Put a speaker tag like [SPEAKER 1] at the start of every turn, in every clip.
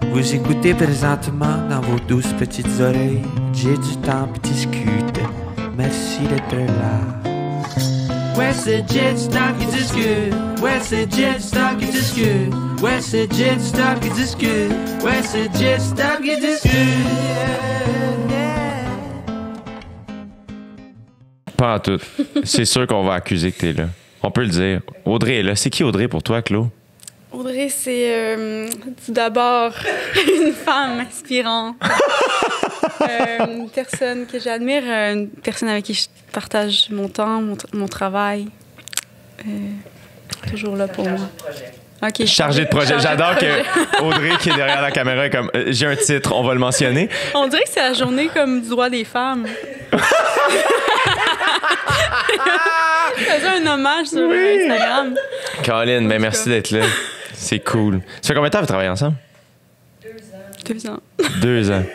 [SPEAKER 1] Vous écoutez présentement dans vos douces petites oreilles. J'ai du temps pour discuter. Merci d'être là. Ouais, c'est Jet Stop qui discute. Ouais, c'est Jet Stop qui discute. Ouais, c'est Jet Stop qui discute. Ouais, c'est Jet Stop qui discute.
[SPEAKER 2] Pas en tout. C'est sûr qu'on va accuser que t'es là. On peut le dire. Audrey est là. C'est qui Audrey pour toi, Claude?
[SPEAKER 3] Audrey, c'est tout d'abord une femme inspirante. Une personne que j'admire, une personne avec qui je partage mon temps, mon travail. Toujours là pour moi. Okay,
[SPEAKER 2] chargée de projet. J'adore que Audrey, qui est derrière la caméra, est comme j'ai un titre, on va le mentionner.
[SPEAKER 3] On dirait que c'est la journée comme du droit des femmes. Je faisais un hommage sur Instagram.
[SPEAKER 2] Colin, ben merci d'être là. C'est cool. Ça fait combien de temps vous travaillez ensemble?
[SPEAKER 3] 2 ans.
[SPEAKER 2] 2 ans.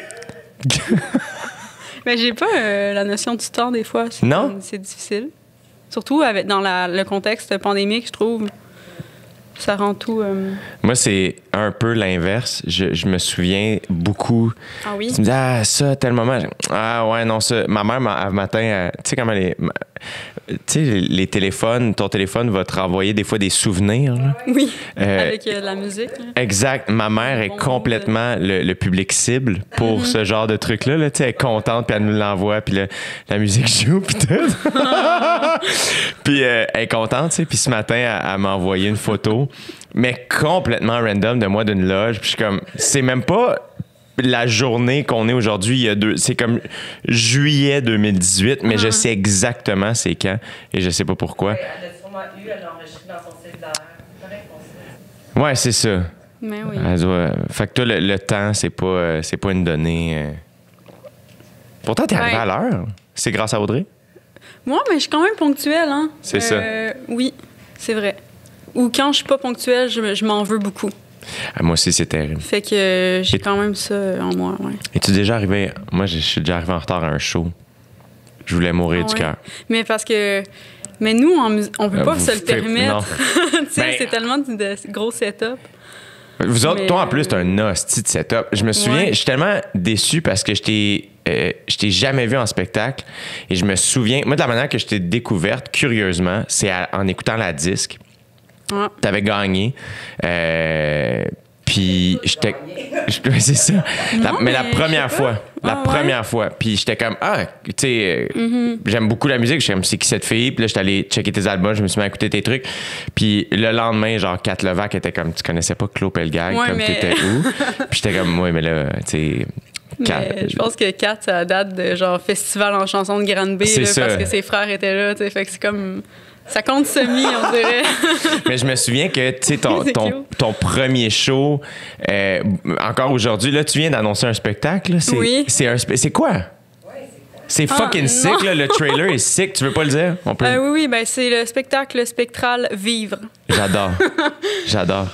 [SPEAKER 3] Mais j'ai pas la notion du temps des fois.
[SPEAKER 2] Non?
[SPEAKER 3] C'est difficile. Surtout dans le contexte pandémique, je trouve. Ça rend tout...
[SPEAKER 2] Moi, c'est un peu l'inverse. Je me souviens beaucoup.
[SPEAKER 3] Ah oui?
[SPEAKER 2] Tu me dis, ah, ça, tel moment. Ah, ouais, non, ça. Ma mère, un matin, tu sais, comment elle tu sais, les téléphones, ton téléphone va te renvoyer des fois des souvenirs. Là.
[SPEAKER 3] Oui, avec la musique. Là.
[SPEAKER 2] Exact. Ma mère est complètement le public cible pour ce genre de truc-là. Là. Tu sais, elle est contente, puis elle nous l'envoie, puis la musique joue, puis tout. Puis elle est contente, tu sais. Puis ce matin, elle m'a envoyé une photo, mais complètement random de moi d'une loge. Puis je suis comme, c'est même pas la journée qu'on est aujourd'hui, c'est comme juillet 2018, mais je sais exactement c'est quand et je sais pas pourquoi.
[SPEAKER 4] Elle a sûrement eu, elle l'a enregistré dans son cellulaire.
[SPEAKER 2] Ouais, c'est ça.
[SPEAKER 3] Mais oui.
[SPEAKER 2] Fait que toi, le temps, c'est pas une donnée. Pourtant, t'es arrivé à l'heure. C'est grâce à Audrey?
[SPEAKER 3] Moi, mais je suis quand même ponctuelle, hein.
[SPEAKER 2] C'est ça.
[SPEAKER 3] Oui, c'est vrai. Ou quand je suis pas ponctuelle, je m'en veux beaucoup.
[SPEAKER 2] Ah, moi aussi, c'est terrible.
[SPEAKER 3] Fait que j'ai quand même ça en moi, ouais.
[SPEAKER 2] Es-tu déjà arrivé... Moi, je suis déjà arrivé en retard à un show. Je voulais mourir du cœur.
[SPEAKER 3] Mais parce que... Mais nous, on peut pas se le permettre. Tu sais,
[SPEAKER 2] Ben,
[SPEAKER 3] c'est tellement de gros setup.
[SPEAKER 2] Vous autres, toi, en plus, t'as un hostie de setup. Je me souviens, je suis tellement déçu parce que je t'ai jamais vu en spectacle. Et je me souviens... Moi, de la manière que je t'ai découverte, curieusement, c'est en écoutant la disque.
[SPEAKER 3] Ah.
[SPEAKER 2] T'avais gagné. Puis j'étais. C'est ça. Mais la première fois. La première fois. Puis j'étais comme, tu sais, j'aime beaucoup la musique. Je suis comme, c'est qui cette fille? Puis là, j'étais allé checker tes albums. Je me suis mis à écouter tes trucs. Puis le lendemain, genre, Kat Levac était comme, tu connaissais pas Claude Pelgag?
[SPEAKER 3] Ouais,
[SPEAKER 2] comme
[SPEAKER 3] mais...
[SPEAKER 2] t'étais où? Puis j'étais comme, ouais, mais là, tu sais.
[SPEAKER 3] Je pense que Kat, ça date de genre festival en chanson de Granby. Là, parce que ses frères étaient là. Fait que c'est comme. Ça compte semi, on dirait. Mais
[SPEAKER 2] je me souviens que, tu sais, ton premier show, encore aujourd'hui, là, tu viens d'annoncer un spectacle. Là,
[SPEAKER 3] oui.
[SPEAKER 2] C'est quoi? C'est fucking sick, là. Le trailer est sick. Tu veux pas le dire? On peut...
[SPEAKER 3] oui, ben c'est le spectacle spectral Vivre.
[SPEAKER 2] J'adore.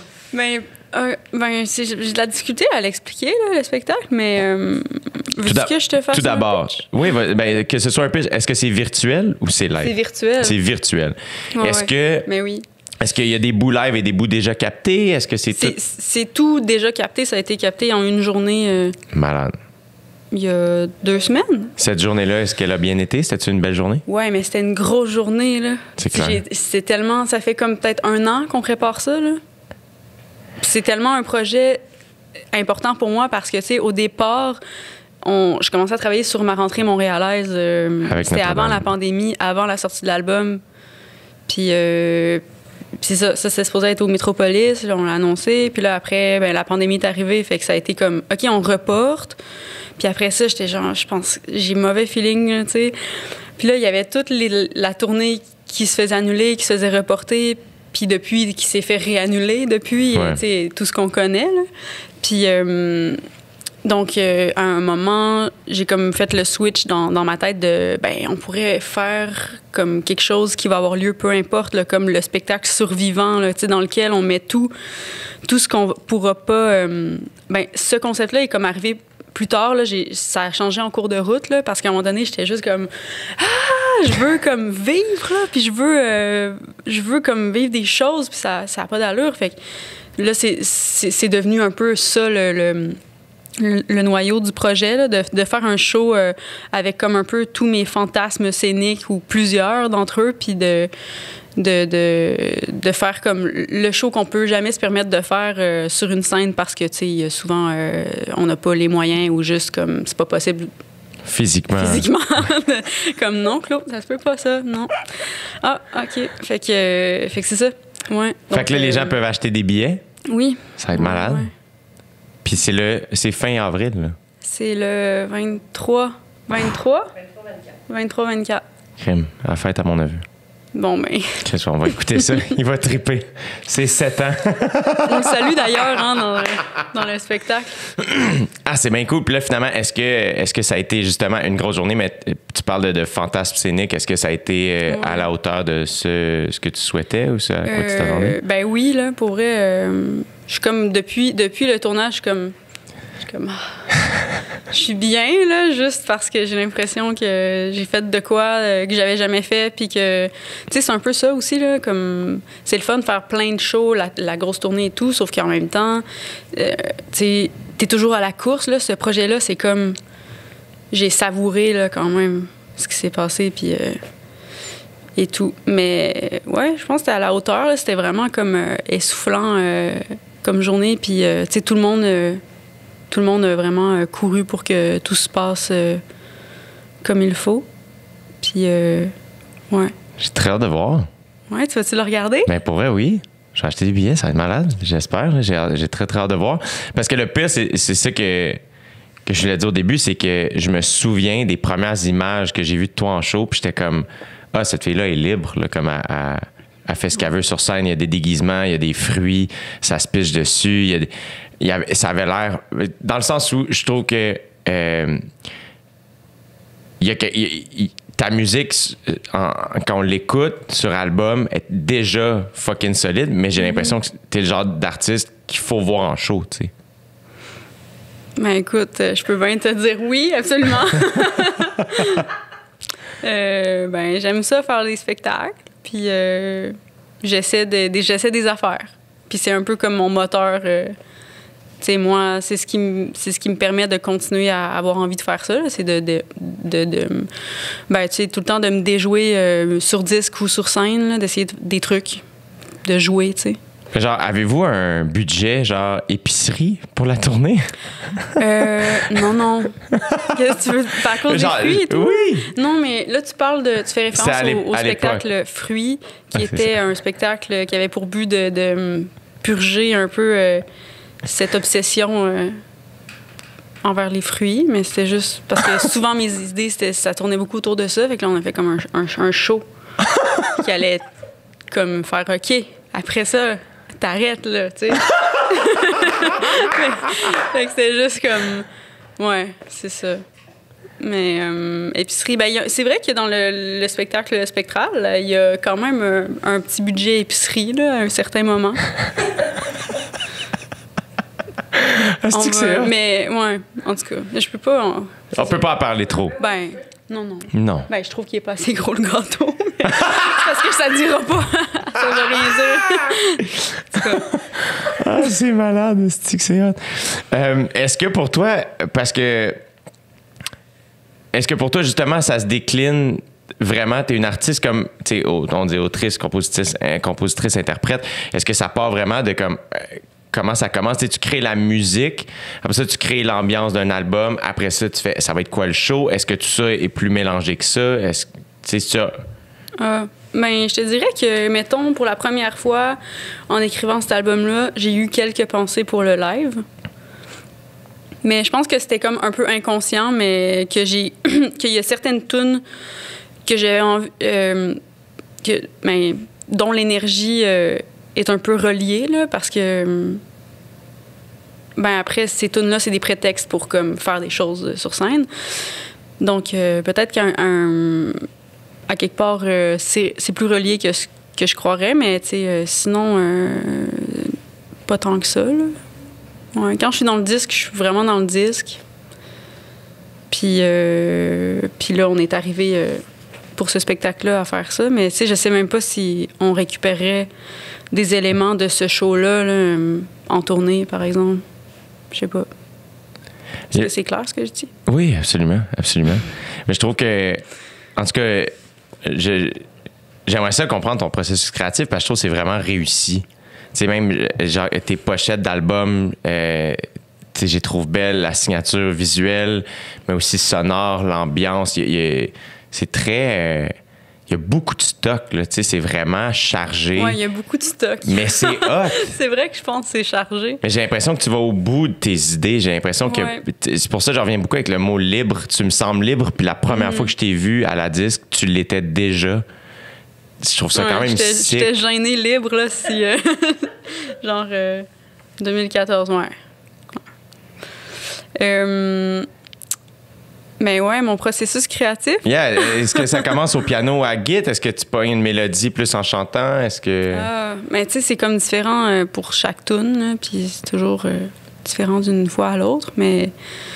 [SPEAKER 3] J'ai de la difficulté à l'expliquer, là, le spectacle, mais veux-tu que je te fasse
[SPEAKER 2] tout d'abord, oui, que ce soit un peu... Est-ce que c'est virtuel ou c'est live?
[SPEAKER 3] C'est virtuel.
[SPEAKER 2] C'est virtuel.
[SPEAKER 3] Mais oui.
[SPEAKER 2] Est-ce qu'il y a des bouts live et des bouts déjà captés? Est-ce que c'est tout...
[SPEAKER 3] C'est tout déjà capté. Ça a été capté en une journée...
[SPEAKER 2] Malade.
[SPEAKER 3] Il y a 2 semaines.
[SPEAKER 2] Cette journée-là, est-ce qu'elle a bien été? C'était-tu une belle journée?
[SPEAKER 3] Oui, mais c'était une grosse journée, là.
[SPEAKER 2] C'est clair.
[SPEAKER 3] C'est tellement... Ça fait comme peut-être 1 an qu'on prépare ça, là. C'est tellement un projet important pour moi parce que, tu sais, au départ, je commençais à travailler sur ma rentrée montréalaise. C'était avant la pandémie, avant la sortie de l'album. Puis c'est ça c'est supposé être au Métropolis, on l'a annoncé. Puis là, après, la pandémie est arrivée, fait que ça a été comme, OK, on reporte. Puis après ça, j'étais genre, je pense, j'ai mauvais feeling, tu sais. Puis là, il y avait toute la tournée qui se faisait annuler, qui se faisait reporter. Puis depuis, qui s'est fait réannuler depuis, tu sais, tout ce qu'on connaît, là. Puis, donc, à un moment, j'ai comme fait le switch dans ma tête de, on pourrait faire comme quelque chose qui va avoir lieu, peu importe, là, comme le spectacle survivant, là, tu sais, dans lequel on met tout ce qu'on pourra pas... ce concept-là est comme arrivé plus tard, là, ça a changé en cours de route, là, parce qu'à un moment donné, j'étais juste comme je veux comme vivre, là, puis je veux comme vivre des choses, puis ça a pas d'allure. Fait que là, c'est devenu un peu ça, le noyau du projet, là, de faire un show avec comme un peu tous mes fantasmes scéniques ou plusieurs d'entre eux, puis de faire comme le show qu'on peut jamais se permettre de faire sur une scène parce que, tu sais, souvent, on n'a pas les moyens ou juste comme c'est pas possible
[SPEAKER 2] Physiquement.
[SPEAKER 3] Comme non, Claude, ça se peut pas, ça, non. Ah, OK. Fait que c'est ça. Ouais.
[SPEAKER 2] Fait
[SPEAKER 3] Donc,
[SPEAKER 2] que là, les gens peuvent acheter des billets.
[SPEAKER 3] Oui.
[SPEAKER 2] Ça va être malade.
[SPEAKER 3] Ouais.
[SPEAKER 2] Puis c'est fin avril, là.
[SPEAKER 3] C'est le 23. 23-24.
[SPEAKER 2] Crime, à la fête à mon neveu.
[SPEAKER 3] Bon, ben.
[SPEAKER 2] Qu'est-ce qu'on va écouter ça? Il va triper. C'est 7 ans.
[SPEAKER 3] On le salue d'ailleurs hein, dans le spectacle.
[SPEAKER 2] Ah, c'est bien cool. Puis là, finalement, est-ce que ça a été justement une grosse journée? Mais tu parles de fantasme scénique. Est-ce que ça a été à la hauteur de ce que tu souhaitais ou ça, à quoi tu t'attendais?
[SPEAKER 3] Ben oui, là, pour vrai. Je suis comme, depuis le tournage, je suis comme je suis bien, là, juste parce que j'ai l'impression que j'ai fait de quoi que j'avais jamais fait, puis que, tu sais, c'est un peu ça aussi, là, comme, c'est le fun de faire plein de shows, la grosse tournée et tout, sauf qu'en même temps, tu sais, t'es toujours à la course, là, ce projet-là, c'est comme, j'ai savouré, là, quand même, ce qui s'est passé, puis et tout. Mais, ouais, je pense que c'était à la hauteur, là, c'était vraiment comme essoufflant comme journée, puis, tu sais, tout le monde a vraiment couru pour que tout se passe comme il faut. Puis, ouais.
[SPEAKER 2] J'ai très hâte de voir.
[SPEAKER 3] Ouais, tu vas-tu le regarder?
[SPEAKER 2] Ben pour vrai, oui. J'ai acheté des billets, ça va être malade, j'espère. J'ai très, très hâte de voir. Parce que le pire, c'est ça que je voulais dire au début, c'est que je me souviens des premières images que j'ai vues de toi en show, puis j'étais comme, ah, cette fille-là est libre, là, comme elle fait ce qu'elle veut sur scène. Il y a des déguisements, il y a des fruits, ça se piche dessus, ça avait l'air... Dans le sens où je trouve que... ta musique, quand on l'écoute sur album, est déjà fucking solide, mais j'ai l'impression que t'es le genre d'artiste qu'il faut voir en show, tu sais.
[SPEAKER 3] Ben écoute, je peux bien te dire oui, absolument. Ben j'aime ça faire des spectacles, puis j'essaie des affaires. Puis c'est un peu comme mon moteur... tu sais, moi, c'est ce qui me permet de continuer à avoir envie de faire ça. C'est ben, tu sais, tout le temps de me déjouer sur disque ou sur scène, là, d'essayer des trucs, de jouer, tu sais.
[SPEAKER 2] Genre, avez-vous un budget, genre, épicerie pour la tournée?
[SPEAKER 3] Non. Qu'est-ce que tu veux? À cause des fruits et tout?
[SPEAKER 2] Oui!
[SPEAKER 3] Non, mais là, tu fais référence au spectacle Fruits, qui était un spectacle qui avait pour but de purger un peu... cette obsession envers les fruits, mais c'était juste parce que souvent mes idées, ça tournait beaucoup autour de ça. Fait que là, on a fait comme un show qui allait comme faire OK, après ça, t'arrêtes, là, tu sais. Fait que c'était juste comme... Ouais, c'est ça. Mais épicerie, ben, c'est vrai que dans le spectacle spectral, il y a quand même un petit budget épicerie, là, à un certain moment. Mais, ouais, en tout cas, je peux pas...
[SPEAKER 2] On peut pas en parler trop.
[SPEAKER 3] Ben, non.
[SPEAKER 2] Non.
[SPEAKER 3] Ben, je trouve qu'il est pas assez gros, le gâteau. C'est parce que ça dira pas. Ça veut rien dire. En tout cas.
[SPEAKER 2] Ah, c'est malade, c'est hot. Est-ce que pour toi, justement, ça se décline vraiment, t'es une artiste comme, tu sais, on dit autrice, compositrice, interprète. Est-ce que ça part vraiment de comme... comment ça commence? Tu crées la musique, après ça, tu crées l'ambiance d'un album, après ça, tu fais, ça va être quoi le show? Est-ce que tout ça est plus mélangé que ça? Est-ce que, c'est ça?
[SPEAKER 3] Ben, je te dirais que, mettons, pour la première fois, en écrivant cet album-là, j'ai eu quelques pensées pour le live. Mais je pense que c'était comme un peu inconscient, mais qu'il y a certaines tunes que j'avais envie... dont l'énergie... est un peu relié, là, parce que ben après, ces tunes-là, c'est des prétextes pour comme faire des choses sur scène. Donc, peut-être qu'à quelque part, c'est plus relié que ce que je croirais, mais tu sais, sinon, pas tant que ça, là. Ouais, quand je suis dans le disque, je suis vraiment dans le disque. Puis là, on est arrivé... pour ce spectacle-là à faire ça. Mais tu sais, je sais même pas si on récupérait des éléments de ce show-là là, en tournée, par exemple. Je sais pas. Est-ce que c'est clair ce que je dis?
[SPEAKER 2] Oui, absolument, absolument. Mais je trouve que, en tout cas, j'aimerais ça comprendre ton processus créatif parce que je trouve que c'est vraiment réussi. Tu sais, même genre, tes pochettes d'albums, j'ai trouvé belle la signature visuelle, mais aussi sonore, l'ambiance. C'est très... il y a beaucoup de stock, là. Tu sais, c'est vraiment chargé.
[SPEAKER 3] Oui, il y a beaucoup de stock.
[SPEAKER 2] Mais c'est hot.
[SPEAKER 3] C'est vrai que je pense que c'est chargé.
[SPEAKER 2] Mais j'ai l'impression que tu vas au bout de tes idées. J'ai l'impression que... C'est pour ça que je reviens beaucoup avec le mot libre. Tu me sembles libre, puis la première fois que je t'ai vu à la disque, tu l'étais déjà. Je trouve ça quand même sick.
[SPEAKER 3] J'étais gênée libre, là, si... genre 2014, ouais. Mais ouais, mon processus créatif.
[SPEAKER 2] Yeah. Est-ce que ça commence au piano à Git? Est-ce que tu pognes une mélodie plus en chantant? Est-ce que...
[SPEAKER 3] mais tu sais, c'est comme différent pour chaque tune, puis c'est toujours différent d'une fois à l'autre, mais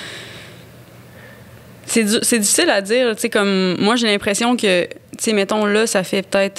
[SPEAKER 3] c'est difficile à dire. Tu sais, comme moi, j'ai l'impression que, tu sais, mettons là, ça fait peut-être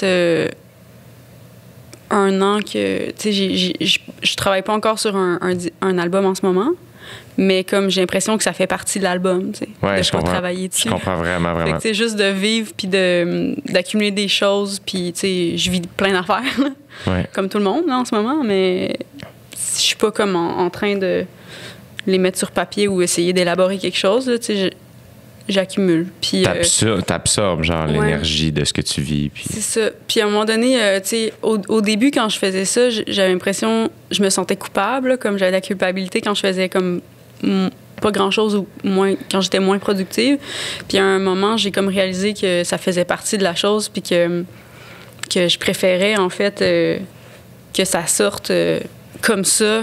[SPEAKER 3] 1 an que, tu sais, je travaille pas encore sur un album en ce moment. Mais comme j'ai l'impression que ça fait partie de l'album, tu sais,
[SPEAKER 2] ouais,
[SPEAKER 3] de pas travailler dessus.
[SPEAKER 2] Je comprends vraiment, vraiment.
[SPEAKER 3] Fait que, juste de vivre puis d'accumuler des choses, puis tu sais, je vis plein d'affaires,
[SPEAKER 2] ouais.
[SPEAKER 3] Comme tout le monde là, en ce moment, mais je suis pas comme en train de les mettre sur papier ou essayer d'élaborer quelque chose, tu sais, j'accumule. Puis
[SPEAKER 2] t'absorbes genre l'énergie de ce que tu vis. Puis...
[SPEAKER 3] C'est ça. Puis à un moment donné, tu sais, au début quand je faisais ça, j'avais l'impression, je me sentais coupable, là, comme j'avais la culpabilité quand je faisais comme pas grand-chose ou moins quand j'étais moins productive. Puis à un moment, j'ai comme réalisé que ça faisait partie de la chose, puis que je préférais en fait que ça sorte comme ça.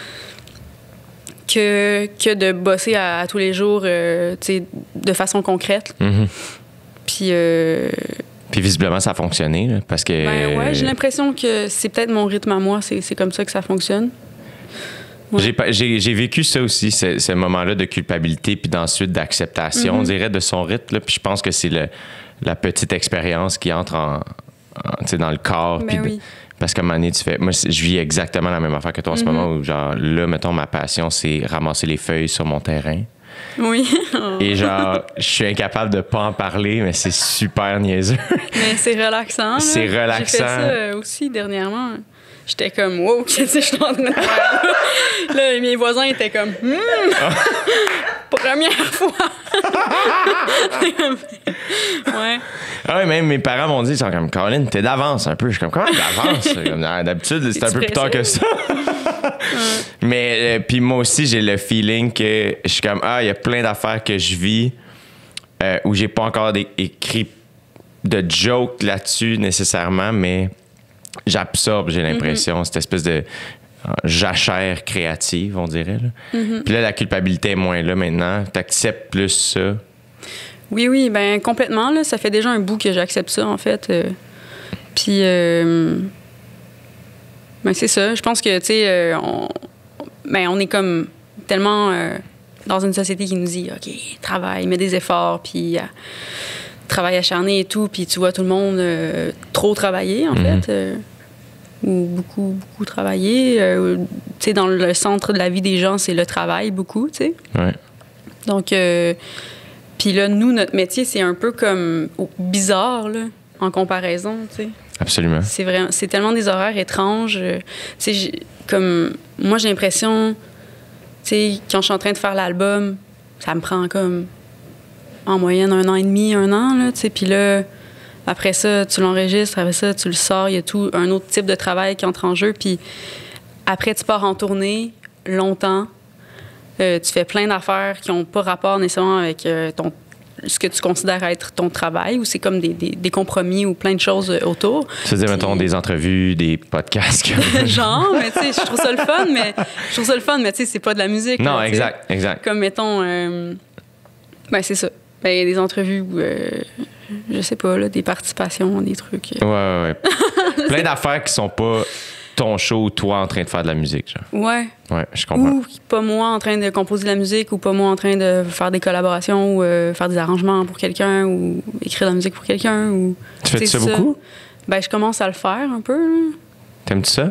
[SPEAKER 3] Que de bosser à tous les jours, tu sais, de façon concrète.
[SPEAKER 2] Mm-hmm.
[SPEAKER 3] Puis
[SPEAKER 2] visiblement, ça a fonctionné, là, parce que...
[SPEAKER 3] Ben ouais, j'ai l'impression que c'est peut-être mon rythme à moi, c'est comme ça que ça fonctionne. Ouais.
[SPEAKER 2] J'ai vécu ça aussi, ce moment-là de culpabilité, puis d'ensuite d'acceptation, on dirait, de son rythme. Là, puis je pense que c'est la petite expérience qui entre tu sais, dans le corps.
[SPEAKER 3] Ben oui.
[SPEAKER 2] Parce qu'à un moment donné, tu fais... Moi, je vis exactement la même affaire que toi en ce moment où, genre, là, mettons, ma passion, c'est ramasser les feuilles sur mon terrain.
[SPEAKER 3] Oui.
[SPEAKER 2] Et genre, je suis incapable de pas en parler, mais c'est super niaiseux.
[SPEAKER 3] Mais c'est relaxant. Là.
[SPEAKER 2] C'est relaxant.
[SPEAKER 3] J'ai fait ça aussi dernièrement. J'étais comme, wow, qu'est-ce que je suis en train de faire? Là, mes voisins étaient comme, première fois. Ouais.
[SPEAKER 2] Ah oui, même mes parents m'ont dit, ils sont comme, Caroline, t'es d'avance un peu. Je suis comme, comment d'avance? D'habitude, c'est un peu plus tard que ça. Mais, puis moi aussi, j'ai le feeling que je suis comme, il y a plein d'affaires que je vis où j'ai pas encore écrit de joke là-dessus nécessairement, mais j'absorbe, j'ai l'impression, cette espèce de jachère créative, on dirait. Là. Puis là, la culpabilité est moins là maintenant. T'acceptes plus ça.
[SPEAKER 3] Oui, ben complètement. Là, ça fait déjà un bout que j'accepte ça, en fait. Puis, ben c'est ça. Je pense que, tu sais, on est comme tellement dans une société qui nous dit, OK, travaille, mets des efforts, puis travail acharné et tout, puis tu vois tout le monde trop travailler, en fait. Ou beaucoup travailler. Tu sais, dans le centre de la vie des gens, c'est le travail, beaucoup, tu sais.
[SPEAKER 2] Ouais.
[SPEAKER 3] Donc... Puis là, nous, notre métier, c'est un peu comme bizarre, là, en comparaison, tu sais.
[SPEAKER 2] Absolument.
[SPEAKER 3] C'est tellement des horaires étranges. Tu sais, comme... Moi, j'ai l'impression, tu sais, quand je suis en train de faire l'album, ça me prend comme, en moyenne, 1 an et demi, 1 an, là, tu sais. Puis là, après ça, tu l'enregistres, après ça, tu le sors. Il y a tout un autre type de travail qui entre en jeu. Puis après, tu pars en tournée longtemps. Tu fais plein d'affaires qui n'ont pas rapport nécessairement avec ce que tu considères être ton travail, ou c'est comme des compromis ou plein de choses autour.
[SPEAKER 2] Tu veux dire, mettons, des entrevues, des podcasts.
[SPEAKER 3] Genre, mais tu sais, je trouve ça le fun, mais tu sais, c'est pas de la musique.
[SPEAKER 2] Non,
[SPEAKER 3] là,
[SPEAKER 2] exact.
[SPEAKER 3] Comme, mettons, ben c'est ça. Ben, il y a des entrevues où, je sais pas, là, des participations, des trucs.
[SPEAKER 2] Ouais. Plein d'affaires qui sont pas ton show, toi en train de faire de la musique, genre.
[SPEAKER 3] Ouais.
[SPEAKER 2] Ouais, je comprends.
[SPEAKER 3] Ou pas moi en train de composer de la musique, ou pas moi en train de faire des collaborations, ou faire des arrangements pour quelqu'un, ou écrire de la musique pour quelqu'un. Ou,
[SPEAKER 2] Tu fais ça beaucoup?
[SPEAKER 3] Ben, je commence à le faire un peu. Là.
[SPEAKER 2] T'aimes-tu ça?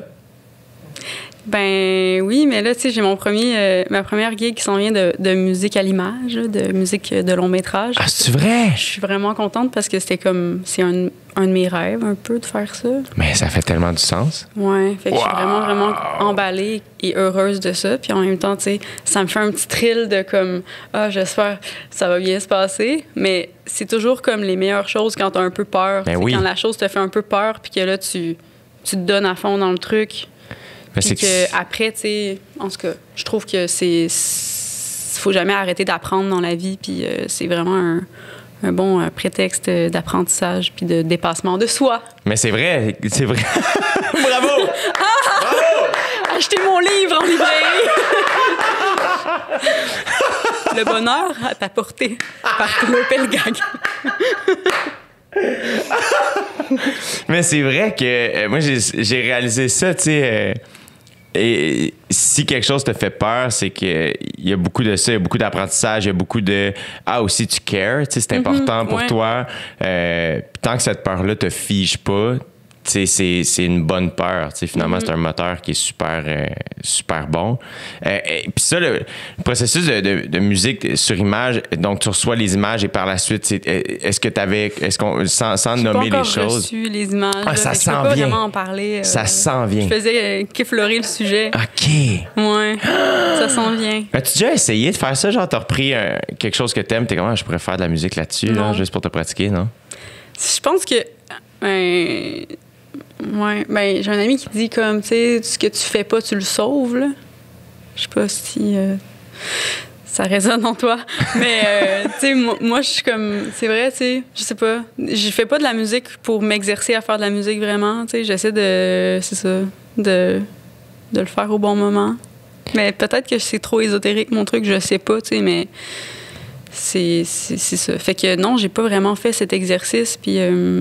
[SPEAKER 3] Ben oui, mais là, tu sais, j'ai ma première gig qui s'en vient de musique à l'image, là, de musique de long métrage.
[SPEAKER 2] Ah, c'est vrai?
[SPEAKER 3] Je suis vraiment contente parce que c'est un de mes rêves un peu de faire ça.
[SPEAKER 2] Mais ça fait tellement du sens.
[SPEAKER 3] Ouais, fait que je suis vraiment emballée et heureuse de ça. Puis en même temps, tu sais, ça me fait un petit thrill de comme, j'espère que ça va bien se passer. Mais c'est toujours comme les meilleures choses quand t'as un peu peur.
[SPEAKER 2] Ben oui.
[SPEAKER 3] Quand la chose te fait un peu peur puis que là, tu te donnes à fond dans le truc. Puis après, tu sais, en tout cas, je trouve que faut jamais arrêter d'apprendre dans la vie. Puis c'est vraiment un bon prétexte d'apprentissage puis de dépassement de soi.
[SPEAKER 2] Mais c'est vrai. Bravo!
[SPEAKER 3] Bravo! Achetez mon livre en librairie! Le bonheur à ta portée par Claude Pelgag.
[SPEAKER 2] Mais c'est vrai que moi, j'ai réalisé ça, tu sais. Et si quelque chose te fait peur, c'est qu'il y a beaucoup de ça, il y a beaucoup d'apprentissage, il y a beaucoup de... aussi, tu cares, tu sais, c'est important pour toi. Tant que cette peur-là te fige pas, tu sais, c'est une bonne peur. Tu sais, finalement, c'est un moteur qui est super bon. Puis ça, le processus de musique sur image, donc tu reçois les images et par la suite, sans nommer les choses... J'ai pas encore
[SPEAKER 3] reçu les images.
[SPEAKER 2] Ça
[SPEAKER 3] je
[SPEAKER 2] s'en
[SPEAKER 3] peux pas
[SPEAKER 2] vient.
[SPEAKER 3] vraiment en parler.
[SPEAKER 2] Ça s'en vient.
[SPEAKER 3] Je faisais qu'effleurer le sujet.
[SPEAKER 2] OK.
[SPEAKER 3] Ouais, ça s'en vient.
[SPEAKER 2] As-tu déjà essayé de faire ça? Genre, t'as repris quelque chose que t'aimes, t'es comment je pourrais faire de la musique là-dessus, là, juste pour te pratiquer, non?
[SPEAKER 3] Je pense que... Ouais, ben j'ai un ami qui dit comme, tu sais, ce que tu fais pas, tu le sauves, là. Je sais pas si ça résonne en toi. Mais, tu sais, moi je suis comme, c'est vrai, tu sais, je sais pas. Je fais pas de la musique pour m'exercer à faire de la musique vraiment, tu sais. J'essaie de le faire au bon moment. Mais peut-être que c'est trop ésotérique, mon truc, je sais pas, tu sais, mais c'est ça. Fait que non, j'ai pas vraiment fait cet exercice, puis...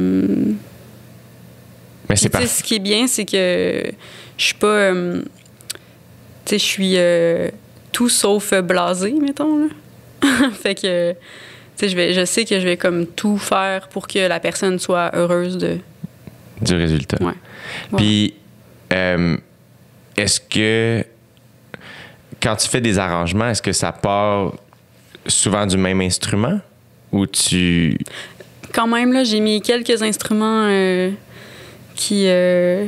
[SPEAKER 2] Mais c'est
[SPEAKER 3] ce qui est bien, c'est que je suis pas... tu sais, je suis tout sauf blasée, mettons, là. Fait que, tu sais, je sais que je vais comme tout faire pour que la personne soit heureuse
[SPEAKER 2] du résultat.
[SPEAKER 3] Ouais.
[SPEAKER 2] Puis, est-ce que... Quand tu fais des arrangements, est-ce que ça part souvent du même instrument? Ou tu...
[SPEAKER 3] Quand même, là, j'ai mis quelques instruments... que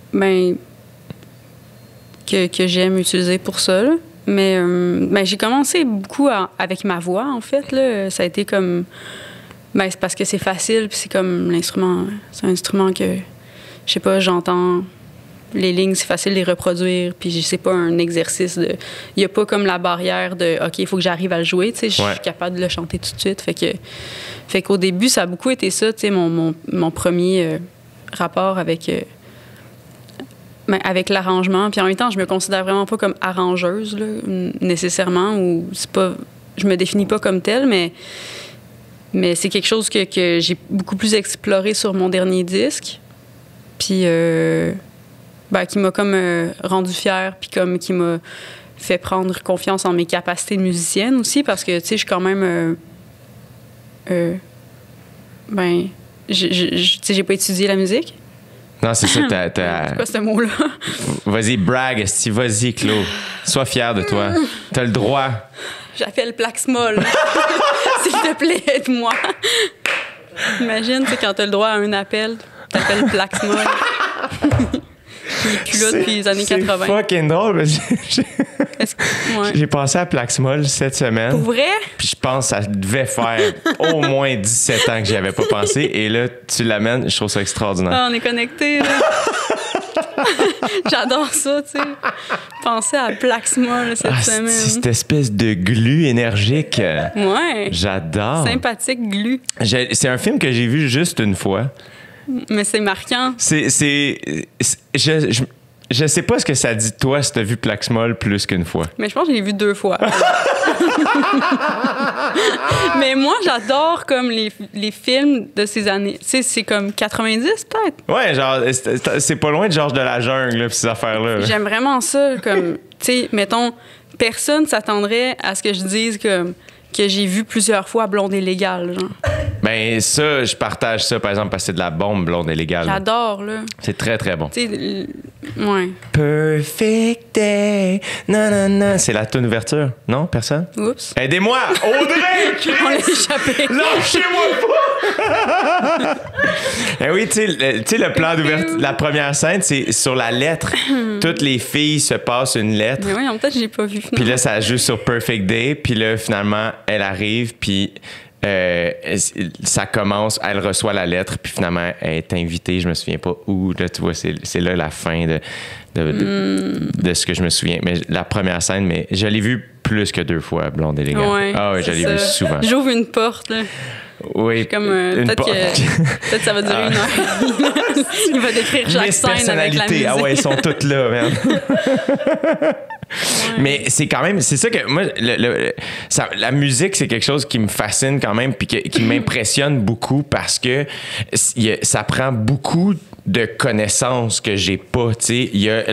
[SPEAKER 3] j'aime utiliser pour ça. Là. Mais j'ai commencé beaucoup avec ma voix, en fait. Là. Ça a été comme... c'est parce que c'est facile, puis c'est comme l'instrument... C'est un instrument que, je sais pas, j'entends les lignes, c'est facile de les reproduire, puis c'est pas un exercice de... Il y a pas comme la barrière de « OK, il faut que j'arrive à le jouer », tu sais, je suis capable de le chanter tout de suite. Fait qu'au début, ça a beaucoup été ça, tu sais, mon premier... rapport avec l'arrangement. Puis en même temps, je me considère vraiment pas comme arrangeuse, là, nécessairement, ou c'est pas... Je me définis pas comme telle, mais c'est quelque chose que j'ai beaucoup plus exploré sur mon dernier disque. Puis qui m'a comme rendu fière, puis comme qui m'a fait prendre confiance en mes capacités de musicienne aussi, parce que, tu sais, je suis quand même... j'ai pas étudié la musique.
[SPEAKER 2] Non, c'est ça,
[SPEAKER 3] C'est quoi ce mot-là?
[SPEAKER 2] Vas-y, brag, vas-y, Claude. Sois fier de toi. T'as le droit.
[SPEAKER 3] J'appelle Plaxmol. S'il te plaît, aide-moi. Imagine, tu sais, quand t'as le droit à un appel, t'appelles Plaxmol. Il est plus là depuis les années 80.
[SPEAKER 2] C'est fucking drôle. J'ai passé à Plaxmol cette semaine.
[SPEAKER 3] Pour vrai?
[SPEAKER 2] Puis je pense que ça devait faire au moins 17 ans que j'y avais pas pensé. Et là, tu l'amènes, je trouve ça extraordinaire.
[SPEAKER 3] Ah, on est connectés, là. J'adore ça, tu sais. Penser à Plaxmol cette semaine.
[SPEAKER 2] C'est cette espèce de glu énergique.
[SPEAKER 3] Ouais.
[SPEAKER 2] J'adore.
[SPEAKER 3] Sympathique glu.
[SPEAKER 2] C'est un film que j'ai vu juste une fois.
[SPEAKER 3] Mais c'est marquant.
[SPEAKER 2] Je sais pas ce que ça dit de toi si t'as vu Plaxmol plus qu'une fois.
[SPEAKER 3] Mais je pense que je l'ai vu 2 fois. Mais moi, j'adore comme les films de ces années. Tu sais, c'est comme 90 peut-être.
[SPEAKER 2] Ouais, genre, c'est pas loin de Georges de la Jungle, là, pis ces affaires-là. Là.
[SPEAKER 3] J'aime vraiment ça. Comme, tu sais, mettons, personne s'attendrait à ce que je dise comme que j'ai vu plusieurs fois Blonde et Légale, genre.
[SPEAKER 2] Ben, ça, je partage ça, par exemple, parce que c'est de la bombe Blonde et Légale.
[SPEAKER 3] J'adore, là.
[SPEAKER 2] C'est très, très bon.
[SPEAKER 3] Tu sais, ouais.
[SPEAKER 2] Perfect day. Non, non, non. C'est la tune ouverture. Non, personne?
[SPEAKER 3] Oups.
[SPEAKER 2] Aidez-moi! Audrey!
[SPEAKER 3] On l'a échappé.
[SPEAKER 2] Lâchez-moi pas! Eh oui, tu sais, le plan d'ouverture, la première scène, c'est sur la lettre. Toutes les filles se passent une lettre.
[SPEAKER 3] Mais oui, en fait, j'ai pas vu.
[SPEAKER 2] Puis là, ça joue sur Perfect Day. Puis là, finalement, elle arrive, puis ça commence, elle reçoit la lettre, puis finalement, elle est invitée, je me souviens pas où. Là, tu vois, c'est là la fin de ce que je me souviens. Mais la première scène, mais je l'ai vue plus que 2 fois, Blonde et Légale.
[SPEAKER 3] Ouais,
[SPEAKER 2] ah oui, je l'ai vue souvent.
[SPEAKER 3] J'ouvre une porte, là.
[SPEAKER 2] Oui.
[SPEAKER 3] Comme peut-être ça va durer 1 heure. Il va décrire chaque scène avec la musique.
[SPEAKER 2] Ah ouais, elles sont toutes là, man.
[SPEAKER 3] Ouais.
[SPEAKER 2] Mais c'est quand même, c'est ça que moi, la musique, c'est quelque chose qui me fascine quand même, puis qui m'impressionne beaucoup parce que ça prend beaucoup de connaissances que j'ai pas. Tu sais, il y a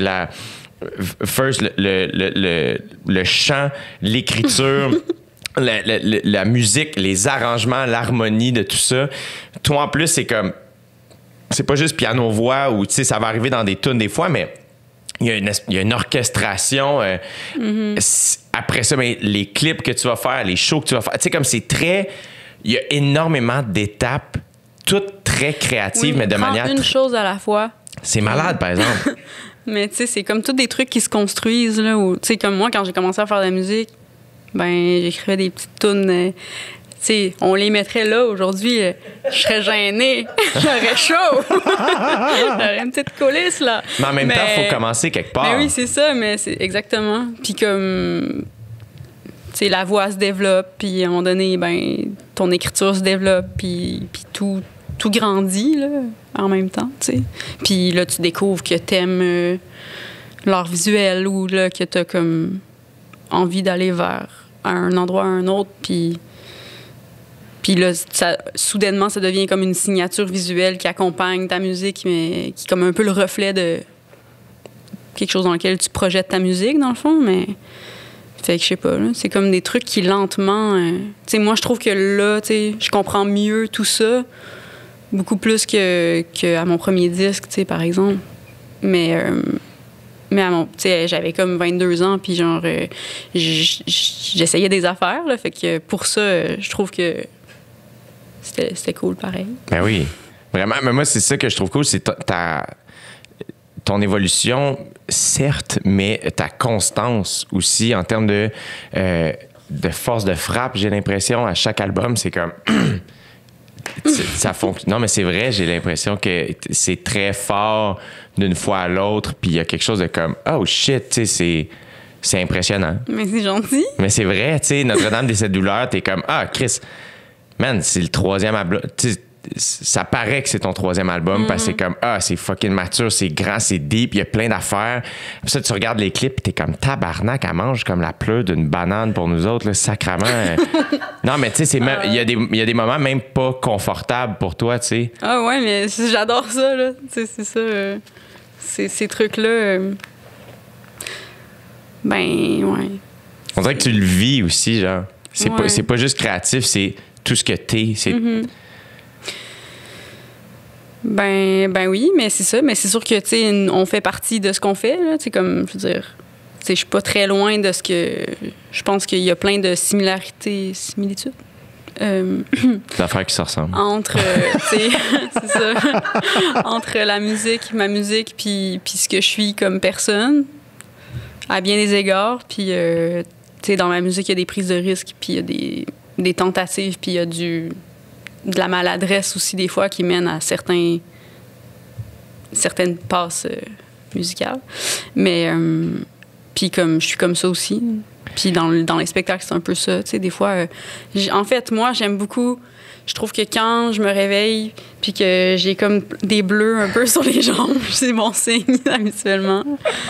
[SPEAKER 2] le chant, l'écriture. La musique, les arrangements, l'harmonie de tout ça. Toi, en plus, c'est comme... C'est pas juste piano-voix ou, tu sais, ça va arriver dans des tunes des fois, mais il y a une orchestration. Après ça, ben, les clips que tu vas faire, les shows que tu vas faire. Tu sais, comme c'est très... Il y a énormément d'étapes, toutes très créatives, mais de manière...
[SPEAKER 3] une chose à la fois.
[SPEAKER 2] C'est malade, par exemple.
[SPEAKER 3] Mais tu sais, c'est comme tous des trucs qui se construisent, là. Tu sais, comme moi, quand j'ai commencé à faire de la musique, ben j'écrivais des petites tunes. Tu sais, on les mettrait là aujourd'hui. Je serais gênée. J'aurais chaud. J'aurais une petite coulisse, là.
[SPEAKER 2] Mais en même temps, il faut commencer quelque part.
[SPEAKER 3] Mais oui, c'est ça, mais c'est exactement. Puis comme, tu sais, la voix se développe, puis à un moment donné, ben ton écriture se développe, puis tout grandit, là, en même temps, tu sais. Puis là, tu découvres que t'aimes l'art visuel ou là, que t'as comme envie d'aller vers un endroit à un autre, puis là, soudainement, ça devient comme une signature visuelle qui accompagne ta musique, mais qui est comme un peu le reflet de quelque chose dans lequel tu projettes ta musique, dans le fond, mais... Fait que je sais pas, là, c'est comme des trucs qui lentement... tu sais, moi, je trouve que là, tu sais, je comprends mieux tout ça, beaucoup plus qu'à mon premier disque, tu sais, par exemple. Mais à tu sais, j'avais comme 22 ans, puis genre, j'essayais des affaires, là, fait que pour ça, je trouve que c'était cool, pareil.
[SPEAKER 2] Ben oui, vraiment. Mais moi, c'est ça que je trouve cool, c'est ton évolution, certes, mais ta constance aussi en termes de force de frappe, j'ai l'impression, à chaque album, c'est comme... ça fonctionne. Non, mais c'est vrai, j'ai l'impression que c'est très fort d'une fois à l'autre, puis il y a quelque chose de comme oh shit, tu sais, c'est impressionnant.
[SPEAKER 3] Mais c'est gentil.
[SPEAKER 2] Mais c'est vrai, tu sais, Notre-Dame des 7 douleurs, t'es comme ah Chris, man, c'est le 3e album. Ça paraît que c'est ton 3e album parce que c'est comme ah, c'est fucking mature, c'est grand, c'est deep, il y a plein d'affaires. Puis ça, tu regardes les clips, t'es comme tabarnak, elle mange comme la pleure d'une banane pour nous autres, là, sacrément. Non, mais tu sais, il y a des moments même pas confortables pour toi, tu sais.
[SPEAKER 3] Ah ouais, mais j'adore ça, là. Tu sais, c'est ça. Ces trucs-là. Ben, ouais.
[SPEAKER 2] On dirait que tu le vis aussi, genre.
[SPEAKER 3] Ouais.
[SPEAKER 2] C'est pas juste créatif, c'est tout ce que t'es. C'est...
[SPEAKER 3] Ben oui, mais c'est ça. Mais c'est sûr que, tu sais, on fait partie de ce qu'on fait, là. Tu sais, comme, je veux dire, tu sais, je suis pas très loin de ce que... Je pense qu'il y a plein de similitudes.
[SPEAKER 2] D'affaires qui se ressemblent.
[SPEAKER 3] Entre, tu sais, c'est ça. Entre ma musique, puis ce que je suis comme personne, à bien des égards. Puis, tu sais, dans ma musique, il y a des prises de risques, puis il y a des tentatives, puis il y a de la maladresse aussi, des fois, qui mène à certaines passes musicales. Mais, puis comme je suis comme ça aussi. Puis dans les spectacles, c'est un peu ça. Tu sais, des fois, en fait, moi, j'aime beaucoup... je trouve que quand je me réveille puis que j'ai comme des bleus un peu sur les jambes, c'est bon signe habituellement.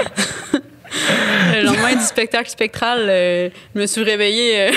[SPEAKER 3] Le lendemain du spectacle spectral, je me suis réveillée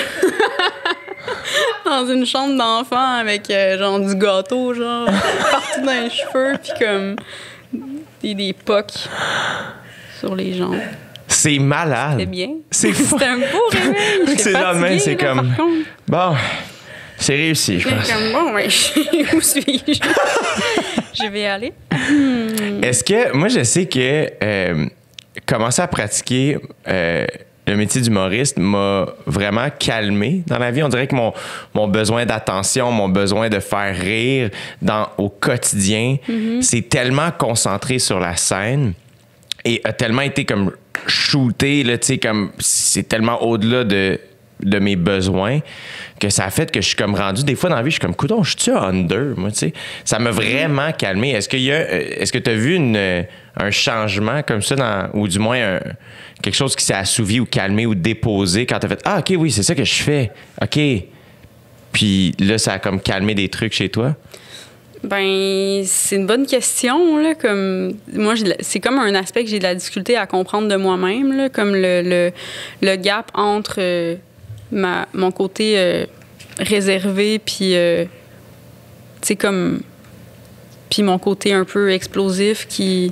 [SPEAKER 3] dans une chambre d'enfant avec genre du gâteau genre partout dans les cheveux puis comme des pocs sur les jambes.
[SPEAKER 2] C'est malade.
[SPEAKER 3] C'était bien.
[SPEAKER 2] C'est fou.
[SPEAKER 3] C'était un beau réveil.
[SPEAKER 2] C'est le lendemain, c'est
[SPEAKER 3] là,
[SPEAKER 2] comme...
[SPEAKER 3] par contre.
[SPEAKER 2] Bon, c'est réussi, je pense.
[SPEAKER 3] Comme, bon, ouais, où suis-je? Je vais aller.
[SPEAKER 2] Est-ce que... Moi, je sais que commencer à pratiquer le métier d'humoriste m'a vraiment calmé dans la vie. On dirait que mon besoin d'attention, mon besoin de faire rire au quotidien, c'est tellement concentré sur la scène et a tellement été comme shooté, là, tu sais, comme c'est tellement au-delà de mes besoins que ça a fait que je suis comme rendu des fois dans la vie, je suis comme coudonc, je suis under, moi, tu sais. Ça m'a vraiment calmé. Est-ce que tu as vu un changement comme ça ou du moins quelque chose qui s'est assouvi ou calmé ou déposé quand tu as fait OK, oui, c'est ça que je fais. OK. Puis là, ça a comme calmé des trucs chez toi?
[SPEAKER 3] Ben, c'est une bonne question, là. Comme, moi, c'est comme un aspect que j'ai de la difficulté à comprendre de moi-même, là. Comme le gap entre mon côté réservé, puis, tu sais, comme. Puis mon côté un peu explosif qui.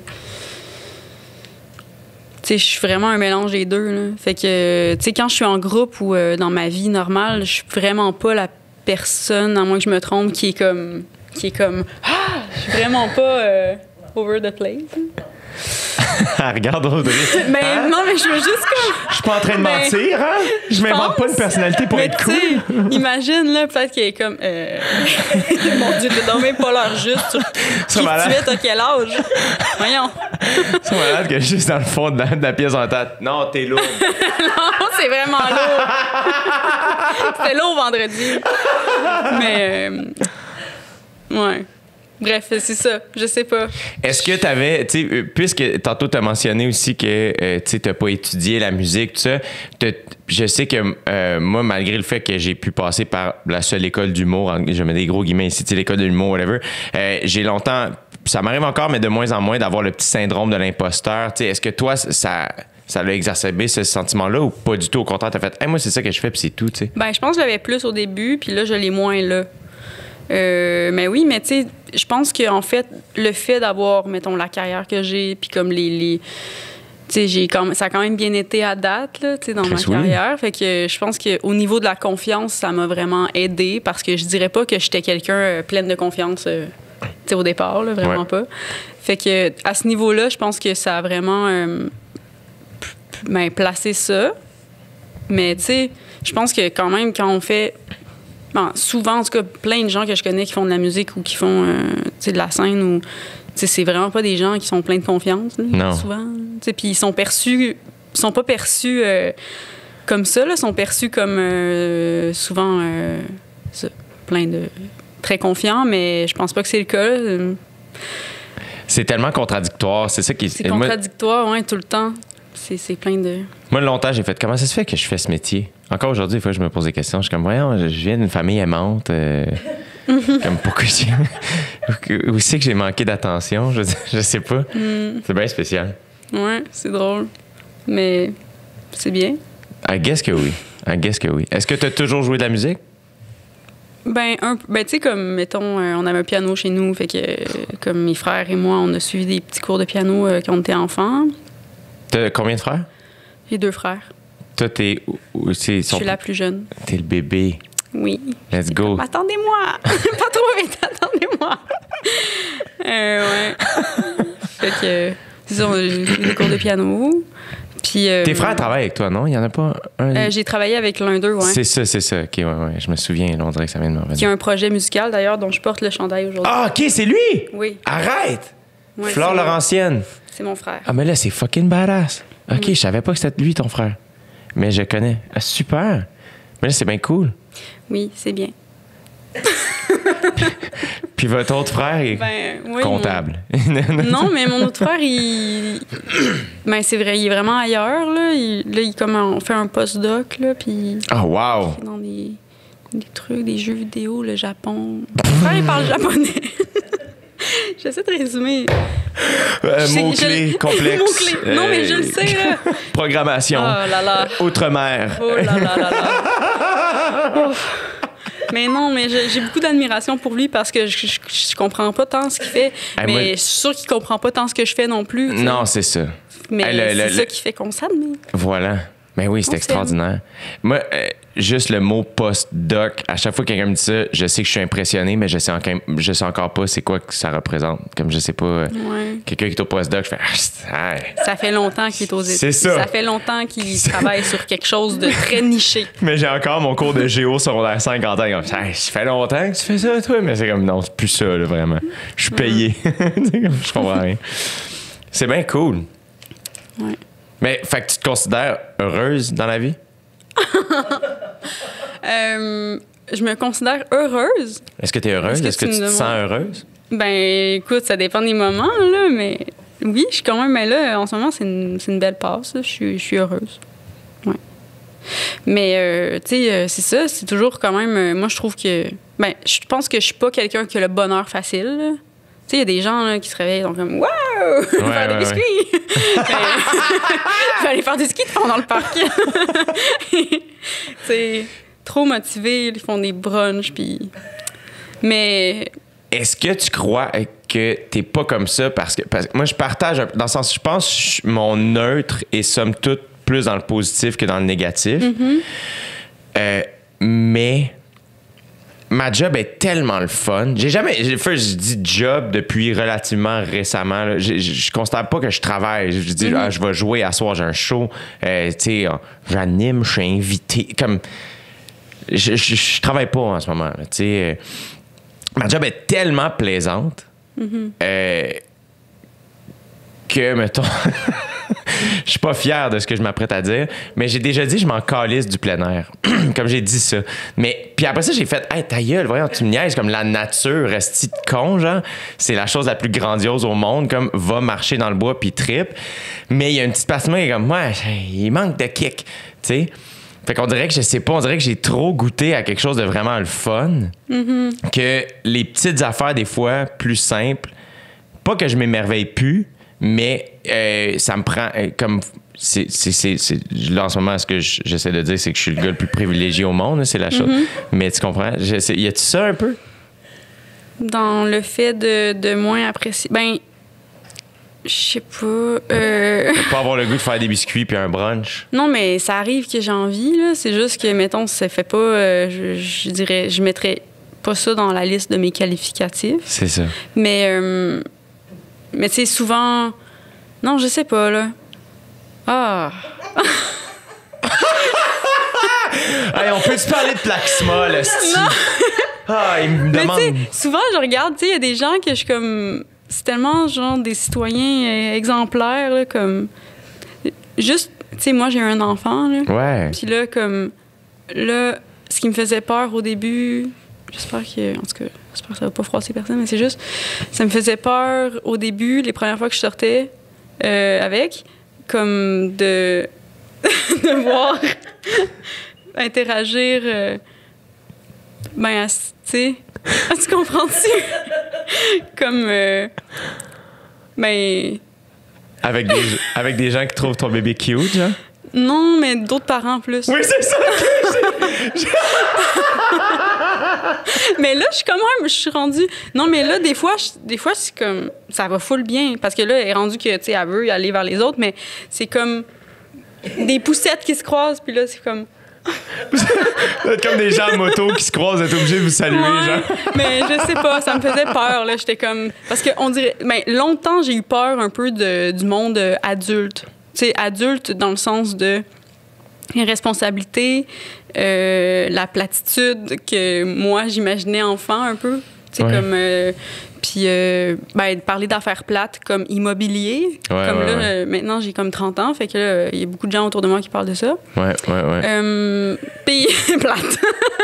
[SPEAKER 3] Tu sais, je suis vraiment un mélange des deux, là. Fait que, tu sais, quand je suis en groupe ou dans ma vie normale, je suis vraiment pas la personne, à moins que je me trompe, qui est comme je suis vraiment pas over the place.
[SPEAKER 2] Regarde Audrey.
[SPEAKER 3] Mais
[SPEAKER 2] Hein?
[SPEAKER 3] non, mais je veux juste comme.
[SPEAKER 2] Je suis pas en train de mentir, hein? Je m'invente pas une personnalité pour être cool.
[SPEAKER 3] Imagine, là, peut-être qu'elle est comme. Mon Dieu, t'as même pas l'heure juste. Qui tu es, t'as quel âge? Voyons.
[SPEAKER 2] C'est malade que juste dans le fond de la pièce en tête. Non, t'es lourd.
[SPEAKER 3] Non, c'est vraiment lourd. C'était lourd vendredi. Mais. Ouais. Bref, c'est ça. Je sais pas.
[SPEAKER 2] Est-ce que tu avais, tu sais, puisque tantôt tu as mentionné aussi que tu n'as pas étudié la musique, tout ça, je sais que moi, malgré le fait que j'ai pu passer par la seule école d'humour, je mets des gros guillemets ici, l'école de l'humour, whatever, j'ai longtemps, ça m'arrive encore, mais de moins en moins, d'avoir le petit syndrome de l'imposteur. Tu sais, est-ce que toi, ça l'a exacerbé ce sentiment-là ou pas du tout? Au contraire, tu as fait, hey, moi, c'est ça que je fais, puis c'est tout, tu sais.
[SPEAKER 3] Ben, je pense que je l'avais plus au début, puis là, je l'ai moins là. Mais oui, mais tu sais, je pense qu'en fait, le fait d'avoir, mettons, la carrière que j'ai, puis comme tu sais, ça a quand même bien été à date, là, tu sais, dans ma carrière. Fait que je pense qu'au niveau de la confiance, ça m'a vraiment aidé parce que je dirais pas que j'étais quelqu'un pleine de confiance, tu sais, au départ, là, vraiment pas. Fait que à ce niveau-là, je pense que ça a vraiment placé ça. Mais tu sais, je pense que quand même, quand on fait... Bon, souvent, en tout cas, plein de gens que je connais qui font de la musique ou qui font de la scène, ou c'est vraiment pas des gens qui sont pleins de confiance. Là,
[SPEAKER 2] non.
[SPEAKER 3] Souvent. Puis ils sont pas perçus comme ça, là, sont perçus comme souvent plein de très confiants, mais je pense pas que c'est le cas. Là.
[SPEAKER 2] C'est tellement contradictoire. C'est ça qui
[SPEAKER 3] C'est contradictoire, oui, tout le temps. C'est plein de...
[SPEAKER 2] Moi, longtemps, j'ai fait comment ça se fait que je fais ce métier? Encore aujourd'hui, des fois, je me pose des questions. Je suis comme, voyons, je viens d'une famille aimante. Comme pourquoi où c'est que j'ai manqué d'attention? Je sais pas. C'est bien spécial.
[SPEAKER 3] Ouais, c'est drôle. Mais c'est bien.
[SPEAKER 2] I guess que oui. Est-ce que tu as toujours joué de la musique?
[SPEAKER 3] Ben tu sais, comme, mettons, on avait un piano chez nous. Fait que, comme mes frères et moi, on a suivi des petits cours de piano quand on était enfants.
[SPEAKER 2] T'as combien de frères?
[SPEAKER 3] J'ai 2 frères.
[SPEAKER 2] Toi, je
[SPEAKER 3] suis la plus jeune.
[SPEAKER 2] T'es le bébé.
[SPEAKER 3] Oui.
[SPEAKER 2] Let's go.
[SPEAKER 3] Attendez-moi! Pas trop vite, attendez-moi! Ouais. Fait que, c'est ça, j'ai des cours de piano. Puis,
[SPEAKER 2] tes frères travaillent avec toi, non? Il n'y en a pas un?
[SPEAKER 3] J'ai travaillé avec l'un d'eux, ouais.
[SPEAKER 2] C'est ça. OK, ouais. Je me souviens, là, on dirait que ça vient de me revenir.
[SPEAKER 3] Qui a un projet musical, d'ailleurs, dont je porte le chandail aujourd'hui.
[SPEAKER 2] Ah, OK, c'est lui?
[SPEAKER 3] Oui.
[SPEAKER 2] Arrête!
[SPEAKER 3] Ouais,
[SPEAKER 2] Flore Laurentienne.
[SPEAKER 3] C'est mon frère.
[SPEAKER 2] Ah, mais là, c'est fucking badass. OK, je savais pas que c'était lui, ton frère. Mais je connais. Ah, super. Mais là, c'est bien cool.
[SPEAKER 3] Oui, c'est bien.
[SPEAKER 2] Puis votre autre frère est comptable.
[SPEAKER 3] Non, mais mon autre frère, c'est vrai, il est vraiment ailleurs. Là, on fait un postdoc, là, puis...
[SPEAKER 2] Oh, wow!
[SPEAKER 3] Dans Des trucs, des jeux vidéo, le Japon. Mon frère, il parle japonais. J'essaie de résumer.
[SPEAKER 2] Mots-clés complexes.
[SPEAKER 3] Mots-clés. Non, mais je le sais, là.
[SPEAKER 2] Programmation.
[SPEAKER 3] Oh là là.
[SPEAKER 2] Outre-mer.
[SPEAKER 3] Oh là là là là. Ouf. Mais non, mais j'ai beaucoup d'admiration pour lui parce que je comprends pas tant ce qu'il fait. Mais je suis sûre qu'il comprend pas tant ce que je fais non plus. T'sais.
[SPEAKER 2] Non, c'est ça.
[SPEAKER 3] Mais c'est ça qui fait qu'on s'admire.
[SPEAKER 2] Voilà. Mais oui, c'est extraordinaire. Moi, juste le mot post-doc, à chaque fois que quelqu'un me dit ça, je sais que je suis impressionné, mais je sais encore pas c'est quoi que ça représente. Comme je sais pas, quelqu'un qui est au post-doc, je fais...
[SPEAKER 3] Ça fait longtemps qu'il est aux études.
[SPEAKER 2] C'est ça.
[SPEAKER 3] Ça fait longtemps qu'il travaille sur quelque chose de très niché.
[SPEAKER 2] Mais j'ai encore mon cours de géo secondaire 5 en temps. Comme, ça fait longtemps que tu fais ça, toi? Mais c'est comme, non, c'est plus ça, là, vraiment. Je suis payé. Je comprends rien. C'est bien cool.
[SPEAKER 3] Ouais.
[SPEAKER 2] Mais, fait que tu te considères heureuse dans la vie?
[SPEAKER 3] Je me considère heureuse.
[SPEAKER 2] Est-ce que tu es heureuse? Est-ce que tu te sens heureuse?
[SPEAKER 3] Ben, écoute, ça dépend des moments, là, mais oui, je suis quand même... Mais là, en ce moment, c'est une belle passe. Je suis heureuse. Ouais. Mais, tu sais, c'est ça, c'est toujours quand même... moi, je trouve que... Ben, je pense que je suis pas quelqu'un qui a le bonheur facile, là. Tu sais, il y a des gens là, qui se réveillent, donc comme « Wow! Faire des biscuits! » Je vais aller faire du ski de fond dans le parc. C'est trop motivé, ils font des brunchs, puis... Mais...
[SPEAKER 2] Est-ce que tu crois que t'es pas comme ça parce que moi, je partage... Dans le sens, je pense que mon neutre est somme toute plus dans le positif que dans le négatif. Mm-hmm. Mais... Ma job est tellement le fun. Je dis job depuis relativement récemment. Là. Je considère pas que je travaille. Je dis, je vais jouer à soir, j'ai un show. Tu sais, j'anime, je suis invité. Comme, je travaille pas en ce moment. Tu sais, ma job est tellement plaisante que, mettons, je suis pas fier de ce que je m'apprête à dire, mais j'ai déjà dit je m'en calisse du plein air. Comme j'ai dit ça. Mais puis après ça, j'ai fait hey, ta gueule, voyons, tu me niaises comme la nature, resti de con, genre. C'est la chose la plus grandiose au monde, comme va marcher dans le bois puis tripe. Mais il y a une petite partie qui est comme ouais, il manque de kick, tu sais. Fait qu'on dirait que je sais pas, on dirait que j'ai trop goûté à quelque chose de vraiment le fun. Que les petites affaires, des fois, plus simples, pas que je m'émerveille plus, mais ça me prend comme... là, en ce moment, ce que j'essaie de dire, c'est que je suis le gars le plus privilégié au monde, c'est la chose. Mais tu comprends? Y a-tu ça un peu?
[SPEAKER 3] Dans le fait de moins apprécier... Ben, je sais pas...
[SPEAKER 2] Pas avoir le goût de faire des biscuits puis un brunch.
[SPEAKER 3] Non, mais ça arrive que j'ai envie, là. C'est juste que, mettons, ça fait pas... je dirais... Je mettrais pas ça dans la liste de mes qualificatifs. C'est ça. Mais tu sais, souvent... Non, je sais pas, là. Ah!
[SPEAKER 2] Hey, on peut-tu parler de Plaxma, là, c'ti? Ah, il me demande...
[SPEAKER 3] Mais tu sais, souvent, je regarde, tu sais, il y a des gens que je suis comme... C'est tellement, genre, des citoyens exemplaires, là, comme... Juste, tu sais, moi, j'ai un enfant, là.
[SPEAKER 2] Ouais.
[SPEAKER 3] Puis là, comme... Là, ce qui me faisait peur au début... J'espère que... En tout cas, j'espère que ça va pas froisser personne, mais c'est juste... Ça me faisait peur au début, les premières fois que je sortais avec, comme de voir interagir... ben, tu sais... Tu comprends-tu? Comme... ben...
[SPEAKER 2] Avec des gens qui trouvent ton bébé cute, genre?
[SPEAKER 3] Non, mais d'autres parents plus.
[SPEAKER 2] Oui, c'est ça!
[SPEAKER 3] Mais là, je suis rendue... Non, mais là, des fois, c'est comme... Ça va full bien. Parce que là, elle est rendue que, tu sais, elle veut aller vers les autres, mais c'est comme des poussettes qui se croisent, puis là, c'est comme...
[SPEAKER 2] Vous êtes comme des gens en moto qui se croisent, vous êtes obligés de vous saluer, genre.
[SPEAKER 3] Mais je sais pas, ça me faisait peur, là. J'étais comme... Parce qu'on dirait... Ben, longtemps, j'ai eu peur un peu du monde adulte. Tu sais, adulte dans le sens de responsabilité, la platitude que moi, j'imaginais enfant un peu. Tu sais, comme... Puis, parler d'affaires plates comme immobilier.
[SPEAKER 2] Ouais,
[SPEAKER 3] comme
[SPEAKER 2] ouais,
[SPEAKER 3] là,
[SPEAKER 2] ouais.
[SPEAKER 3] maintenant, j'ai comme 30 ans. Fait que là, il y a beaucoup de gens autour de moi qui parlent de ça.
[SPEAKER 2] Ouais.
[SPEAKER 3] Puis, plate.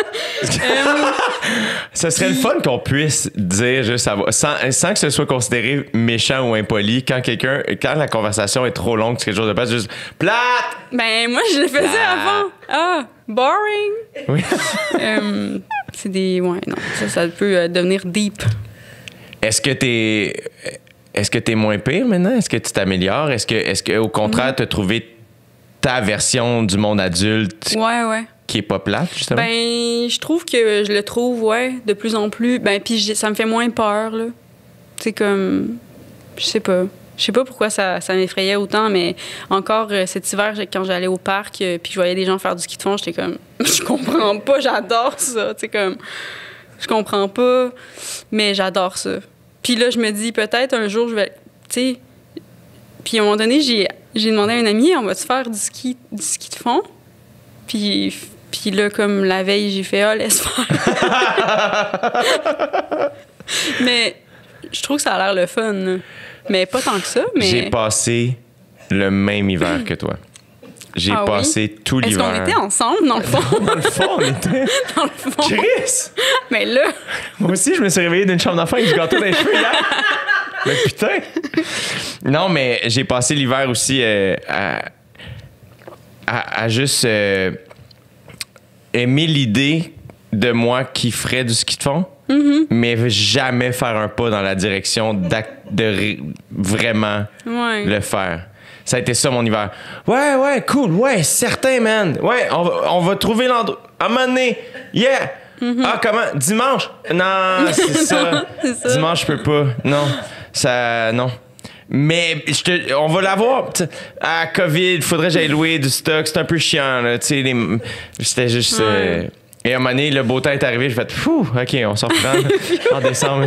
[SPEAKER 2] Ça serait le fun qu'on puisse dire juste sans que ce soit considéré méchant ou impoli quand la conversation est trop longue, c'est quelque chose de plate, juste plate!
[SPEAKER 3] Ben, moi, je le faisais avant. Ah, boring.
[SPEAKER 2] Oui.
[SPEAKER 3] C'est des. Ouais, non. Ça peut devenir deep.
[SPEAKER 2] Est-ce que t'es moins pire maintenant? Est-ce que tu t'améliores? Est-ce que au contraire, t'as trouvé ta version du monde adulte
[SPEAKER 3] Ouais.
[SPEAKER 2] qui est pas plate, justement?
[SPEAKER 3] Ben, je trouve que je le trouve, ouais, de plus en plus. Ben, puis ça me fait moins peur, là. Tu sais, comme. Je sais pas. Je sais pas pourquoi ça m'effrayait autant, mais encore cet hiver, quand j'allais au parc, puis je voyais des gens faire du ski de fond, j'étais comme. Je comprends pas, j'adore ça. Tu sais, comme. Je comprends pas, mais j'adore ça. Puis là, je me dis, peut-être un jour, je vais. Tu sais. Puis à un moment donné, j'ai demandé à une amie, on va-tu faire du ski de fond? Puis là, comme la veille, j'ai fait, laisse faire. Mais je trouve que ça a l'air le fun. Là. Mais pas tant que ça. Mais...
[SPEAKER 2] J'ai passé le même hiver que toi. J'ai passé tout l'hiver.
[SPEAKER 3] Est-ce qu'on était ensemble, dans le fond?
[SPEAKER 2] Dans le fond, on était.
[SPEAKER 3] Dans le fond.
[SPEAKER 2] Chris!
[SPEAKER 3] Mais là.
[SPEAKER 2] Moi aussi, je me suis réveillé d'une chambre d'enfant avec du gâteau dans les cheveux hier. Mais putain! Non, mais j'ai passé l'hiver aussi à juste aimer l'idée de moi qui ferait du ski de fond, mais jamais faire un pas dans la direction de vraiment le faire. Ça a été ça, mon hiver. Ouais, cool. Ouais, certain, man. Ouais, on va trouver l'endroit. À un moment donné, yeah! Ah, comment? Dimanche? Non, c'est ça.
[SPEAKER 3] C'est ça.
[SPEAKER 2] Dimanche, je peux pas. Non. Non. Mais on va l'avoir. À COVID, il faudrait que j'aille louer du stock. C'est un peu chiant. Là, c'était juste... et à un moment donné, le beau temps est arrivé. J'ai fait, fou, OK, on s'en reprend en décembre.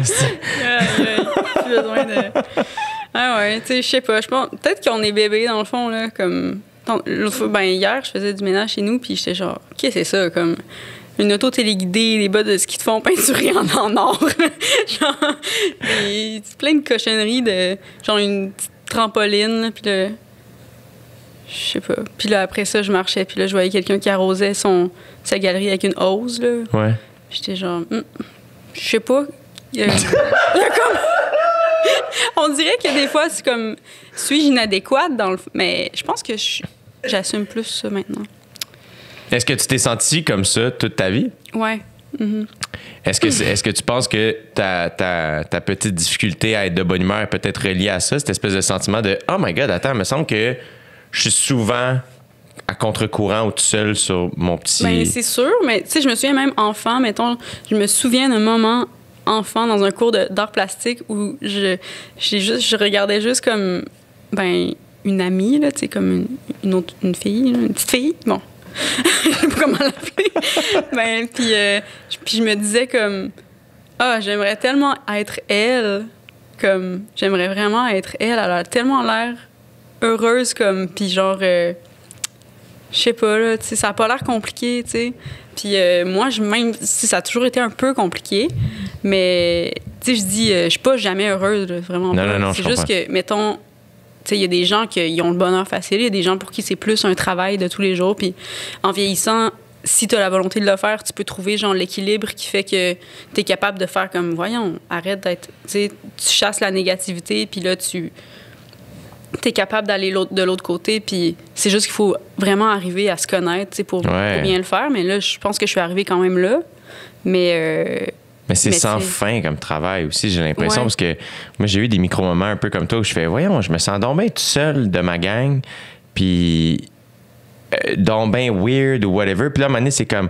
[SPEAKER 3] Plus besoin de... Ah ouais, tu sais, je sais pas. Je pense peut-être qu'on est bébé dans le fond, là. Comme... L'autre fois, hier, je faisais du ménage chez nous, puis j'étais genre, OK, c'est ça, comme... Une auto téléguidée, des bas de ski de fond peinturés en or. Genre, plein de cochonneries de... Genre une petite trampoline, puis là... Je sais pas. Puis là, après ça, je marchais, puis là, je voyais quelqu'un qui arrosait sa galerie avec une hose, là.
[SPEAKER 2] Ouais.
[SPEAKER 3] J'étais genre... je sais pas. Il y a comme... On dirait que des fois, c'est comme... Suis-je inadéquate dans le... Mais je pense que j'assume plus ça maintenant.
[SPEAKER 2] Est-ce que tu t'es senti comme ça toute ta vie?
[SPEAKER 3] Ouais. Mm-hmm.
[SPEAKER 2] Est-ce que tu penses que ta petite difficulté à être de bonne humeur est peut-être reliée à ça, cette espèce de sentiment de « Oh my God, attends, il me semble que je suis souvent à contre-courant ou tout seul sur mon petit... »
[SPEAKER 3] Ben, c'est sûr, mais tu sais, je me souviens même enfant, mettons, je me souviens d'un moment enfant dans un cours d'art plastique où je regardais juste comme, une amie, là, tu sais, comme une fille, là, une petite fille, bon. Je sais pas comment l'appeler. Puis je me disais comme, j'aimerais tellement être elle, comme, j'aimerais vraiment être elle. Elle a tellement l'air heureuse, comme, puis genre, je sais pas, là, tu sais, ça a pas l'air compliqué, tu sais. Puis moi, même si ça a toujours été un peu compliqué, mais, tu sais, je dis, je suis pas jamais heureuse, là, vraiment pas.
[SPEAKER 2] Non,
[SPEAKER 3] c'est juste que, mettons, tu sais, il y a des gens qui ont le bonheur facile, il y a des gens pour qui c'est plus un travail de tous les jours. Puis en vieillissant, si tu as la volonté de le faire, tu peux trouver genre l'équilibre qui fait que tu es capable de faire comme, voyons, arrête d'être... Tu sais, tu chasses la négativité, puis là, tu es capable d'aller de l'autre côté. Puis c'est juste qu'il faut vraiment arriver à se connaître, tu sais, pour bien le faire. Mais là, je pense que je suis arrivée quand même là. Mais
[SPEAKER 2] c'est sans fin comme travail aussi, j'ai l'impression, parce que moi, j'ai eu des micro-moments un peu comme toi où je fais, voyons, je me sens donc bien tout seul de ma gang, puis donc bien weird ou whatever. Puis là, à un moment donné, c'est comme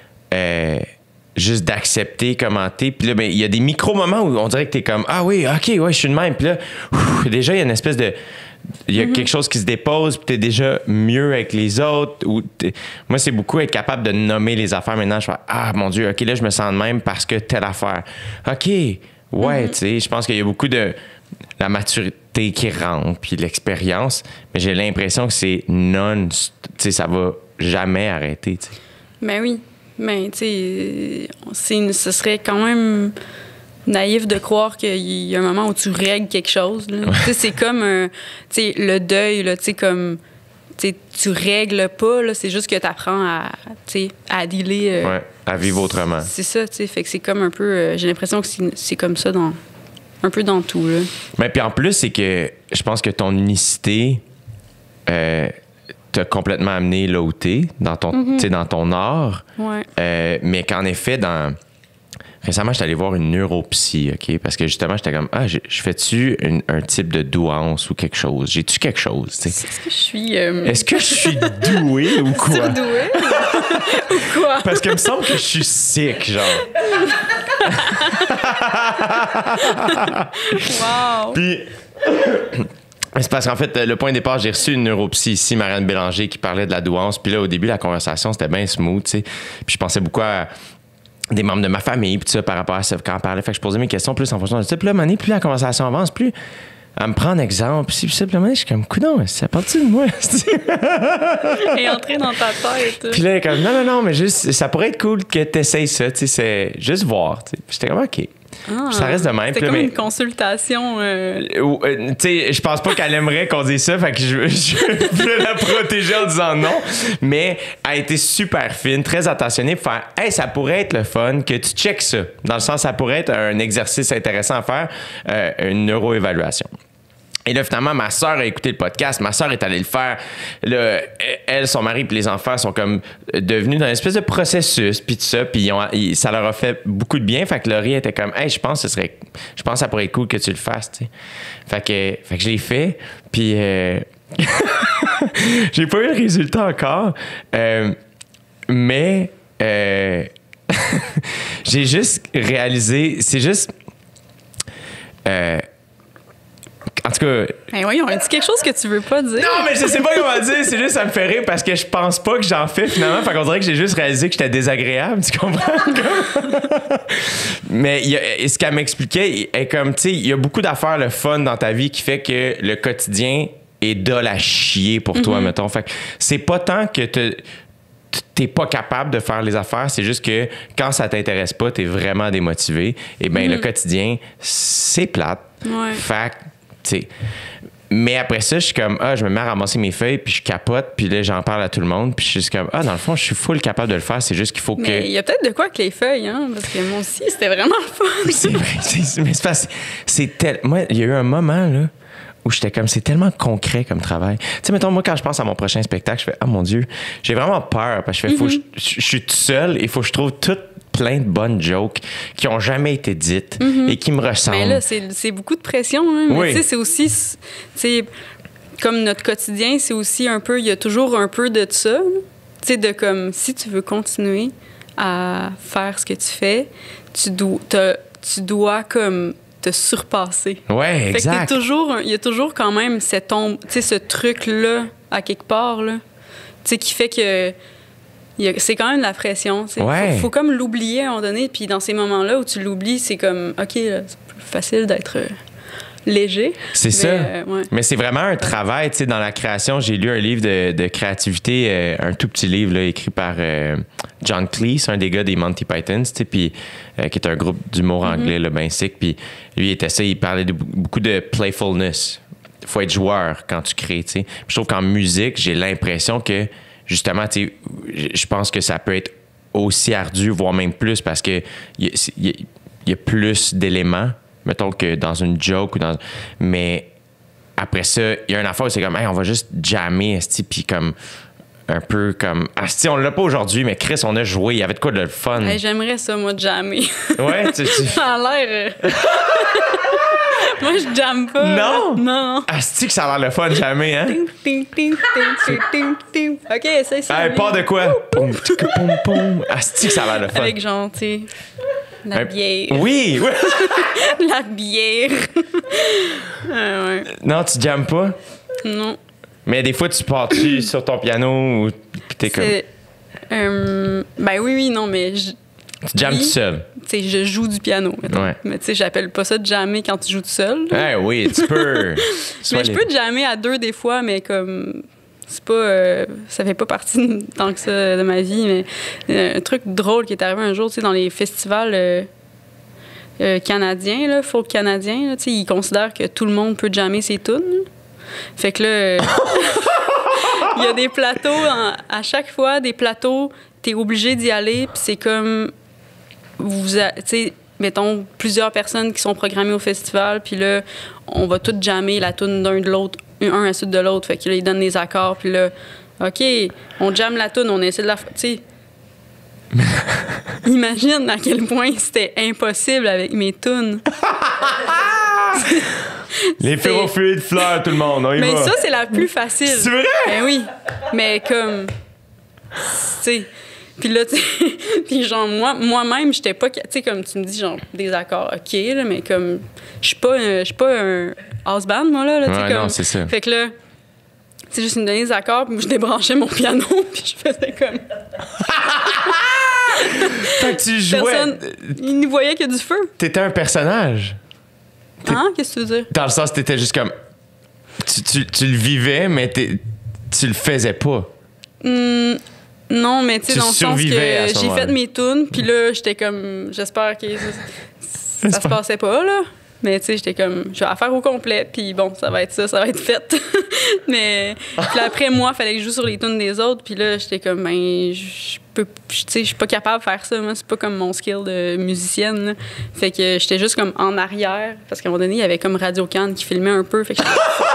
[SPEAKER 2] juste d'accepter comment t'es. Puis là, il y a des micro-moments où on dirait que t'es comme, ah oui, OK, ouais, je suis de même. Puis là, déjà, il y a une espèce de... Il y a quelque chose qui se dépose, puis t'es déjà mieux avec les autres. Moi, c'est beaucoup être capable de nommer les affaires. Maintenant, je fais, ah, mon Dieu, OK, là, je me sens de même parce que telle affaire. OK, ouais, tu sais, je pense qu'il y a beaucoup de la maturité qui rentre, puis l'expérience, mais j'ai l'impression que c'est tu sais, ça va jamais arrêter, tu sais.
[SPEAKER 3] Ben oui, mais tu sais, ce serait quand même... naïf de croire qu'il y a un moment où tu règles quelque chose. Là. Tu sais, c'est comme le deuil, là, tu sais, comme tu règles pas, là, c'est juste que tu apprends à dealer.
[SPEAKER 2] Ouais, à vivre autrement.
[SPEAKER 3] C'est ça, tu sais. Fait que c'est comme un peu. J'ai l'impression que c'est comme ça un peu dans tout. Là.
[SPEAKER 2] Mais puis en plus, c'est que je pense que ton unicité t'a complètement amené là où t'es, dans ton art.
[SPEAKER 3] Ouais.
[SPEAKER 2] Mais qu'en effet, récemment, j'étais allé voir une neuropsy, OK? Parce que justement, j'étais comme, je fais-tu un type de douance ou quelque chose? J'ai-tu quelque chose? T'sais?
[SPEAKER 3] Est-ce que je suis.
[SPEAKER 2] Est-ce que je suis doué ou quoi?
[SPEAKER 3] Surdoué? Ou quoi?
[SPEAKER 2] Parce qu'il me semble que je suis sick, genre.
[SPEAKER 3] Wow!
[SPEAKER 2] Puis. C'est parce qu'en fait, le point de départ, j'ai reçu une neuropsy ici, Marianne Bélanger, qui parlait de la douance. Puis là, au début, la conversation, c'était bien smooth, tu sais. Puis je pensais beaucoup à des membres de ma famille, puis tout ça, par rapport à ça, quand on parlait. Fait que je posais mes questions plus en fonction de ça. Puis là, à un moment donné, plus la conversation avance, plus elle me prend un exemple. Puis simplement, je suis comme, coudonc, c'est parti de moi.
[SPEAKER 3] Et entrer dans ta tête.
[SPEAKER 2] Puis là, elle est comme, non, mais juste, ça pourrait être cool que tu essayes ça, tu sais, c'est juste voir. Tu sais. Puis j'étais comme, OK. Ça reste de même.
[SPEAKER 3] C'est comme une consultation.
[SPEAKER 2] Tu sais, je pense pas qu'elle aimerait qu'on dise ça, fait que je veux la protéger en disant non. Mais elle a été super fine, très attentionnée pour faire « Hey, ça pourrait être le fun que tu checkes ça. » Dans le sens, ça pourrait être un exercice intéressant à faire, une neuroévaluation. Et là, finalement, ma sœur a écouté le podcast. Ma sœur est allée le faire. Là, elle, son mari et les enfants sont comme devenus dans une espèce de processus, puis tout ça. Puis ça leur a fait beaucoup de bien. Fait que Laurie était comme, hey, je pense que ça pourrait être cool que tu le fasses, tu sais. Fait que je l'ai fait. Puis j'ai pas eu le résultat encore. Mais j'ai juste réalisé, c'est juste. En tout cas.
[SPEAKER 3] Ben oui, on a dit quelque chose que tu veux pas dire.
[SPEAKER 2] Non, mais je sais pas comment dire. C'est juste, ça me fait rire parce que je pense pas que j'en fais finalement. Fait qu'on dirait que j'ai juste réalisé que j'étais désagréable. Tu comprends? Mais ce qu'elle m'expliquait est comme, tu sais, il y a beaucoup d'affaires, le fun dans ta vie qui fait que le quotidien est dole à chier pour toi, mettons. Fait que c'est pas tant que t'es pas capable de faire les affaires, c'est juste que quand ça t'intéresse pas, t'es vraiment démotivé. Et bien, le quotidien, c'est plate.
[SPEAKER 3] Ouais.
[SPEAKER 2] Fait que, tu sais. Mais après ça, je suis comme, je me mets à ramasser mes feuilles, puis je capote, puis là, j'en parle à tout le monde, puis je suis juste comme, dans le fond, je suis full capable de le faire, c'est juste qu'il faut que.
[SPEAKER 3] Mais il y a peut-être de quoi avec les feuilles, hein, parce que moi aussi, c'était vraiment fun.
[SPEAKER 2] Mais c'est parce moi, il y a eu un moment, là, où j'étais comme, c'est tellement concret comme travail. Tu sais, mettons, moi, quand je pense à mon prochain spectacle, je fais, mon Dieu, j'ai vraiment peur, parce que je fais, je suis tout seul, il faut que je trouve plein de bonnes jokes qui ont jamais été dites et qui me ressemblent.
[SPEAKER 3] Mais là, c'est beaucoup de pression. Hein. Mais
[SPEAKER 2] oui.
[SPEAKER 3] tu sais, c'est aussi... C'est comme notre quotidien, c'est aussi un peu... Il y a toujours un peu de ça. Tu sais, de comme, si tu veux continuer à faire ce que tu fais, tu dois comme te surpasser.
[SPEAKER 2] Ouais, exact.
[SPEAKER 3] Fait que il y a toujours quand même ce truc-là, à quelque part, là, tu sais, qui fait que... C'est quand même de la pression.
[SPEAKER 2] Ouais.
[SPEAKER 3] Faut comme l'oublier à un moment donné. Puis dans ces moments-là où tu l'oublies, c'est comme, OK, là, c'est plus facile d'être léger.
[SPEAKER 2] C'est ça.
[SPEAKER 3] Ouais.
[SPEAKER 2] Mais c'est vraiment un travail. Tu sais, dans la création, j'ai lu un livre de créativité, un tout petit livre là, écrit par John Cleese, un des gars des Monty Python, tu sais, puis qui est un groupe d'humour anglais, là, ben sick. Puis lui, il parlait beaucoup de playfulness. Il faut être joueur quand tu crées. Tu sais. Je trouve qu'en musique, j'ai l'impression que justement, je pense que ça peut être aussi ardu, voire même plus, parce que il y a plus d'éléments, mettons, que dans une joke ou dans. Mais après ça, il y a une affaire où c'est comme, on va juste jammer, puis comme. Un peu comme. On l'a pas aujourd'hui, mais Chris, on a joué. Il y avait de quoi de le fun.
[SPEAKER 3] Hey, j'aimerais ça, moi, jammer.
[SPEAKER 2] Ouais,
[SPEAKER 3] Ça a l'air. Moi, je jamme pas.
[SPEAKER 2] Non?
[SPEAKER 3] Non.
[SPEAKER 2] Asti que ça a l'air le fun, jamais, hein?
[SPEAKER 3] OK, essaye ça.
[SPEAKER 2] Hey, pas de quoi? Poum, poum, poum. Asti que ça a l'air le fun.
[SPEAKER 3] Avec genre, tu sais, la bière.
[SPEAKER 2] Oui!
[SPEAKER 3] La bière. Ouais.
[SPEAKER 2] Non, tu jammes pas?
[SPEAKER 3] Non.
[SPEAKER 2] Mais des fois, tu pars-tu sur ton piano ou t'es comme.
[SPEAKER 3] Ben oui, non, mais.
[SPEAKER 2] Tu jammes tout seul.
[SPEAKER 3] Tu sais, je joue du piano.
[SPEAKER 2] Ouais.
[SPEAKER 3] Mais tu sais, j'appelle pas ça jammer quand tu joues tout seul.
[SPEAKER 2] Oui, tu peux.
[SPEAKER 3] Mais je peux jammer à deux des fois, mais comme. C'est pas. Ça fait pas partie tant que ça de ma vie. Mais un truc drôle qui est arrivé un jour, tu sais, dans les festivals. canadien, là, folk canadien. Là, il considère que tout le monde peut jammer ses tunes. Là. Fait que là, il y a des plateaux, à chaque fois, des plateaux, t'es obligé d'y aller, puis c'est comme, tu sais, mettons, plusieurs personnes qui sont programmées au festival, puis là, on va toutes jammer la tune d'un de l'autre, un à la suite de l'autre. Fait que là, ils donnent des accords, puis là, OK, on jamme la tune, on essaie de la... Tu sais, imagine à quel point c'était impossible avec mes tunes.
[SPEAKER 2] Les ferrofluides de fleurs, tout le monde, on y
[SPEAKER 3] Mais
[SPEAKER 2] va.
[SPEAKER 3] ça, c'est la plus facile.
[SPEAKER 2] C'est vrai?
[SPEAKER 3] Ben oui. Mais comme... Tu sais... Puis là, tu sais... Puis genre, moi-même, j'étais pas... Tu sais, comme tu me dis, genre, des accords, OK, là, mais comme... Je suis pas un house band, moi, là. Tu sais,
[SPEAKER 2] Ouais,
[SPEAKER 3] comme...
[SPEAKER 2] non, c'est ça.
[SPEAKER 3] Fait que là... C'est juste, ils me donnaient des accords, puis je débranchais mon piano, puis je faisais comme...
[SPEAKER 2] Fait que tu jouais...
[SPEAKER 3] Personne... Ils nous voyaient qu'il y a du feu.
[SPEAKER 2] T'étais un personnage.
[SPEAKER 3] Hein? Qu'est-ce que tu veux dire?
[SPEAKER 2] Dans le sens, t'étais juste comme... Tu le vivais, mais tu le faisais pas.
[SPEAKER 3] Non, mais tu sais,
[SPEAKER 2] Tu
[SPEAKER 3] dans le sens
[SPEAKER 2] survivais à
[SPEAKER 3] que
[SPEAKER 2] ce
[SPEAKER 3] j'ai
[SPEAKER 2] moment-là.
[SPEAKER 3] fait mes tunes, puis là, j'étais comme... J'espère que ça se passait pas, là. Mais tu sais, j'étais comme... Je vais la faire au complet, puis bon, ça va être ça va être fait. Mais... Puis après, moi, il fallait que je joue sur les tunes des autres, puis là, j'étais comme... Ben, tu sais, je suis pas capable de faire ça. Moi, c'est pas comme mon skill de musicienne, là. Fait que j'étais juste comme en arrière, parce qu'à un moment donné, il y avait comme Radio-Can qui filmait un peu, fait que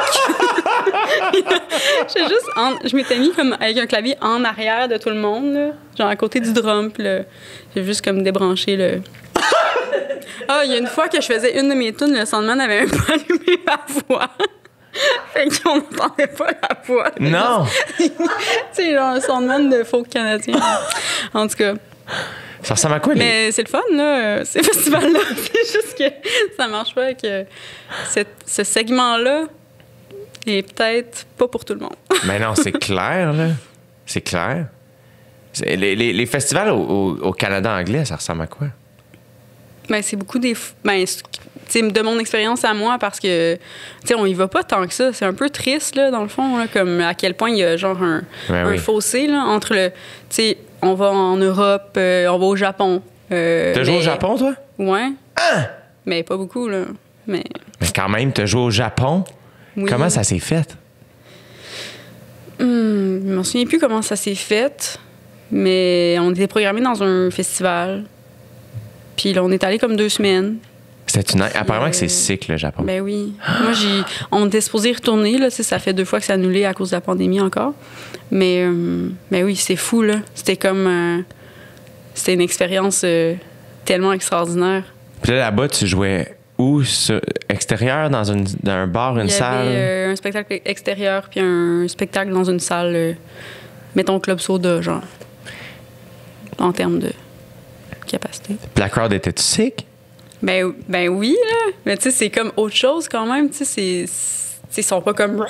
[SPEAKER 3] j'étais juste... Je m'étais mis comme avec un clavier en arrière de tout le monde, là, genre à côté du drum, puis là, j'ai juste comme débranché le... Ah, il y a une fois que je faisais une de mes tunes, le soundman avait même pas allumé ma voix. Fait qu'on n'entendait pas la voix.
[SPEAKER 2] Non!
[SPEAKER 3] Tu sais, genre un soundman de folk canadien. En tout cas.
[SPEAKER 2] Ça ressemble à quoi,
[SPEAKER 3] Mais c'est le fun, là, ces festivals-là. C'est juste que ça marche pas, que ce segment-là est peut-être pas pour tout le monde.
[SPEAKER 2] Mais non, c'est clair, là. C'est clair. Les festivals au Canada anglais, ça ressemble à quoi?
[SPEAKER 3] Ben, c'est beaucoup des... Ben, tu sais, de mon expérience à moi, parce que, tu sais, on y va pas tant que ça. C'est un peu triste, là, dans le fond, là, comme à quel point il y a genre un
[SPEAKER 2] oui.
[SPEAKER 3] fossé, là, entre le... Tu sais, on va en Europe, on va au Japon.
[SPEAKER 2] T'as joué au Japon, toi?
[SPEAKER 3] Ouais.
[SPEAKER 2] Ah!
[SPEAKER 3] Mais pas beaucoup, là. Mais
[SPEAKER 2] Mais quand même, t'as joué au Japon.
[SPEAKER 3] oui.
[SPEAKER 2] Comment ça s'est fait?
[SPEAKER 3] Je m'en souviens plus comment ça s'est fait, mais on était programmés dans un festival. Puis là, on est allé comme 2 semaines.
[SPEAKER 2] C'était apparemment que c'est sick, le Japon.
[SPEAKER 3] Ben oui. Moi, on était supposé y retourner, là. Ça fait 2 fois que c'est annulé à cause de la pandémie encore. Mais oui, c'est fou, là. C'était comme... c'était une expérience tellement extraordinaire.
[SPEAKER 2] Puis là-bas, tu jouais où? Extérieur, dans un bar, une salle?
[SPEAKER 3] Il y avait un spectacle extérieur, puis un spectacle dans une salle, mettons Club Soda, genre. En termes de capacité.
[SPEAKER 2] Puis la crowd était-tu sick?
[SPEAKER 3] Ben oui, là. Mais tu sais, c'est comme autre chose quand même. Tu sais, ils sont pas comme...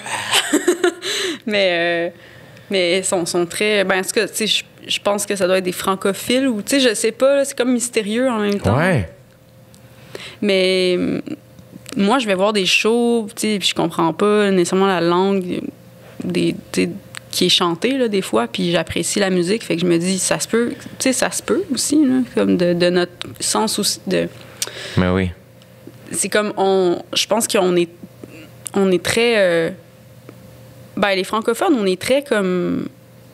[SPEAKER 3] mais ils sont très... Ben en tout cas, tu sais, je pense que ça doit être des francophiles ou... Tu sais, je sais pas, là, c'est comme mystérieux en même temps.
[SPEAKER 2] Ouais.
[SPEAKER 3] Mais moi, je vais voir des shows, tu sais, puis je comprends pas nécessairement la langue qui est chantée, là, des fois, puis j'apprécie la musique, fait que je me dis, ça se peut, tu sais, ça se peut aussi, là, comme de notre sens aussi de...
[SPEAKER 2] Mais oui.
[SPEAKER 3] C'est comme, je pense qu'on est très... ben, les francophones, on est très comme...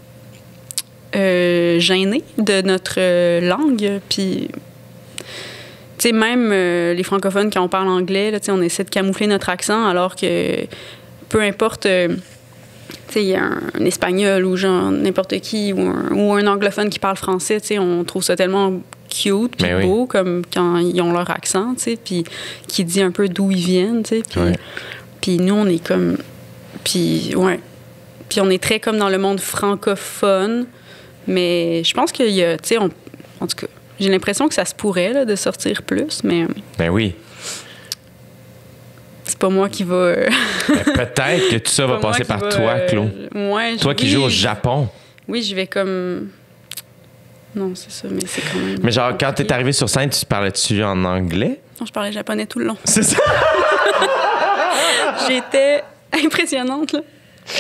[SPEAKER 3] gênés de notre langue, puis... Tu sais, même les francophones, quand on parle anglais, là, on essaie de camoufler notre accent, alors que peu importe... tu sais, il y a un espagnol ou genre n'importe qui, ou un anglophone qui parle français, tu sais, on trouve ça tellement cute puis beau, comme quand ils ont leur accent, tu sais, puis qui dit un peu d'où ils viennent, tu sais. Puis nous, on est comme... Puis, ouais. Puis on est très comme dans le monde francophone, mais je pense qu'il y a, tu sais, en tout cas, j'ai l'impression que ça se pourrait, là, de sortir plus, mais...
[SPEAKER 2] Ben oui.
[SPEAKER 3] C'est pas moi qui va...
[SPEAKER 2] Ben, peut-être que tout ça va passer par toi, Claude.
[SPEAKER 3] Ouais,
[SPEAKER 2] toi qui joues au Japon.
[SPEAKER 3] Oui, je vais comme... Non, c'est ça, mais c'est quand même...
[SPEAKER 2] Mais genre, quand t'es arrivé sur scène, tu parlais-tu en anglais?
[SPEAKER 3] Non, je parlais japonais tout le long.
[SPEAKER 2] C'est ça?
[SPEAKER 3] J'étais impressionnante, là.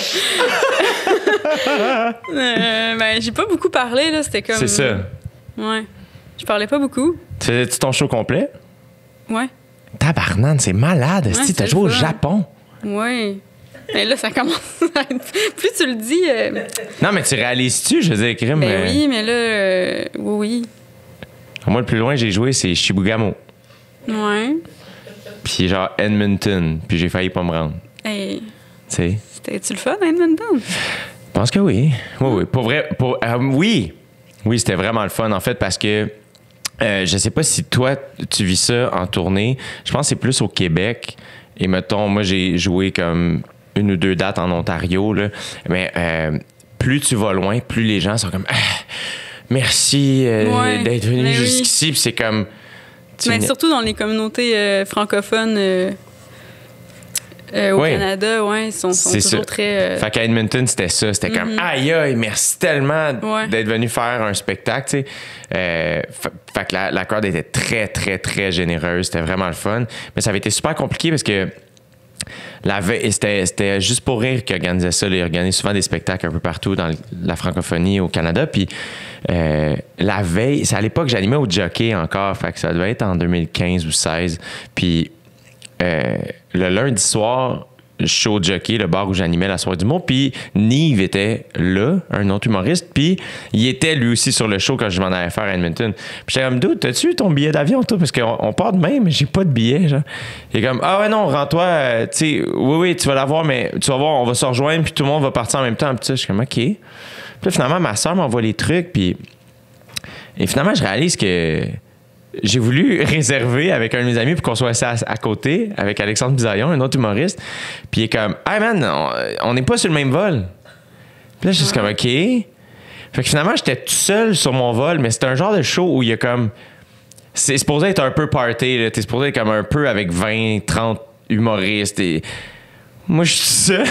[SPEAKER 3] Ben, j'ai pas beaucoup parlé, là. C'était comme...
[SPEAKER 2] C'est ça.
[SPEAKER 3] Ouais. Je parlais pas beaucoup.
[SPEAKER 2] Faisais-tu ton show complet?
[SPEAKER 3] Ouais.
[SPEAKER 2] Tabarnane, c'est malade.
[SPEAKER 3] Ouais,
[SPEAKER 2] Si t'as
[SPEAKER 3] c'est
[SPEAKER 2] joué au
[SPEAKER 3] le fun.
[SPEAKER 2] Japon.
[SPEAKER 3] Oui. Mais là, ça commence à être... Plus tu le dis...
[SPEAKER 2] Non, mais tu réalises-tu? Je veux dire, crime.
[SPEAKER 3] Ben oui, mais là... oui.
[SPEAKER 2] Moi, le plus loin que j'ai joué, c'est Shibugamo.
[SPEAKER 3] Ouais.
[SPEAKER 2] Puis genre Edmonton. Puis j'ai failli pas me rendre.
[SPEAKER 3] Hey,
[SPEAKER 2] Tu sais?
[SPEAKER 3] c'était-tu le fun, Edmonton?
[SPEAKER 2] Je pense que oui. Oui. Pour vrai. Oui. Oui, c'était vraiment le fun, en fait, parce que je sais pas si toi, tu vis ça en tournée. Je pense que c'est plus au Québec. Et mettons, moi, j'ai joué comme 1 ou 2 dates en Ontario, là. Mais plus tu vas loin, plus les gens sont comme merci d'être venu
[SPEAKER 3] mais
[SPEAKER 2] jusqu'ici. Puis c'est comme.
[SPEAKER 3] Mais surtout dans les communautés francophones au Canada, ouais, ils sont toujours très...
[SPEAKER 2] Fait qu'à Edmonton, c'était ça. C'était comme aïe, aïe, merci tellement d'être venu faire un spectacle, tu sais. Fait que la crowd était très, très, très généreuse. C'était vraiment le fun. Mais ça avait été super compliqué parce que la veille, c'était Juste pour rire qui organisait ça. Ils organisaient souvent des spectacles un peu partout dans la francophonie au Canada. Puis la veille, c'est à l'époque que j'animais au Jockey encore. Fait que ça devait être en 2015 ou 2016. Puis le lundi soir, show au Jockey, le bar où j'animais la soirée d'humour. Puis Nive était là, un autre humoriste. Puis il était lui aussi sur le show quand je m'en allais faire à Edmonton. Puis j'étais comme, dude, t'as-tu eu ton billet d'avion, toi? Parce qu'on part demain, mais j'ai pas de billet, genre. Il est comme, ah ouais, non, rends-toi, tu sais, oui, tu vas l'avoir, mais tu vas voir, on va se rejoindre, puis tout le monde va partir en même temps. Puis je suis comme, OK. Puis là, finalement, ma soeur m'envoie les trucs, puis. Et finalement, je réalise que. J'ai voulu réserver avec un de mes amis pour qu'on soit assis à côté avec Alexandre Bizarion, un autre humoriste. Puis il est comme, hey man, on n'est pas sur le même vol. Puis là, je suis comme, OK. Fait que finalement, j'étais tout seul sur mon vol, mais c'était un genre de show où il y a comme. C'est supposé être un peu party, là. T'es supposé être comme un peu avec 20, 30 humoristes. Et moi, je suis seul.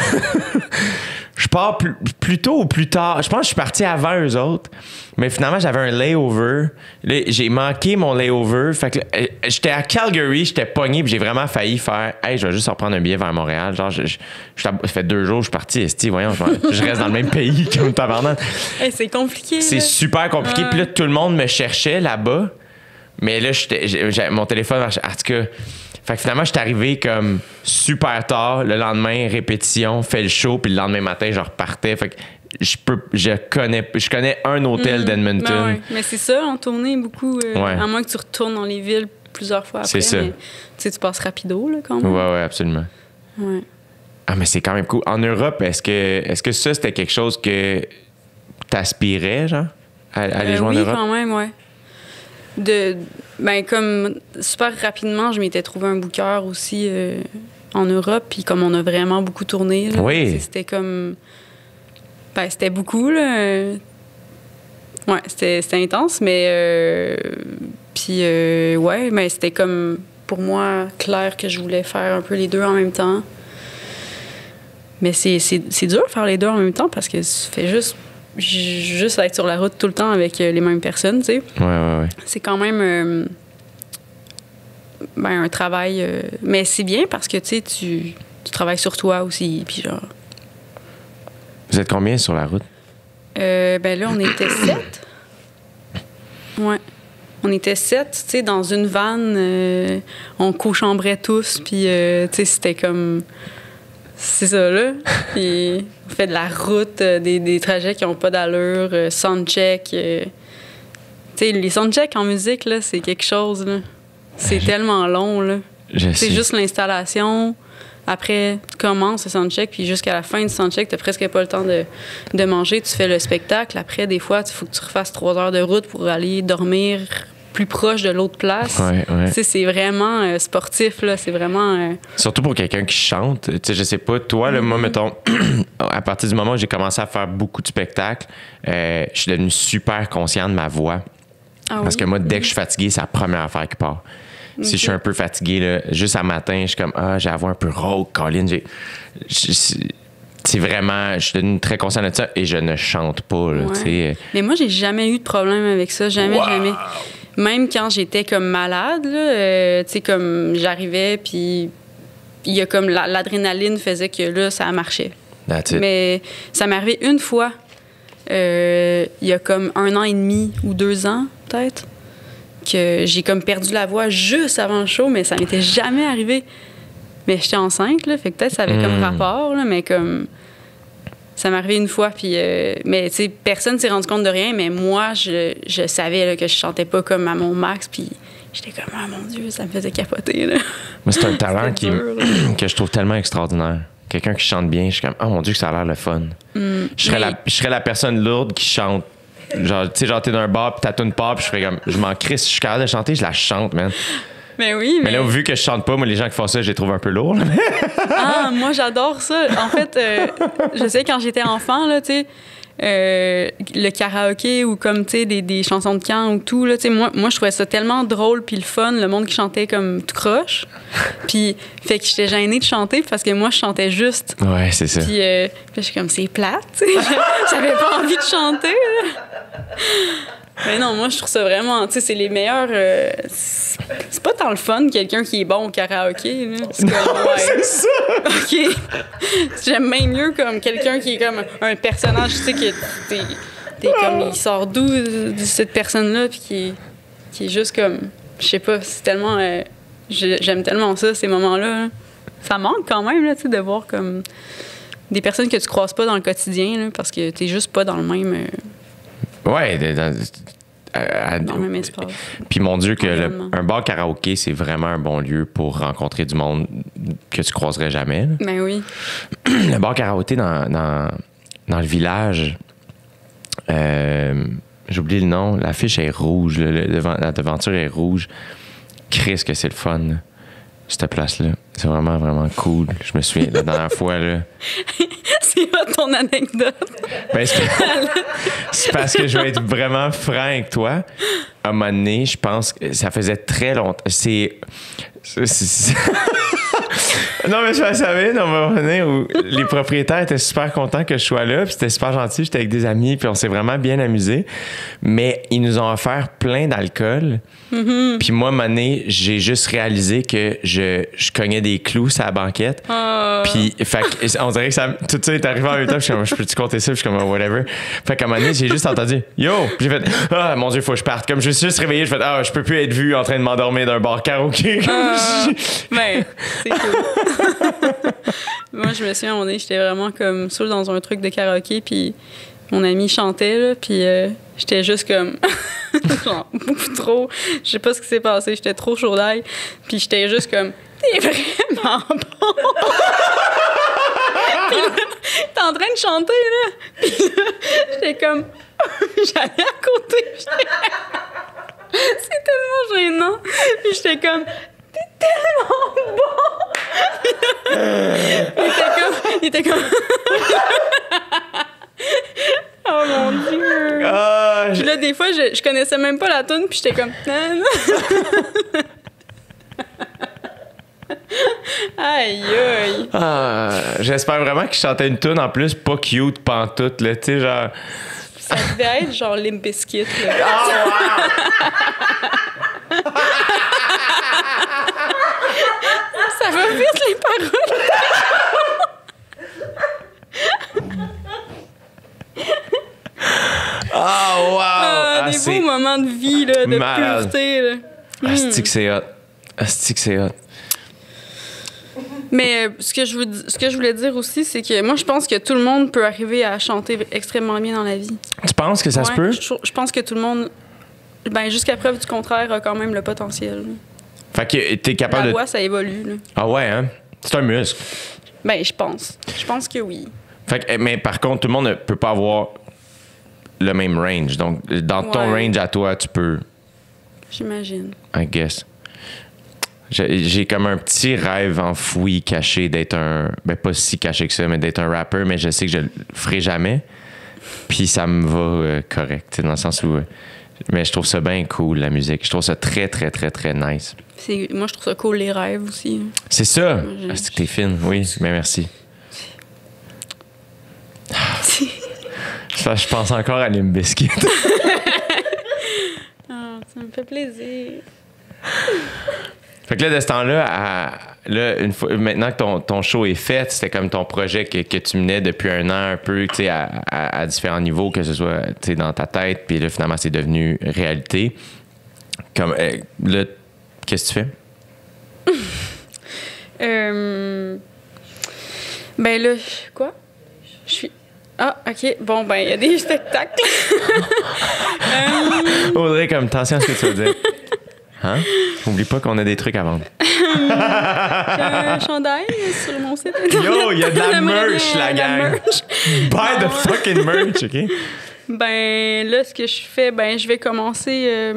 [SPEAKER 2] Je pars plus tôt ou plus tard. Je pense que je suis parti avant eux autres. Mais finalement, j'avais un layover. Là, j'ai manqué mon layover. Fait que là, j'étais à Calgary, j'étais pogné, puis j'ai vraiment failli faire hey, je vais juste reprendre un billet vers Montréal. Genre, ça fait 2 jours, je suis parti. Esti, voyons, je reste dans le même pays comme tabarnak.
[SPEAKER 3] Hey, c'est compliqué.
[SPEAKER 2] C'est super compliqué. Puis là, tout le monde me cherchait là-bas. Mais là, mon téléphone marchait. En tout cas. Fait que finalement, j'étais arrivé comme super tard. Le lendemain, répétition, fait le show, puis le lendemain matin, je repartais. Fait que je connais un hôtel d'Edmonton.
[SPEAKER 3] Ben ouais. Mais c'est ça, en tournée, beaucoup. À moins que tu retournes dans les villes plusieurs fois après.
[SPEAKER 2] C'est ça.
[SPEAKER 3] Mais, tu passes rapido, là, quand même.
[SPEAKER 2] Ouais, absolument.
[SPEAKER 3] Ouais.
[SPEAKER 2] Ah, mais c'est quand même cool. En Europe, est-ce que ça, c'était quelque chose que t'aspirais, genre, à aller jouer en Europe?
[SPEAKER 3] Oui, quand même, ouais. Comme super rapidement, je m'étais trouvé un booker aussi en Europe, puis comme on a vraiment beaucoup tourné, là, c'était comme... c'était beaucoup, là. Ouais, c'était intense, mais... Puis, ouais, mais c'était comme, pour moi, clair que je voulais faire un peu les deux en même temps. Mais c'est dur de faire les deux en même temps, parce que ça fait juste être sur la route tout le temps avec les mêmes personnes, tu sais.
[SPEAKER 2] Ouais.
[SPEAKER 3] C'est quand même un travail... mais c'est bien parce que, tu sais, tu travailles sur toi aussi, puis genre...
[SPEAKER 2] Vous êtes combien sur la route?
[SPEAKER 3] Là, on était 7. Ouais. On était 7, tu sais, dans une vanne. On co-chambrait tous, puis, tu sais, c'était comme... C'est ça, là. Puis on fait de la route, des trajets qui n'ont pas d'allure, soundcheck. Tu sais, les soundchecks en musique, là, c'est quelque chose, là. C'est tellement long, là. C'est juste l'installation. Après, tu commences le soundcheck, puis jusqu'à la fin du soundcheck, tu n'as presque pas le temps de manger. Tu fais le spectacle. Après, des fois, il faut que tu refasses 3 heures de route pour aller dormir plus proche de l'autre place.
[SPEAKER 2] Ouais.
[SPEAKER 3] Tu sais, c'est vraiment sportif, là. C'est vraiment...
[SPEAKER 2] Surtout pour quelqu'un qui chante. Tu sais, je sais pas, toi, là, moi, mettons, à partir du moment où j'ai commencé à faire beaucoup de spectacles, je suis devenu super conscient de ma voix. Parce que moi, dès que je suis fatigué, c'est la première affaire qui part. Si je suis un peu fatigué, là, juste à matin, je suis comme, j'ai la voix un peu rauque, Colin. C'est vraiment, je suis devenu très conscient de ça et je ne chante pas. Là,
[SPEAKER 3] mais moi, j'ai jamais eu de problème avec ça. Jamais. Même quand j'étais comme malade, là, tu sais, comme j'arrivais, puis il y a comme l'adrénaline faisait que là, ça marchait. Mais ça m'est arrivé une fois, il y a comme 1 an et demi ou 2 ans, peut-être, que j'ai comme perdu la voix juste avant le show, mais ça m'était jamais arrivé. Mais j'étais enceinte, là, fait que peut-être ça avait comme rapport, là, mais comme... Ça m'est arrivé une fois, puis... mais, tu sais, personne s'est rendu compte de rien, mais moi, je savais là, que je chantais pas comme à mon max, puis j'étais comme, ah mon Dieu, ça me faisait capoter, là.
[SPEAKER 2] Mais c'est un talent
[SPEAKER 3] dur,
[SPEAKER 2] que je trouve tellement extraordinaire. Quelqu'un qui chante bien, je suis comme, oh mon Dieu, que ça a l'air le fun. Je serais la personne lourde qui chante. Genre, tu sais, genre, t'es dans un bar, puis ta tune part, puis je ferais comme, je m'en crisse, je suis capable de chanter, je la chante, man.
[SPEAKER 3] Mais oui,
[SPEAKER 2] mais là, vu que je chante pas, moi, les gens qui font ça, je les trouve un peu lourds.
[SPEAKER 3] Ah, moi, j'adore ça. En fait, je sais, quand j'étais enfant, là, tu sais, le karaoké ou comme, tu sais, des chansons de camp ou tout, là, tu sais, moi, je trouvais ça tellement drôle puis le fun, le monde qui chantait comme tout croche. Puis, fait que j'étais gênée de chanter parce que moi, je chantais juste.
[SPEAKER 2] Ouais, c'est ça.
[SPEAKER 3] Puis, je suis comme, c'est plate, tu sais. J'avais pas envie de chanter, là. Mais non, moi, je trouve ça vraiment... Tu sais, c'est les meilleurs... c'est pas tant le fun, quelqu'un qui est bon au karaoké. Là. C'est comme,
[SPEAKER 2] c'est ça!
[SPEAKER 3] OK. J'aime bien mieux comme quelqu'un qui est comme un personnage, tu sais, que t'es comme... Il sort d'où, de cette personne-là, puis qui est juste comme... Je sais pas, c'est tellement... j'aime tellement ça, ces moments-là. Là. Ça manque quand même, là, tu sais, de voir comme... Des personnes que tu croises pas dans le quotidien, là, parce que t'es juste pas dans le même...
[SPEAKER 2] Ouais,
[SPEAKER 3] dans le même espace.
[SPEAKER 2] Puis mon Dieu, un bar karaoké, c'est vraiment un bon lieu pour rencontrer du monde que tu croiserais jamais. Là.
[SPEAKER 3] Ben oui.
[SPEAKER 2] Le bar karaoké dans le village, j'ai oublié le nom, l'affiche est rouge, la devanture est rouge. Christ que c'est le fun, là, cette place-là. C'est vraiment, vraiment cool. Je me souviens, la dernière fois, là...
[SPEAKER 3] C'est pas ton anecdote.
[SPEAKER 2] Ben, c'est parce que je vais être vraiment franc avec toi. À un moment donné, je pense que ça faisait très longtemps. Non, mais je savais, à un moment donné, où les propriétaires étaient super contents que je sois là, puis c'était super gentil. J'étais avec des amis, puis on s'est vraiment bien amusés. Mais ils nous ont offert plein d'alcool. Mm-hmm. Puis moi, à un moment donné, j'ai juste réalisé que je cognais des clous sur la banquette. Puis, on dirait que tout ça est arrivé en même temps. Puis je suis comme, je peux-tu compter ça? Puis je suis comme, whatever. Fait qu'à un moment donné, j'ai juste entendu, yo! Puis j'ai fait, ah, mon Dieu, faut que je parte. Comme je me suis juste réveillé, je fais, ah, je peux plus être vu en train de m'endormir d'un bar karaoké.
[SPEAKER 3] Ben, c'est cool. Moi, je me souviens, à un moment donné, j'étais vraiment comme seule dans un truc de karaoké, puis mon ami chantait, là, puis j'étais juste comme... genre, beaucoup trop... Je sais pas ce qui s'est passé, j'étais trop chaud d'ail, puis j'étais juste comme... T'es vraiment bon! Puis là, t'es en train de chanter, là! Puis là, j'étais comme... J'allais à côté, c'est tellement gênant! Puis j'étais comme... T'es tellement bon! Il était comme... Oh mon Dieu! Puis là, des fois, je connaissais même pas la tune, puis j'étais comme... Aïe, aïe!
[SPEAKER 2] J'espère vraiment qu'il chantait une tune en plus pas cute pantoute, là, tu sais, genre...
[SPEAKER 3] Ça devait être genre Limp Bizkit, là.
[SPEAKER 2] Oh, wow!
[SPEAKER 3] Ça va vite, les paroles!
[SPEAKER 2] Oh, wow!
[SPEAKER 3] Des beaux moments de vie, là, de pureté, là.
[SPEAKER 2] Asti que c'est hot. Asti que c'est hot.
[SPEAKER 3] Mais ce que je voulais dire aussi, c'est que moi, je pense que tout le monde peut arriver à chanter extrêmement bien dans la vie.
[SPEAKER 2] Tu penses que ça se peut?
[SPEAKER 3] Je pense que tout le monde, ben, jusqu'à preuve du contraire, a quand même le potentiel.
[SPEAKER 2] Fait que t'es capable
[SPEAKER 3] La voix, ça évolue. Là.
[SPEAKER 2] Ah ouais, hein? C'est un muscle.
[SPEAKER 3] Ben, je pense. Je pense que oui.
[SPEAKER 2] Fait que, mais par contre, tout le monde ne peut pas avoir le même range. Donc, dans ton range à toi, tu peux...
[SPEAKER 3] J'imagine.
[SPEAKER 2] I guess. J'ai comme un petit rêve enfoui, caché d'être un... Ben, pas si caché que ça, mais d'être un rappeur, mais je sais que je le ferai jamais. Puis ça me va correct, dans le sens où... mais je trouve ça bien cool, la musique. Je trouve ça très, très, très, très nice.
[SPEAKER 3] Moi, je trouve ça cool, les rêves aussi.
[SPEAKER 2] C'est ça! C'est que t'es fine, oui, mais merci. Je pense encore à Limp Bizkit.
[SPEAKER 3] Ça me fait plaisir.
[SPEAKER 2] Fait que là, de ce temps-là, une fois, maintenant que ton show est fait, c'était comme ton projet que tu menais depuis un an un peu, tu sais, à différents niveaux, que ce soit, tu sais, dans ta tête, puis là, finalement, c'est devenu réalité. Comme, là, qu'est-ce que tu fais?
[SPEAKER 3] Ben là, quoi? Je suis... Ah, OK. Bon, ben, il y a des spectacles.
[SPEAKER 2] Audrey, comme, attention à ce que tu veux dire. Hein? Oublie pas qu'on a des trucs à vendre.
[SPEAKER 3] Un chandail sur mon site.
[SPEAKER 2] Yo, il y a de la merch, la gang. Buy the fucking merch, OK?
[SPEAKER 3] Ben, là, ce que je fais, ben, je vais commencer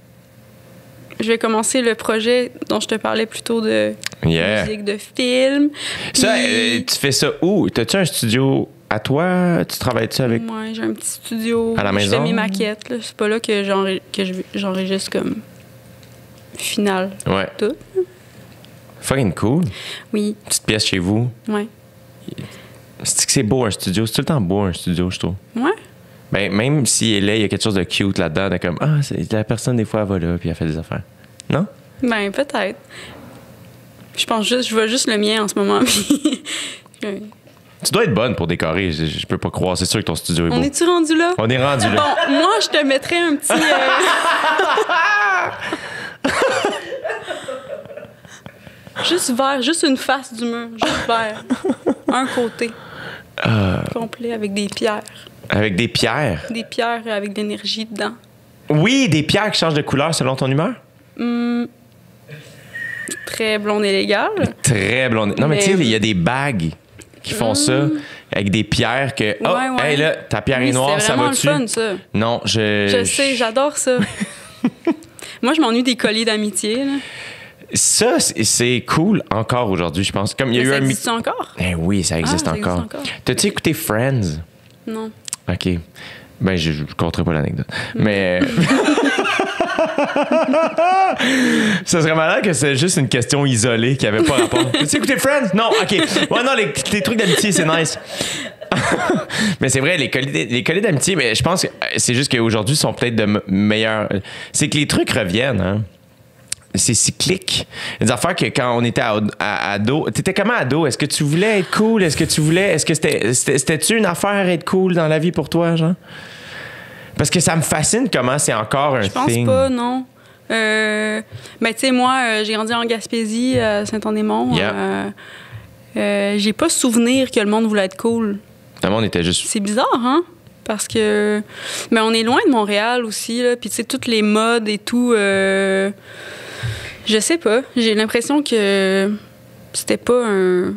[SPEAKER 3] le projet dont je te parlais plus tôt de musique, de film.
[SPEAKER 2] Ça,
[SPEAKER 3] Puis-
[SPEAKER 2] tu fais ça où? T'as-tu un studio à toi? Tu travailles-tu avec...
[SPEAKER 3] Moi, j'ai un petit studio.
[SPEAKER 2] À la
[SPEAKER 3] Je
[SPEAKER 2] maison?
[SPEAKER 3] fais mes maquettes. Là. C'est pas là que j'enregistre comme final.
[SPEAKER 2] Ouais.
[SPEAKER 3] Tout.
[SPEAKER 2] Fucking cool.
[SPEAKER 3] Oui,
[SPEAKER 2] Petite pièce chez vous.
[SPEAKER 3] ouais.
[SPEAKER 2] C'est que c'est beau, un studio. C'est tout le temps beau, un studio, je trouve.
[SPEAKER 3] Ouais.
[SPEAKER 2] Ben, même si elle est, il y a quelque chose de cute là-dedans, de comme, la personne, des fois, elle va là, puis elle fait des affaires. Non?
[SPEAKER 3] Ben, peut-être. Je vois juste le mien en ce moment. Puis...
[SPEAKER 2] Tu dois être bonne pour décorer. Je peux pas croire. C'est sûr que ton studio est beau.
[SPEAKER 3] On est-tu rendu là?
[SPEAKER 2] On est rendu là.
[SPEAKER 3] Bon, moi, je te mettrais un petit... juste vert, juste une face du mur. Juste vert. Un côté. Complet avec des pierres.
[SPEAKER 2] Avec des pierres.
[SPEAKER 3] Des pierres avec de l'énergie dedans.
[SPEAKER 2] Oui, des pierres qui changent de couleur selon ton humeur.
[SPEAKER 3] Très blonde et légale.
[SPEAKER 2] Très blonde. Non, mais
[SPEAKER 3] Mais-
[SPEAKER 2] tu sais, il y a des bagues qui font ça avec des pierres que. Oh,
[SPEAKER 3] Ouais, ouais.
[SPEAKER 2] hey là, ta pierre est
[SPEAKER 3] Oui,
[SPEAKER 2] noire,
[SPEAKER 3] c'est
[SPEAKER 2] ça
[SPEAKER 3] vraiment
[SPEAKER 2] va-tu?
[SPEAKER 3] le fun, ça.
[SPEAKER 2] Non,
[SPEAKER 3] Je sais, j'adore ça. Moi, je m'ennuie des colliers d'amitié. Là.
[SPEAKER 2] Ça, c'est cool encore aujourd'hui, je pense. Comme il y a
[SPEAKER 3] Mais
[SPEAKER 2] eu
[SPEAKER 3] ça
[SPEAKER 2] un.
[SPEAKER 3] existe encore?
[SPEAKER 2] Eh oui, ça existe
[SPEAKER 3] Ah, ça
[SPEAKER 2] encore.
[SPEAKER 3] existe encore.
[SPEAKER 2] T'as-tu écouté Friends?
[SPEAKER 3] Non.
[SPEAKER 2] OK. Ben, je ne compterai pas l'anecdote. Mais. Ça serait malade que c'est juste une question isolée qui avait pas rapport. Tu écouté Friends? Non, OK. Ouais, non, les trucs d'amitié, c'est nice. Mais c'est vrai, les colliers d'amitié, mais je pense que c'est juste qu'aujourd'hui, ils sont peut-être de meilleurs. C'est que les trucs reviennent, hein. C'est cyclique. Des affaires que quand on était ado. T'étais comment ado? Est-ce que tu voulais être cool? Est-ce que c'était-tu une affaire être cool dans la vie pour toi, genre? Parce que ça me fascine comment c'est encore un
[SPEAKER 3] Je pense
[SPEAKER 2] thing.
[SPEAKER 3] pas, non. Ben, tu sais, moi, j'ai grandi en Gaspésie, à Saint-Andémont.
[SPEAKER 2] Yeah.
[SPEAKER 3] J'ai pas souvenir que le monde voulait être cool.
[SPEAKER 2] Le monde était juste.
[SPEAKER 3] C'est bizarre, hein? Parce que... Mais on est loin de Montréal aussi, là. Puis, tu sais, toutes les modes et tout... Je sais pas. J'ai l'impression que c'était pas un...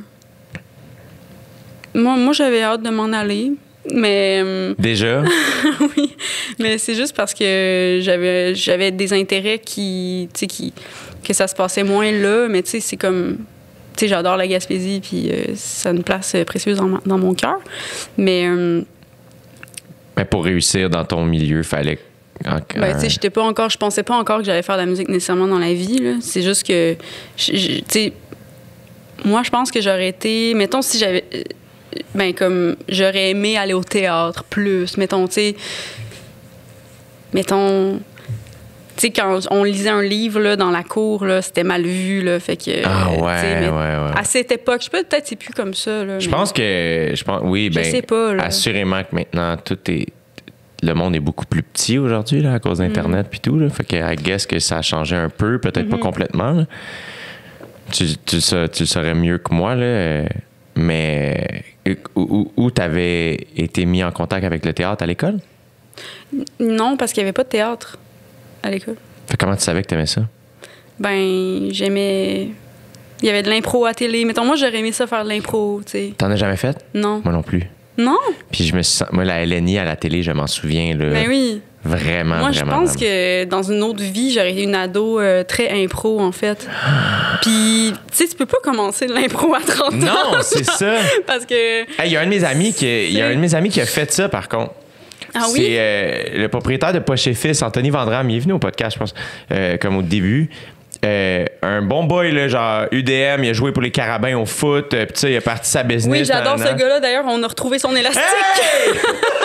[SPEAKER 3] Moi, j'avais hâte de m'en aller. Mais...
[SPEAKER 2] Déjà.
[SPEAKER 3] oui, mais c'est juste parce que j'avais des intérêts que ça se passait moins là, mais tu sais, c'est comme... Tu sais, j'adore la Gaspésie, puis ça a une place précieuse dans mon cœur. Mais...
[SPEAKER 2] Mais pour réussir dans ton milieu, fallait...
[SPEAKER 3] Ben, tu sais, je pensais pas encore que j'allais faire de la musique nécessairement dans la vie, là. C'est juste que... Tu sais, moi, je pense que j'aurais été... Mettons, si j'avais... Ben, comme, j'aurais aimé aller au théâtre plus. Mettons, tu sais... Mettons... Tu sais, quand on lisait un livre là, dans la cour, là, c'était mal vu, là, fait que...
[SPEAKER 2] Ah ouais,
[SPEAKER 3] tu sais, mais
[SPEAKER 2] ouais.
[SPEAKER 3] À cette époque, je sais pas, peut-être c'est plus comme ça, là.
[SPEAKER 2] Je
[SPEAKER 3] mais-
[SPEAKER 2] pense que... Oui,
[SPEAKER 3] Je
[SPEAKER 2] ben
[SPEAKER 3] sais pas, là.
[SPEAKER 2] assurément que maintenant, tout est... Le monde est beaucoup plus petit aujourd'hui, là, à cause d'Internet puis tout, là. Fait que, I guess que ça a changé un peu, peut-être pas complètement, là. Tu le saurais mieux que moi, là. Mais où t'avais été mis en contact avec le théâtre à l'école?
[SPEAKER 3] Non, parce qu'il y avait pas de théâtre à l'école.
[SPEAKER 2] Fait comment tu savais que t'aimais ça?
[SPEAKER 3] Ben, j'aimais... Il y avait de l'impro à télé. Mettons, moi, j'aurais aimé ça faire de l'impro, tu sais.
[SPEAKER 2] T'en as jamais fait?
[SPEAKER 3] Non.
[SPEAKER 2] Moi non plus.
[SPEAKER 3] Non?
[SPEAKER 2] Puis moi, la LNI à la télé, je m'en souviens, là.
[SPEAKER 3] Ben oui.
[SPEAKER 2] Vraiment,
[SPEAKER 3] Moi, je
[SPEAKER 2] vraiment.
[SPEAKER 3] pense que dans une autre vie, j'aurais été une ado très impro, en fait. Puis, tu sais, tu peux pas commencer de l'impro à 30 ans.
[SPEAKER 2] Non, c'est ça.
[SPEAKER 3] Parce que...
[SPEAKER 2] Hey, il y a un de mes amis qui a fait ça, par contre.
[SPEAKER 3] Ah oui?
[SPEAKER 2] C'est le propriétaire de Poche et Fils, Anthony Vandram. Il est venu au podcast, je pense, comme au début. Un bon boy, là, genre UDM, il a joué pour les Carabins au foot, puis tu sais, il a parti sa business.
[SPEAKER 3] Oui, j'adore
[SPEAKER 2] pendant
[SPEAKER 3] ce
[SPEAKER 2] un an.
[SPEAKER 3] gars-là. D'ailleurs, on a retrouvé son élastique.
[SPEAKER 2] Hey!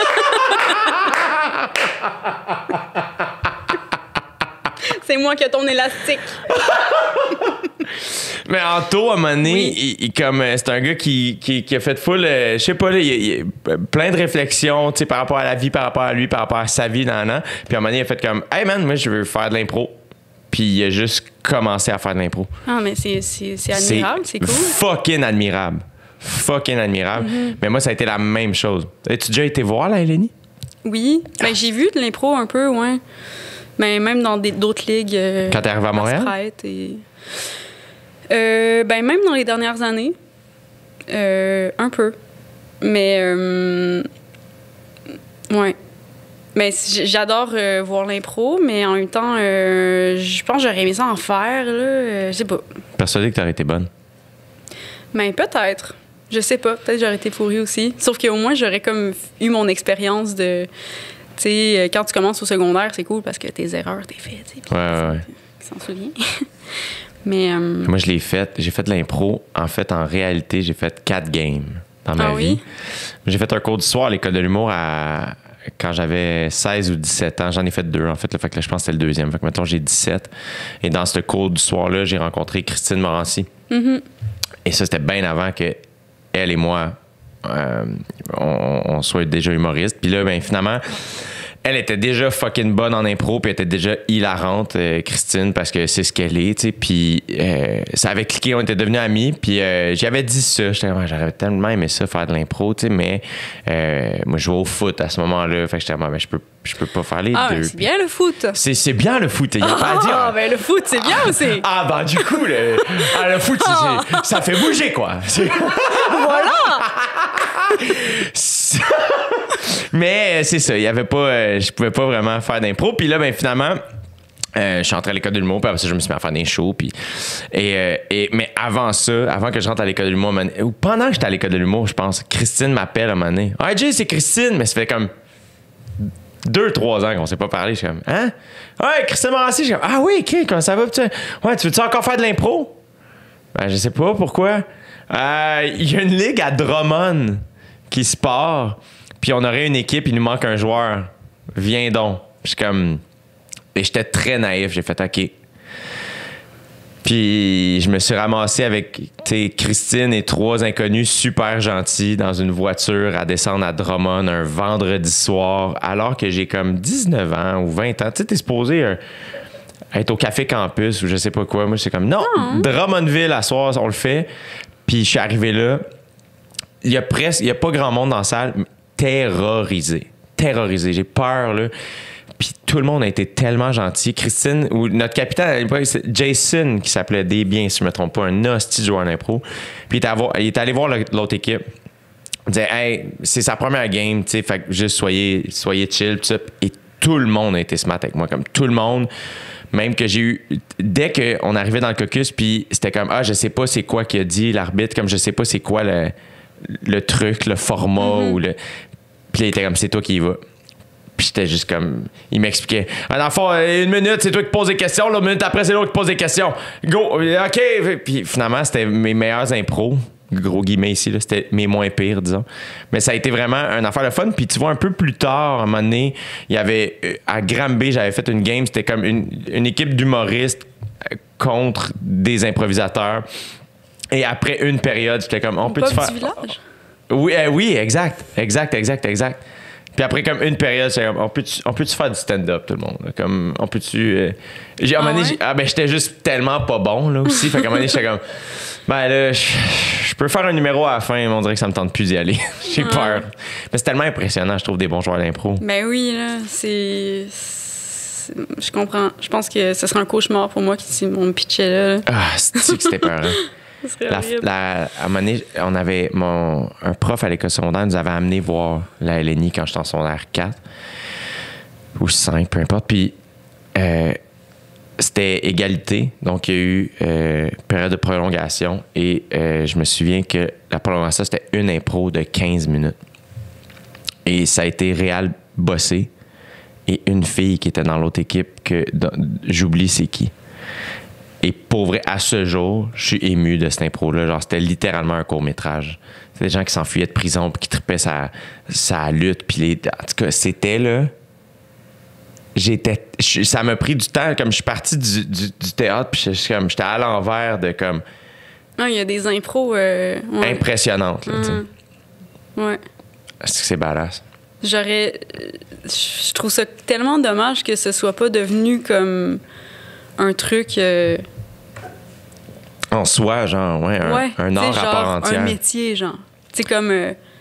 [SPEAKER 3] C'est moi qui ai ton élastique.
[SPEAKER 2] Mais Anto, à un moment donné,
[SPEAKER 3] Oui.
[SPEAKER 2] c'est un gars qui a fait full, je sais pas, là, il plein de réflexions, tu sais, par rapport à la vie, par rapport à lui, par rapport à sa vie, Puis à un moment donné, il a fait comme, hey man, moi, je veux faire de l'impro. puis il a juste commencé à faire de l'impro.
[SPEAKER 3] Ah, mais c'est admirable, c'est cool.
[SPEAKER 2] Fucking admirable. Fucking admirable. Mais moi, ça a été la même chose. As-tu déjà été voir la LNI?
[SPEAKER 3] Oui. Ben, j'ai vu de l'impro un peu, ouais. Mais même dans d'autres ligues.
[SPEAKER 2] Quand t'es arrivé à Montréal?
[SPEAKER 3] Ben, même dans les dernières années. Un peu. Mais, ouais. Mais j'adore voir l'impro, mais en même temps, je pense que j'aurais aimé ça en faire, là. Je sais pas.
[SPEAKER 2] Persuadé que t'aurais été bonne.
[SPEAKER 3] Ben, peut-être. Je sais pas. Peut-être que j'aurais été pourrie aussi. Sauf qu'au moins, j'aurais comme eu mon expérience de... Tu sais, quand tu commences au secondaire, c'est cool parce que tes erreurs, t'es fait, tu sais.
[SPEAKER 2] Ouais.
[SPEAKER 3] Qui s'en souvient. Mais...
[SPEAKER 2] Moi, je l'ai fait. J'ai fait de l'impro. En fait, en réalité, j'ai fait 4 games dans ma vie. J'ai fait un cours d'histoire à l'école de l'humour quand j'avais 16 ou 17 ans. J'en ai fait 2, en fait. Fait que là, je pense que c'était le 2e. Fait que maintenant, j'ai 17. Et dans ce cours d'histoire-là, j'ai rencontré Christine Morancy. Et ça, c'était bien avant que elle et moi, on soit déjà humoristes. Puis là, ben finalement, elle était déjà fucking bonne en impro, puis elle était déjà hilarante, Christine, parce que c'est ce qu'elle est, tu sais. Puis ça avait cliqué, on était devenus amis. Puis j'avais dit ça, j'aurais tellement aimé ça, faire de l'impro, tu sais, mais moi, je jouais au foot à ce moment-là. Fait que j'étais, ben, je peux pas faire les deux.
[SPEAKER 3] Ben, c'est bien le foot.
[SPEAKER 2] C'est bien le foot, il n'y a pas à dire.
[SPEAKER 3] Ah, ben le foot, c'est bien aussi.
[SPEAKER 2] Ah, ben du coup, le foot, ça fait bouger, quoi.
[SPEAKER 3] Voilà!
[SPEAKER 2] Mais c'est ça, il y avait pas, je pouvais pas vraiment faire d'impro. Puis là, ben finalement, je suis entré à l'école de l'humour, puis après ça, je me suis mis à faire des shows. Puis, mais avant ça, avant que je rentre à l'école de l'humour, ou pendant que j'étais à l'école de l'humour, je pense, Christine m'appelle à un moment donné. Ah, Jay, c'est Christine, mais ça fait comme 2-3 ans qu'on s'est pas parlé. Je suis comme, hein? Ouais, Christine Morancy. Je suis comme, ah oui, OK, comment ça va? Ouais, tu veux-tu encore faire de l'impro? Ben, je sais pas, pourquoi? Il y a une ligue à Drummond qui se part, puis on aurait une équipe, il nous manque un joueur. Viens donc. Je suis comme... Et j'étais très naïf, j'ai fait OK. Puis je me suis ramassé avec Christine et 3 inconnus super gentils dans une voiture à descendre à Drummond un vendredi soir, alors que j'ai comme 19 ans ou 20 ans. Tu sais, t'es supposé être au Café Campus ou je sais pas quoi. Moi, c'est comme, non, Drummondville, à soir, on le fait. Puis je suis arrivé là. Il y a pas grand monde dans la salle. Terrorisé. J'ai peur, là. Puis tout le monde a été tellement gentil. Christine, ou notre capitaine à l'époque, c'est Jason, qui s'appelait Desbiens, si je me trompe pas, un hostie de joueur d'impro. Puis il est allé voir l'autre équipe. Il disait, hey, c'est sa première game, tu sais, fait que juste soyez chill, tout ça. Et tout le monde a été smart avec moi, comme tout le monde. Même que j'ai eu... Dès qu'on arrivait dans le caucus, puis c'était comme, je sais pas c'est quoi qu'il a dit, l'arbitre, comme je sais pas c'est quoi le truc, le format, ou le... Puis il était comme, c'est toi qui y vas. Puis j'étais juste comme... Il m'expliquait. Dans le fond, 1 minute, c'est toi qui poses des questions. Là, 1 minute après, c'est l'autre qui pose des questions. Go! OK! Puis finalement, c'était mes meilleurs impros. Gros guillemets ici, là, c'était mes moins pires, disons. Mais ça a été vraiment une affaire de fun. Puis tu vois, un peu plus tard, à un moment donné, il y avait... À Granby, j'avais fait une game. C'était comme une équipe d'humoristes contre des improvisateurs. Et après une période, j'étais comme... On peut-tu faire...
[SPEAKER 3] Du village?
[SPEAKER 2] Oui, exact. Puis après, comme une période, c'est comme, on peut-tu faire du stand-up, tout le monde? Là? Comme, on peut-tu... j'étais juste tellement pas bon, là, aussi. Fait qu'à un moment donné, j'étais comme, ben là, je peux faire un numéro à la fin, mais on dirait que ça me tente plus d'y aller. J'ai peur. Mais c'est tellement impressionnant, je trouve, des bons joueurs d'impro.
[SPEAKER 3] Ben oui, là, je comprends. Je pense que ce serait un cauchemar pour moi si on me pitchait là.
[SPEAKER 2] Ah, c'est-tu que c'était peur, hein?
[SPEAKER 3] À
[SPEAKER 2] un moment donné, on avait un prof à l'école secondaire nous avait amené voir la LNI quand j'étais en secondaire 4 ou 5, peu importe. Puis c'était égalité. Donc, il y a eu période de prolongation. Et je me souviens que la prolongation, c'était une impro de 15 minutes. Et ça a été réel bossé. Et une fille qui était dans l'autre équipe, j'oublie c'est qui. Et pour vrai, à ce jour, je suis ému de cette impro-là. Genre, c'était littéralement un court-métrage. C'était des gens qui s'enfuyaient de prison puis qui tripaient sa lutte. Puis en tout cas, c'était là... ça m'a pris du temps. Comme je suis parti du théâtre puis j'étais à l'envers de comme...
[SPEAKER 3] Non, il y a des impros...
[SPEAKER 2] impressionnantes, là, tu sais.
[SPEAKER 3] Ouais.
[SPEAKER 2] Est-ce que c'est badass?
[SPEAKER 3] Je trouve ça tellement dommage que ce soit pas devenu comme... un truc.
[SPEAKER 2] En soi, genre, un art à part entière.
[SPEAKER 3] Un métier, genre. Tu sais, comme.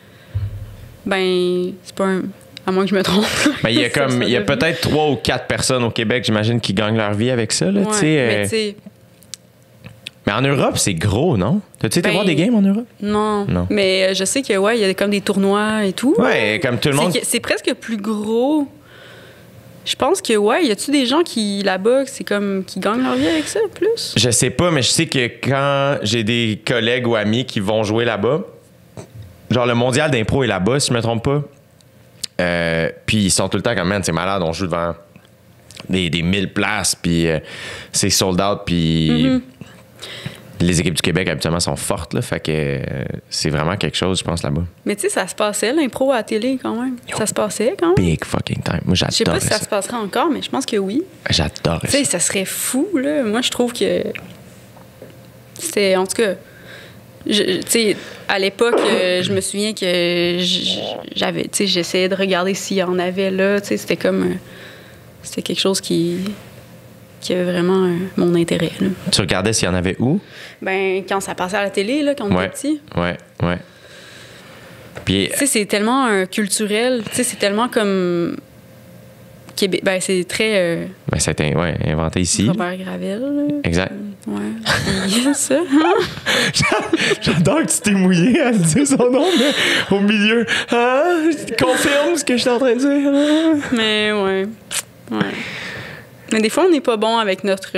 [SPEAKER 3] C'est pas un. À moins que je me trompe.
[SPEAKER 2] Ben, il y a peut-être 3 ou 4 personnes au Québec, j'imagine, qui gagnent leur vie avec ça, là, tu sais. Mais en Europe, c'est gros, non? T'as-tu été voir des games en Europe?
[SPEAKER 3] Non. Mais je sais que, il y a comme des tournois et tout.
[SPEAKER 2] Ouais, comme tout le monde.
[SPEAKER 3] C'est presque plus gros. Je pense que, y a-tu des gens qui, là-bas, c'est comme, qui gagnent leur vie avec ça, plus?
[SPEAKER 2] Je sais pas, mais je sais que quand j'ai des collègues ou amis qui vont jouer là-bas, genre le mondial d'impro est là-bas, si je me trompe pas. Puis ils sont tout le temps comme, man, c'est malade, on joue devant des 1000 places, puis c'est sold out, puis les équipes du Québec, habituellement, sont fortes, là, fait que c'est vraiment quelque chose, je pense, là-bas.
[SPEAKER 3] Mais tu sais, ça se passait, l'impro à la télé, quand même. Ça se passait, quand même.
[SPEAKER 2] Big fucking time. Moi, j'adore ça.
[SPEAKER 3] Je sais pas si ça se passerait encore, mais je pense que oui.
[SPEAKER 2] J'adore ça.
[SPEAKER 3] Tu sais, ça serait fou, là. Moi, je trouve que c'était, en tout cas... Tu sais, à l'époque, je me souviens que j'essayais de regarder s'il y en avait là. Tu sais, c'était comme... c'était quelque chose qui avait vraiment mon intérêt, là.
[SPEAKER 2] Tu regardais s'il y en avait où?
[SPEAKER 3] Ben, quand ça passait à la télé, là, quand on était petit.
[SPEAKER 2] Ouais. Puis...
[SPEAKER 3] Tu sais, c'est tellement culturel. Tu sais, c'est tellement comme... Québec. Ben, c'est très...
[SPEAKER 2] Ben, ça a été inventé ici.
[SPEAKER 3] Robert Gravel. Là.
[SPEAKER 2] Exact.
[SPEAKER 3] Ouais. Puis, ça.
[SPEAKER 2] J'adore que tu t'es mouillé à dire son nom, mais au milieu. Confirme ce que je suis en train de dire.
[SPEAKER 3] Mais, ouais. Mais des fois, on n'est pas bon avec notre...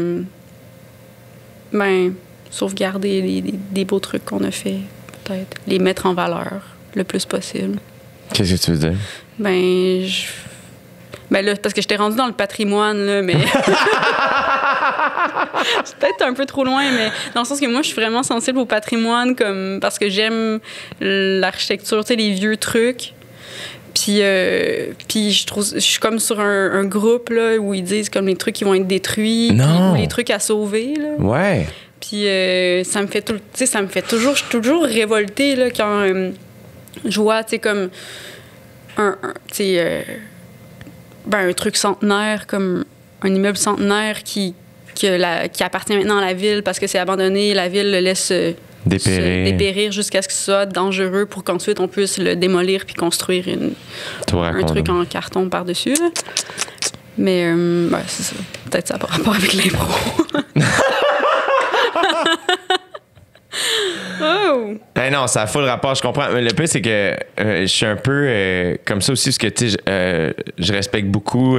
[SPEAKER 3] sauvegarder des beaux trucs qu'on a fait, peut-être. Les mettre en valeur le plus possible.
[SPEAKER 2] Qu'est-ce que tu veux dire?
[SPEAKER 3] Ben là, parce que je t'ai rendu dans le patrimoine, là, mais... C'est peut-être un peu trop loin, mais dans le sens que moi, je suis vraiment sensible au patrimoine parce que j'aime l'architecture, tu sais, les vieux trucs. Puis je suis comme sur un groupe là, où ils disent comme les trucs qui vont être détruits, ou les trucs à sauver. Là.
[SPEAKER 2] Ouais.
[SPEAKER 3] Puis ça me fait toujours... Je suis toujours révoltée là, quand je vois, tu sais, comme un truc centenaire, comme un immeuble centenaire qui appartient maintenant à la ville parce que c'est abandonné. La ville le laisse dépérir jusqu'à ce que ce soit dangereux pour qu'ensuite on puisse le démolir puis construire un truc en carton par-dessus. Là. Mais c'est ça. Peut-être ça n'a pas rapport avec l'impro. Oh!
[SPEAKER 2] Ben non, ça a full rapport, je comprends. Mais le pire, c'est que je suis un peu comme ça aussi, parce que tu sais, je respecte beaucoup.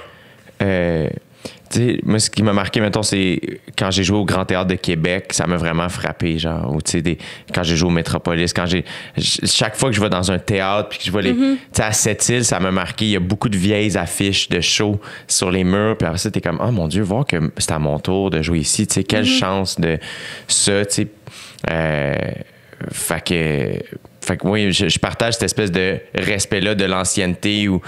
[SPEAKER 2] Tu sais, moi, ce qui m'a marqué, mettons, c'est quand j'ai joué au Grand Théâtre de Québec, ça m'a vraiment frappé, genre. Ou, tu sais, quand j'ai joué au Métropolis, chaque fois que je vais dans un théâtre puis que je vois les... Tu sais, à Sept-Îles, ça m'a marqué. Il y a beaucoup de vieilles affiches de shows sur les murs. Puis après ça, t'es comme, oh mon Dieu, voir que c'est à mon tour de jouer ici. Tu sais, quelle chance de ça, tu sais. Fait que oui, je partage cette espèce de respect-là de l'ancienneté où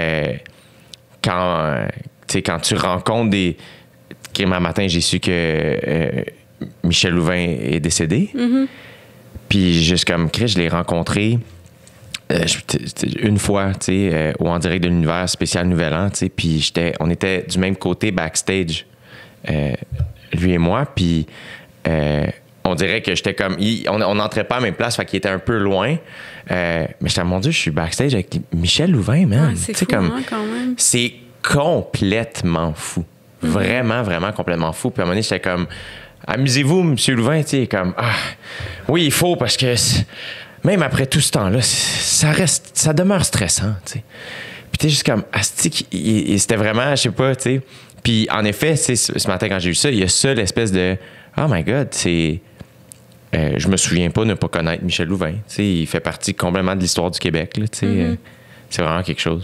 [SPEAKER 2] quand tu rencontres des... Un matin, j'ai su que Michel Louvain est décédé. Puis juste comme Chris, je l'ai rencontré une fois, au En direct de l'univers spécial Nouvel An, puis on était du même côté backstage, lui et moi, puis on dirait que j'étais comme... On n'entrait pas à la même place, fait qu'il était un peu loin. Mais j'étais, mon Dieu, je suis backstage avec Michel Louvain, man.
[SPEAKER 3] C'est fou,
[SPEAKER 2] comme,
[SPEAKER 3] quand même.
[SPEAKER 2] C'est complètement fou. Vraiment, vraiment complètement fou. Puis à un moment donné, j'étais comme... Amusez-vous, M. Louvain, tu sais, comme... oui, il faut, parce que même après tout ce temps-là, ça demeure stressant, tu sais. Puis t'es juste comme... Astique, c'était vraiment, je sais pas, tu sais... Puis en effet, ce matin, quand j'ai vu ça, il y a ça, l'espèce de... Oh my God, c'est... je me souviens pas de ne pas connaître Michel Louvain. T'sais, il fait partie complètement de l'histoire du Québec. Là, c'est vraiment quelque chose.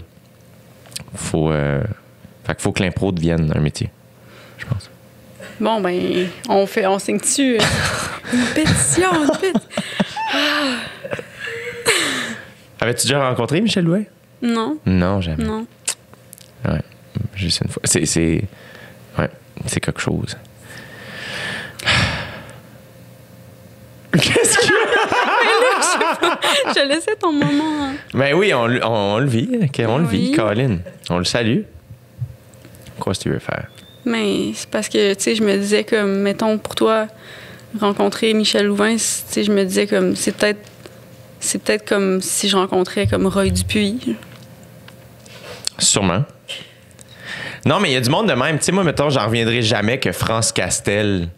[SPEAKER 2] Fait qu'il faut que l'impro devienne un métier, je pense.
[SPEAKER 3] Bon, ben, on signe dessus une pétition.
[SPEAKER 2] Avais-tu déjà rencontré Michel Louvain?
[SPEAKER 3] Non.
[SPEAKER 2] Non, jamais.
[SPEAKER 3] Non.
[SPEAKER 2] Ouais, juste une fois. C'est quelque chose. Qu'est-ce qu'il y a?
[SPEAKER 3] Je laissais ton moment.
[SPEAKER 2] Ben oui, on le vit. On le vit, Colin. On le salue. Quoi, ce que tu veux faire?
[SPEAKER 3] Mais c'est parce que, tu sais, je me disais comme, mettons, pour toi, rencontrer Michel Louvain, tu sais, je me disais comme, c'est peut-être comme si je rencontrais comme Roy Dupuis.
[SPEAKER 2] Sûrement. Non, mais il y a du monde de même. Tu sais, moi, mettons, j'en reviendrai jamais que France Castel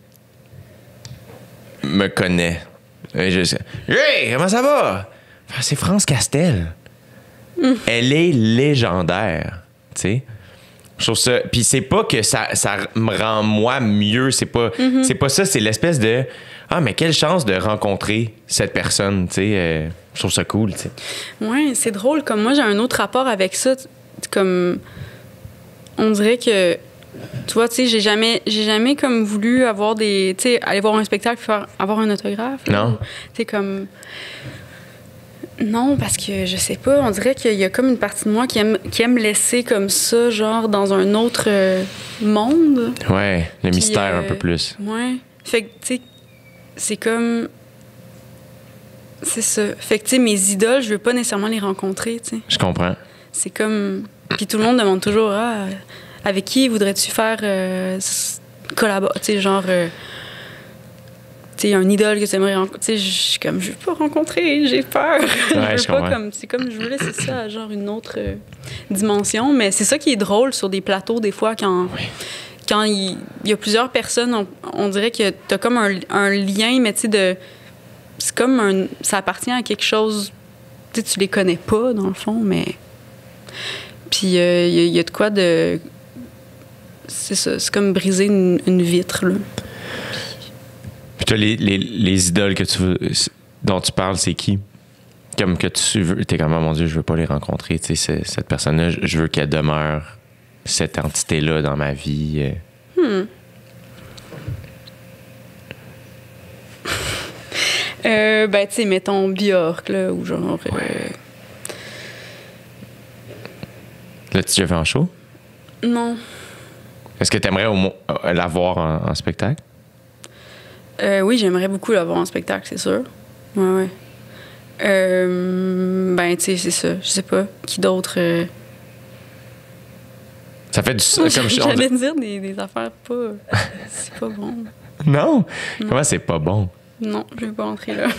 [SPEAKER 2] me connaît. Hey, comment ça va? C'est France Castel. Elle est légendaire. Tu sais? Je trouve ça. Puis c'est pas que ça me rend moi mieux. C'est pas ça. C'est l'espèce de. Ah, mais quelle chance de rencontrer cette personne. Tu sais? Je trouve ça cool. Tu sais.
[SPEAKER 3] Ouais, c'est drôle. Comme moi, j'ai un autre rapport avec ça. Comme. On dirait que. Tu vois, tu sais, j'ai jamais comme voulu avoir des. Tu sais, aller voir un spectacle et avoir un autographe.
[SPEAKER 2] Non.
[SPEAKER 3] Tu sais, comme. Non, parce que je sais pas, on dirait qu'il y a comme une partie de moi qui aime laisser comme ça, genre dans un autre monde.
[SPEAKER 2] Ouais, le
[SPEAKER 3] Puis,
[SPEAKER 2] mystère un peu plus.
[SPEAKER 3] Ouais. Fait que, tu sais, c'est comme. C'est ça. Fait que, tu sais, mes idoles, je veux pas nécessairement les rencontrer, tu sais.
[SPEAKER 2] Je comprends.
[SPEAKER 3] C'est comme. Puis tout le monde demande toujours, avec qui voudrais-tu faire collaborer? Tu sais, genre. Tu sais, un idole que tu aimerais rencontrer. Tu sais, je suis comme, je veux pas rencontrer, j'ai peur.
[SPEAKER 2] Ouais, je
[SPEAKER 3] pas
[SPEAKER 2] comprends.
[SPEAKER 3] comme. C'est comme, je veux laisser ça à genre une autre dimension. Mais c'est ça qui est drôle sur des plateaux, des fois, quand il y a plusieurs personnes, on dirait que t'as comme un lien, mais tu sais, c'est comme ça appartient à quelque chose. Tu sais, tu les connais pas, dans le fond, mais. Puis il y a de quoi de. C'est ça, c'est comme briser une vitre, là.
[SPEAKER 2] Puis toi, les idoles dont tu parles, c'est qui? Comme que tu veux. T'es comme, oh, mon Dieu, je veux pas les rencontrer. Tu sais, cette personne-là, je veux qu'elle demeure cette entité-là dans ma vie.
[SPEAKER 3] Ben, tu sais, mettons Björk, là, ou genre.
[SPEAKER 2] L'as-tu déjà fait en show?
[SPEAKER 3] Non.
[SPEAKER 2] Est-ce que tu aimerais la voir en spectacle?
[SPEAKER 3] Oui, j'aimerais beaucoup l'avoir en spectacle, c'est sûr. Ouais. Ben, tu sais, c'est ça. Je sais pas. Qui d'autre?
[SPEAKER 2] Ça fait du. Comme
[SPEAKER 3] J'allais dire des affaires pas. C'est pas bon.
[SPEAKER 2] Non? Comment c'est pas bon?
[SPEAKER 3] Non, je vais pas entrer là.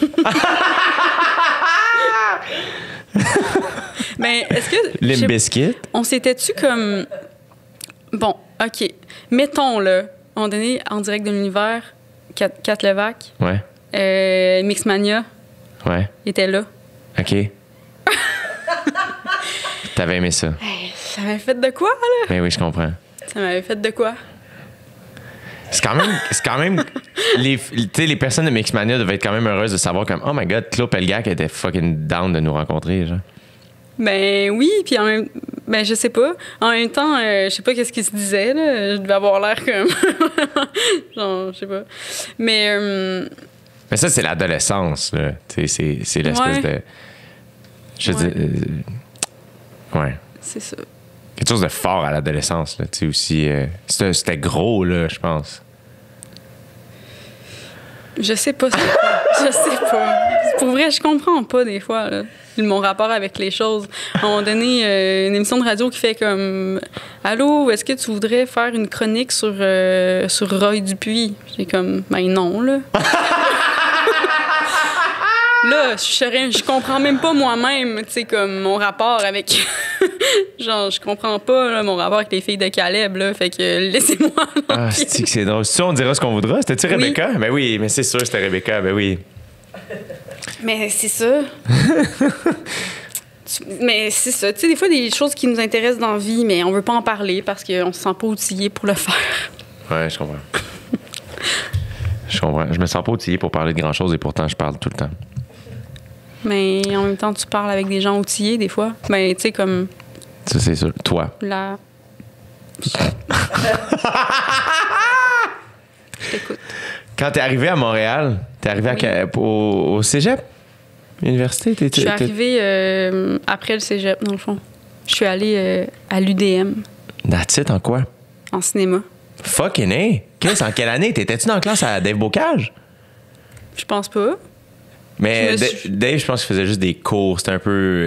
[SPEAKER 3] Mais est-ce que.
[SPEAKER 2] Limp Bizkit?
[SPEAKER 3] On s'était-tu comme. Bon, OK. Mettons, là, on donné en direct de l'univers, Kat Levac,
[SPEAKER 2] Ouais.
[SPEAKER 3] Mixmania,
[SPEAKER 2] Ouais.
[SPEAKER 3] était là.
[SPEAKER 2] OK. T'avais aimé ça?
[SPEAKER 3] Hey, ça m'avait fait de quoi, là?
[SPEAKER 2] Ben oui, je comprends.
[SPEAKER 3] Ça m'avait fait de quoi?
[SPEAKER 2] C'est quand même les personnes de Mixmania devaient être quand même heureuses de savoir comme, oh my god, Claude Pelgag était fucking down de nous rencontrer, genre.
[SPEAKER 3] Ben oui, puis en même ben je sais pas. En même temps, je sais pas qu'est-ce qu'il se disait, là. Je devais avoir l'air comme genre, je sais pas. Mais
[SPEAKER 2] ça, c'est l'adolescence, là. Tu sais, c'est l'espèce de. Je veux dire. Ouais.
[SPEAKER 3] C'est ça.
[SPEAKER 2] Quelque chose de fort à l'adolescence, là. Tu sais, aussi. C'était gros, là, je pense.
[SPEAKER 3] Je sais pas. Je sais pas. Pour vrai, je comprends pas des fois, là, mon rapport avec les choses. À un moment donné, une émission de radio qui fait comme Allô, est-ce que tu voudrais faire une chronique sur Roy Dupuis? J'ai comme ben non, là. Là, je comprends même pas moi-même, tu sais, comme mon rapport avec. Genre, je comprends pas là, mon rapport avec les filles de Caleb, là. Fait que laissez-moi.
[SPEAKER 2] Ah, c'est drôle. Ça, on dira ce qu'on voudra. C'était-tu Rebecca? Ben oui, mais c'est sûr, c'était Rebecca. Ben oui.
[SPEAKER 3] Mais c'est ça. Mais c'est ça. Tu sais, des fois, des choses qui nous intéressent dans la vie, mais on veut pas en parler parce qu'on se sent pas outillé pour le faire.
[SPEAKER 2] Ouais, je comprends. Je comprends. Je me sens pas outillé pour parler de grand-chose et pourtant, je parle tout le temps.
[SPEAKER 3] Mais en même temps, tu parles avec des gens outillés, des fois. Ben, tu sais, comme.
[SPEAKER 2] Ça, c'est sûr. Toi.
[SPEAKER 3] La. Je t'écoute.
[SPEAKER 2] Quand t'es arrivé à Montréal, t'es arrivé au cégep? Université?
[SPEAKER 3] Je suis arrivée après le cégep, dans le fond. Je suis allée à l'UDM.
[SPEAKER 2] That's it, en quoi?
[SPEAKER 3] En cinéma.
[SPEAKER 2] Fucking hey! Qu'est-ce, en quelle année? T'étais-tu dans la classe à Dave Bocage?
[SPEAKER 3] Je pense pas.
[SPEAKER 2] Mais Dave, je pense qu'il faisait juste des cours. C'était un peu.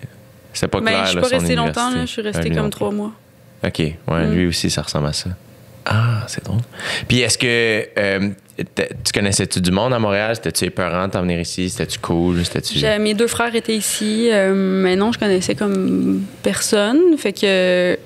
[SPEAKER 2] C'était pas clair.
[SPEAKER 3] Je suis
[SPEAKER 2] là,
[SPEAKER 3] pas
[SPEAKER 2] son
[SPEAKER 3] restée
[SPEAKER 2] université.
[SPEAKER 3] longtemps, là. Je suis restée comme 3 mois.
[SPEAKER 2] OK. Ouais, lui aussi, ça ressemble à ça. Ah, c'est drôle. Puis est-ce que tu connaissais-tu du monde à Montréal? C'était-tu épeurant de t'en venir ici? C'était-tu cool?
[SPEAKER 3] Mes 2 frères étaient ici, mais non, je connaissais comme personne. Fait que...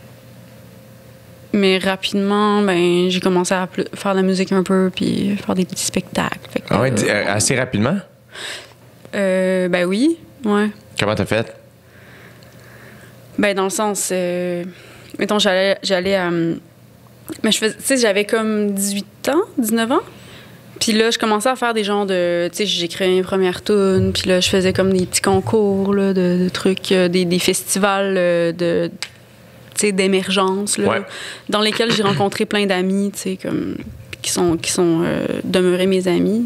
[SPEAKER 3] Mais rapidement, ben, j'ai commencé à faire de la musique un peu, puis faire des petits spectacles. Fait que,
[SPEAKER 2] assez rapidement?
[SPEAKER 3] Ben oui, ouais.
[SPEAKER 2] Comment t'as fait?
[SPEAKER 3] Ben, dans le sens... mettons, j'allais à... Mais tu sais, j'avais comme 18 ans, 19 ans. Puis là, je commençais à faire des genres de... Tu sais, j'écrivais mes premières tunes. Puis là, je faisais comme des petits concours, là, de trucs, des festivals de... Tu sais, d'émergence, là,
[SPEAKER 2] ouais.
[SPEAKER 3] Dans lesquels j'ai rencontré plein d'amis, tu sais, comme... qui sont demeurés mes amis.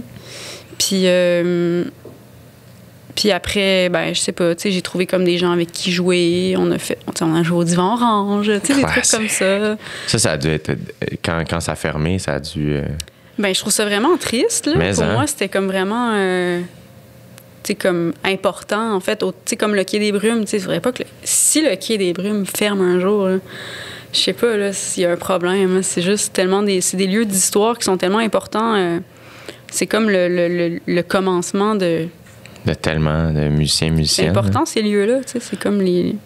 [SPEAKER 3] Puis après, ben, je sais pas, tu sais, j'ai trouvé comme des gens avec qui jouer. On a joué au divan orange, tu sais, des trucs comme ça.
[SPEAKER 2] Ça a dû être... Quand ça a fermé, ça a dû...
[SPEAKER 3] Ben, je trouve ça vraiment triste, là. Pour moi, c'était comme vraiment... tu sais, comme important, en fait. Tu sais, comme le Quai des Brumes, tu sais, c'est vrai pas que... Si le Quai des Brumes ferme un jour, là, je sais pas, là, s'il y a un problème. Là, c'est juste tellement c'est des lieux d'histoire qui sont tellement importants. C'est comme le commencement de
[SPEAKER 2] tellement de musiciennes.
[SPEAKER 3] C'est important, ces lieux-là. Tu sais, c'est comme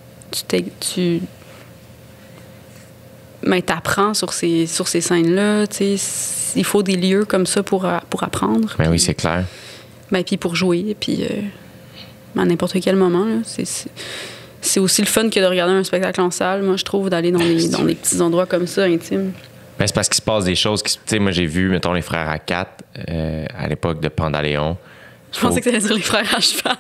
[SPEAKER 3] mais t'apprends sur ces scènes-là. Tu sais, il faut des lieux comme ça pour apprendre.
[SPEAKER 2] Ben oui, c'est clair.
[SPEAKER 3] Ben, puis pour jouer, puis à n'importe quel moment. Là, c'est aussi le fun que de regarder un spectacle en salle, moi, je trouve, d'aller dans des petits endroits comme ça, intimes.
[SPEAKER 2] Ben, c'est parce qu'il se passe des choses. Tu sais, moi, j'ai vu, mettons, les frères à 4 à l'époque de Pandaléon.
[SPEAKER 3] Je pensais que t'allais dire les frères à cheval.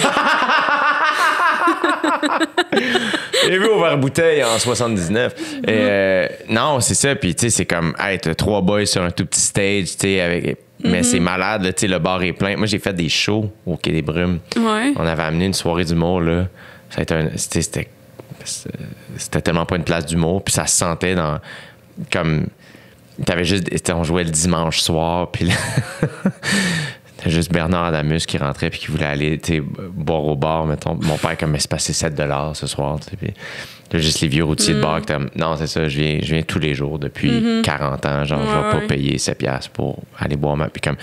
[SPEAKER 2] J'ai vu Ouvert Bouteille en 79. Non, c'est ça. Puis, tu sais, c'est comme être 3 boys sur un tout petit stage, tu sais, avec... Mais c'est malade, tu sais, le bar est plein. Moi, j'ai fait des shows au Quai des Brumes.
[SPEAKER 3] Ouais.
[SPEAKER 2] On avait amené une soirée d'humour, là. Ça a été c'était tellement pas une place d'humour. Puis ça se sentait dans... Comme... T'avais juste... On jouait le dimanche soir, puis là... C'était juste Bernard Adamus qui rentrait puis qui voulait aller boire au bar, mettons. Mon père, comme, mais c'est passé 7$ ce soir. Puis là, juste les vieux routiers de bar qui non, c'est ça, je viens tous les jours depuis 40 ans. Genre, je vais pas payer 7$ pour aller boire ma. Puis comme.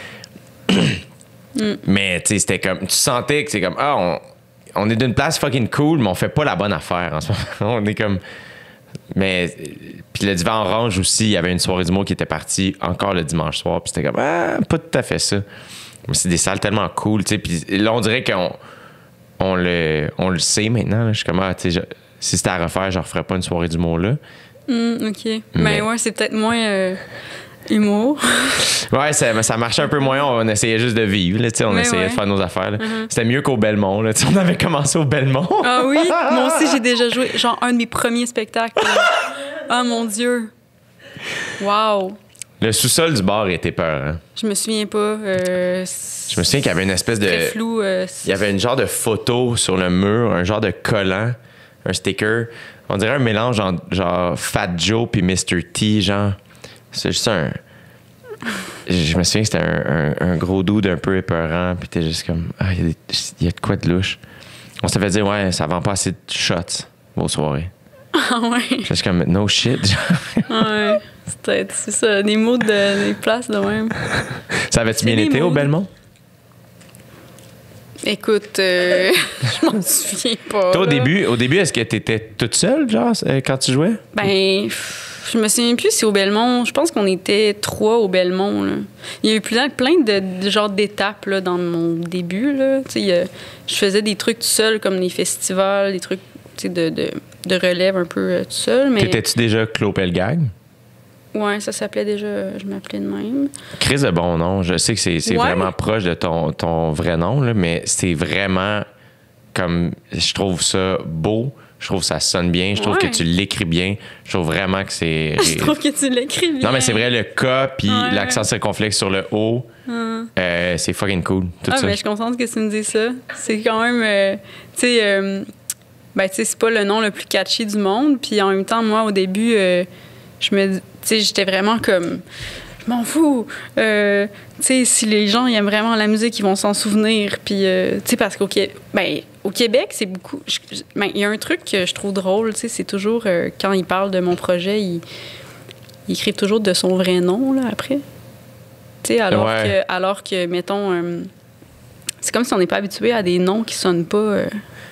[SPEAKER 2] Mais, tu sais, c'était comme. Tu sentais que c'est comme. Ah, on est d'une place fucking cool, mais on fait pas la bonne affaire en ce moment. On est comme. Mais. Puis le divan orange aussi, il y avait une soirée d'humour qui était partie encore le dimanche soir. Puis c'était comme, pas tout à fait ça. Mais c'est des salles tellement cool, tu sais. Puis là, on dirait qu'on le sait maintenant. Là. Je suis comme, tu sais, si c'était à refaire, je ne referais pas une soirée d'humour là.
[SPEAKER 3] OK. Mais ouais, c'est peut-être moins humour.
[SPEAKER 2] Ouais, ça marchait un peu moins. On essayait juste de vivre, là, tu sais. On essayait de faire nos affaires. C'était mieux qu'au Belmont, là. Tu sais, on avait commencé au Belmont.
[SPEAKER 3] Ah oui? Moi aussi, j'ai déjà joué, genre, un de mes premiers spectacles. Ah, mon Dieu! Wow!
[SPEAKER 2] Le sous-sol du bar était peur, hein?
[SPEAKER 3] Je me souviens pas.
[SPEAKER 2] Je me souviens qu'il y avait une espèce de...
[SPEAKER 3] Très flou.
[SPEAKER 2] Il y avait une genre de photo sur le mur, un genre de collant, un sticker. On dirait un mélange genre Fat Joe puis Mr. T, genre. C'est juste un... Je me souviens que c'était un gros dude un peu épeurant, puis t'es juste comme... Ah, il y a de quoi de louche. On s'est fait dire, ouais, ça vend pas assez de shots vos soirées.
[SPEAKER 3] Ah ouais.
[SPEAKER 2] Je suis comme, no shit.
[SPEAKER 3] Ouais. C'est ça, des mots des places de même.
[SPEAKER 2] Ça avait-tu bien été au Belmont?
[SPEAKER 3] Écoute, je m'en souviens pas.
[SPEAKER 2] Toi, au début, est-ce que t'étais toute seule, genre, quand tu jouais?
[SPEAKER 3] Ben, je me souviens plus si au Belmont. Je pense qu'on était 3 au Belmont, là. Il y a eu plein de genre d'étapes, là, dans mon début, là. Tu sais, je faisais des trucs tout seul, comme les festivals, des trucs, tu sais, de relève un peu tout seul. Mais...
[SPEAKER 2] T'étais-tu déjà Claude Pelgag?
[SPEAKER 3] Ouais, ça s'appelait déjà... Je m'appelais de même.
[SPEAKER 2] Chris de bon nom. Je sais que c'est vraiment proche de ton vrai nom, là, mais c'est vraiment comme... Je trouve ça beau. Je trouve que ça sonne bien. Je trouve que tu l'écris bien. Je trouve vraiment que c'est...
[SPEAKER 3] Je trouve que tu l'écris bien.
[SPEAKER 2] Non, mais c'est vrai, le K puis l'accent circonflexe sur le O, c'est fucking cool. Tout ça.
[SPEAKER 3] Mais je suis contente que tu me dises ça. C'est quand même... tu sais... ben, tu sais, c'est pas le nom le plus catchy du monde. Puis en même temps, moi, au début, je me dis... Tu sais, j'étais vraiment comme... Je m'en fous. Tu sais, si les gens ils aiment vraiment la musique, ils vont s'en souvenir. Puis, tu sais, parce qu'au au Québec, c'est beaucoup... Il y a un truc que je trouve drôle, tu sais, c'est toujours... quand ils parlent de mon projet, ils il écrit toujours de son vrai nom, là, après. Tu sais, alors que, mettons, c'est comme si on n'est pas habitué à des noms qui sonnent pas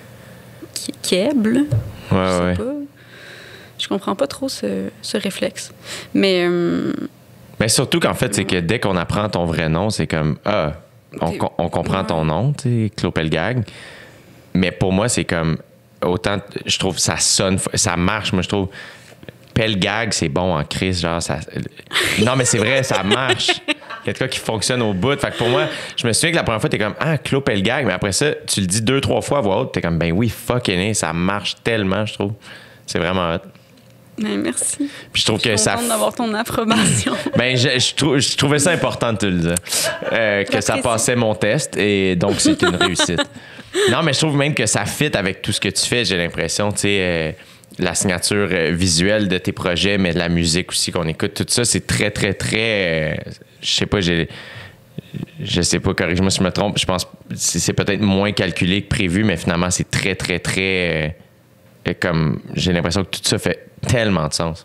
[SPEAKER 3] Keb, là.
[SPEAKER 2] Ouais.
[SPEAKER 3] Je comprends pas trop ce réflexe. Mais
[SPEAKER 2] surtout qu'en fait, c'est que dès qu'on apprend ton vrai nom, c'est comme on comprend ton nom, tu sais, Claude Pelgag. Mais pour moi, c'est comme autant, je trouve ça sonne, ça marche. Moi, je trouve Pelgag, c'est bon en crise, genre ça. Non, mais c'est vrai, ça marche. Il y a de quoi qui fonctionne au bout. Fait que pour moi, je me souviens que la première fois, t'es comme Claude Pelgag, mais après ça, tu le dis 2-3 fois à voix haute, t'es comme ben oui, fucking, ça marche tellement, je trouve. C'est vraiment hot.
[SPEAKER 3] Ben, merci.
[SPEAKER 2] Puis je trouve que ça.
[SPEAKER 3] Je suis contente d'avoir ton approbation.
[SPEAKER 2] Ben, je trouvais ça important de te le dire. Que ça passait mon test et donc c'est une réussite. Non, mais je trouve même que ça fit avec tout ce que tu fais, j'ai l'impression, tu sais. La signature visuelle de tes projets, mais de la musique aussi qu'on écoute, tout ça, c'est très, très, très. Je sais pas, corrige-moi si je me trompe. Je pense que c'est peut-être moins calculé que prévu, mais finalement, c'est très, très, très. Comme j'ai l'impression que tout ça fait tellement de sens.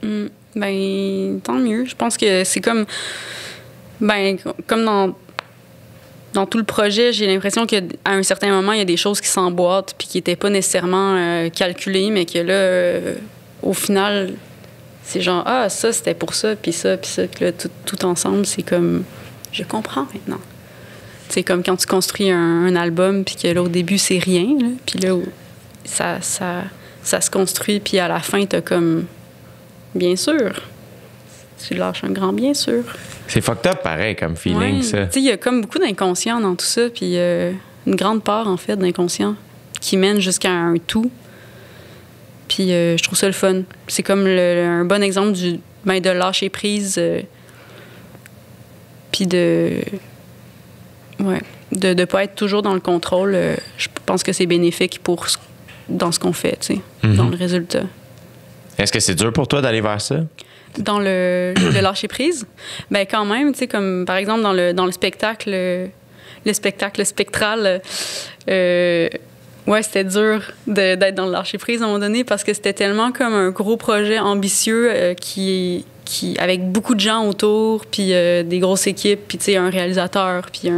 [SPEAKER 3] Ben, tant mieux. Je pense que c'est comme. Ben, comme dans tout le projet, j'ai l'impression qu'à un certain moment, il y a des choses qui s'emboîtent puis qui n'étaient pas nécessairement calculées, mais que là, au final, c'est genre, ça, c'était pour ça, puis ça, puis ça. Que là, tout ensemble, c'est comme, je comprends maintenant. C'est comme quand tu construis un album puis que là, au début, c'est rien, là, puis là, ça se construit, puis à la fin, t'as comme, bien sûr. Tu lâches un grand bien sûr.
[SPEAKER 2] C'est fucked up pareil comme feeling, ça.
[SPEAKER 3] Tu sais, il y a comme beaucoup d'inconscient dans tout ça, puis une grande part, en fait, d'inconscient qui mène jusqu'à un tout. Puis je trouve ça le fun. C'est comme un bon exemple de lâcher prise, puis de pas être toujours dans le contrôle. Je pense que c'est bénéfique dans ce qu'on fait, tu sais, dans le résultat.
[SPEAKER 2] Est-ce que c'est dur pour toi d'aller vers ça?
[SPEAKER 3] Dans le lâcher prise, ben quand même, tu sais, comme par exemple dans le spectacle, le spectacle spectral, c'était dur d'être dans le lâcher prise à un moment donné parce que c'était tellement comme un gros projet ambitieux qui avec beaucoup de gens autour, puis des grosses équipes, puis tu sais un réalisateur, puis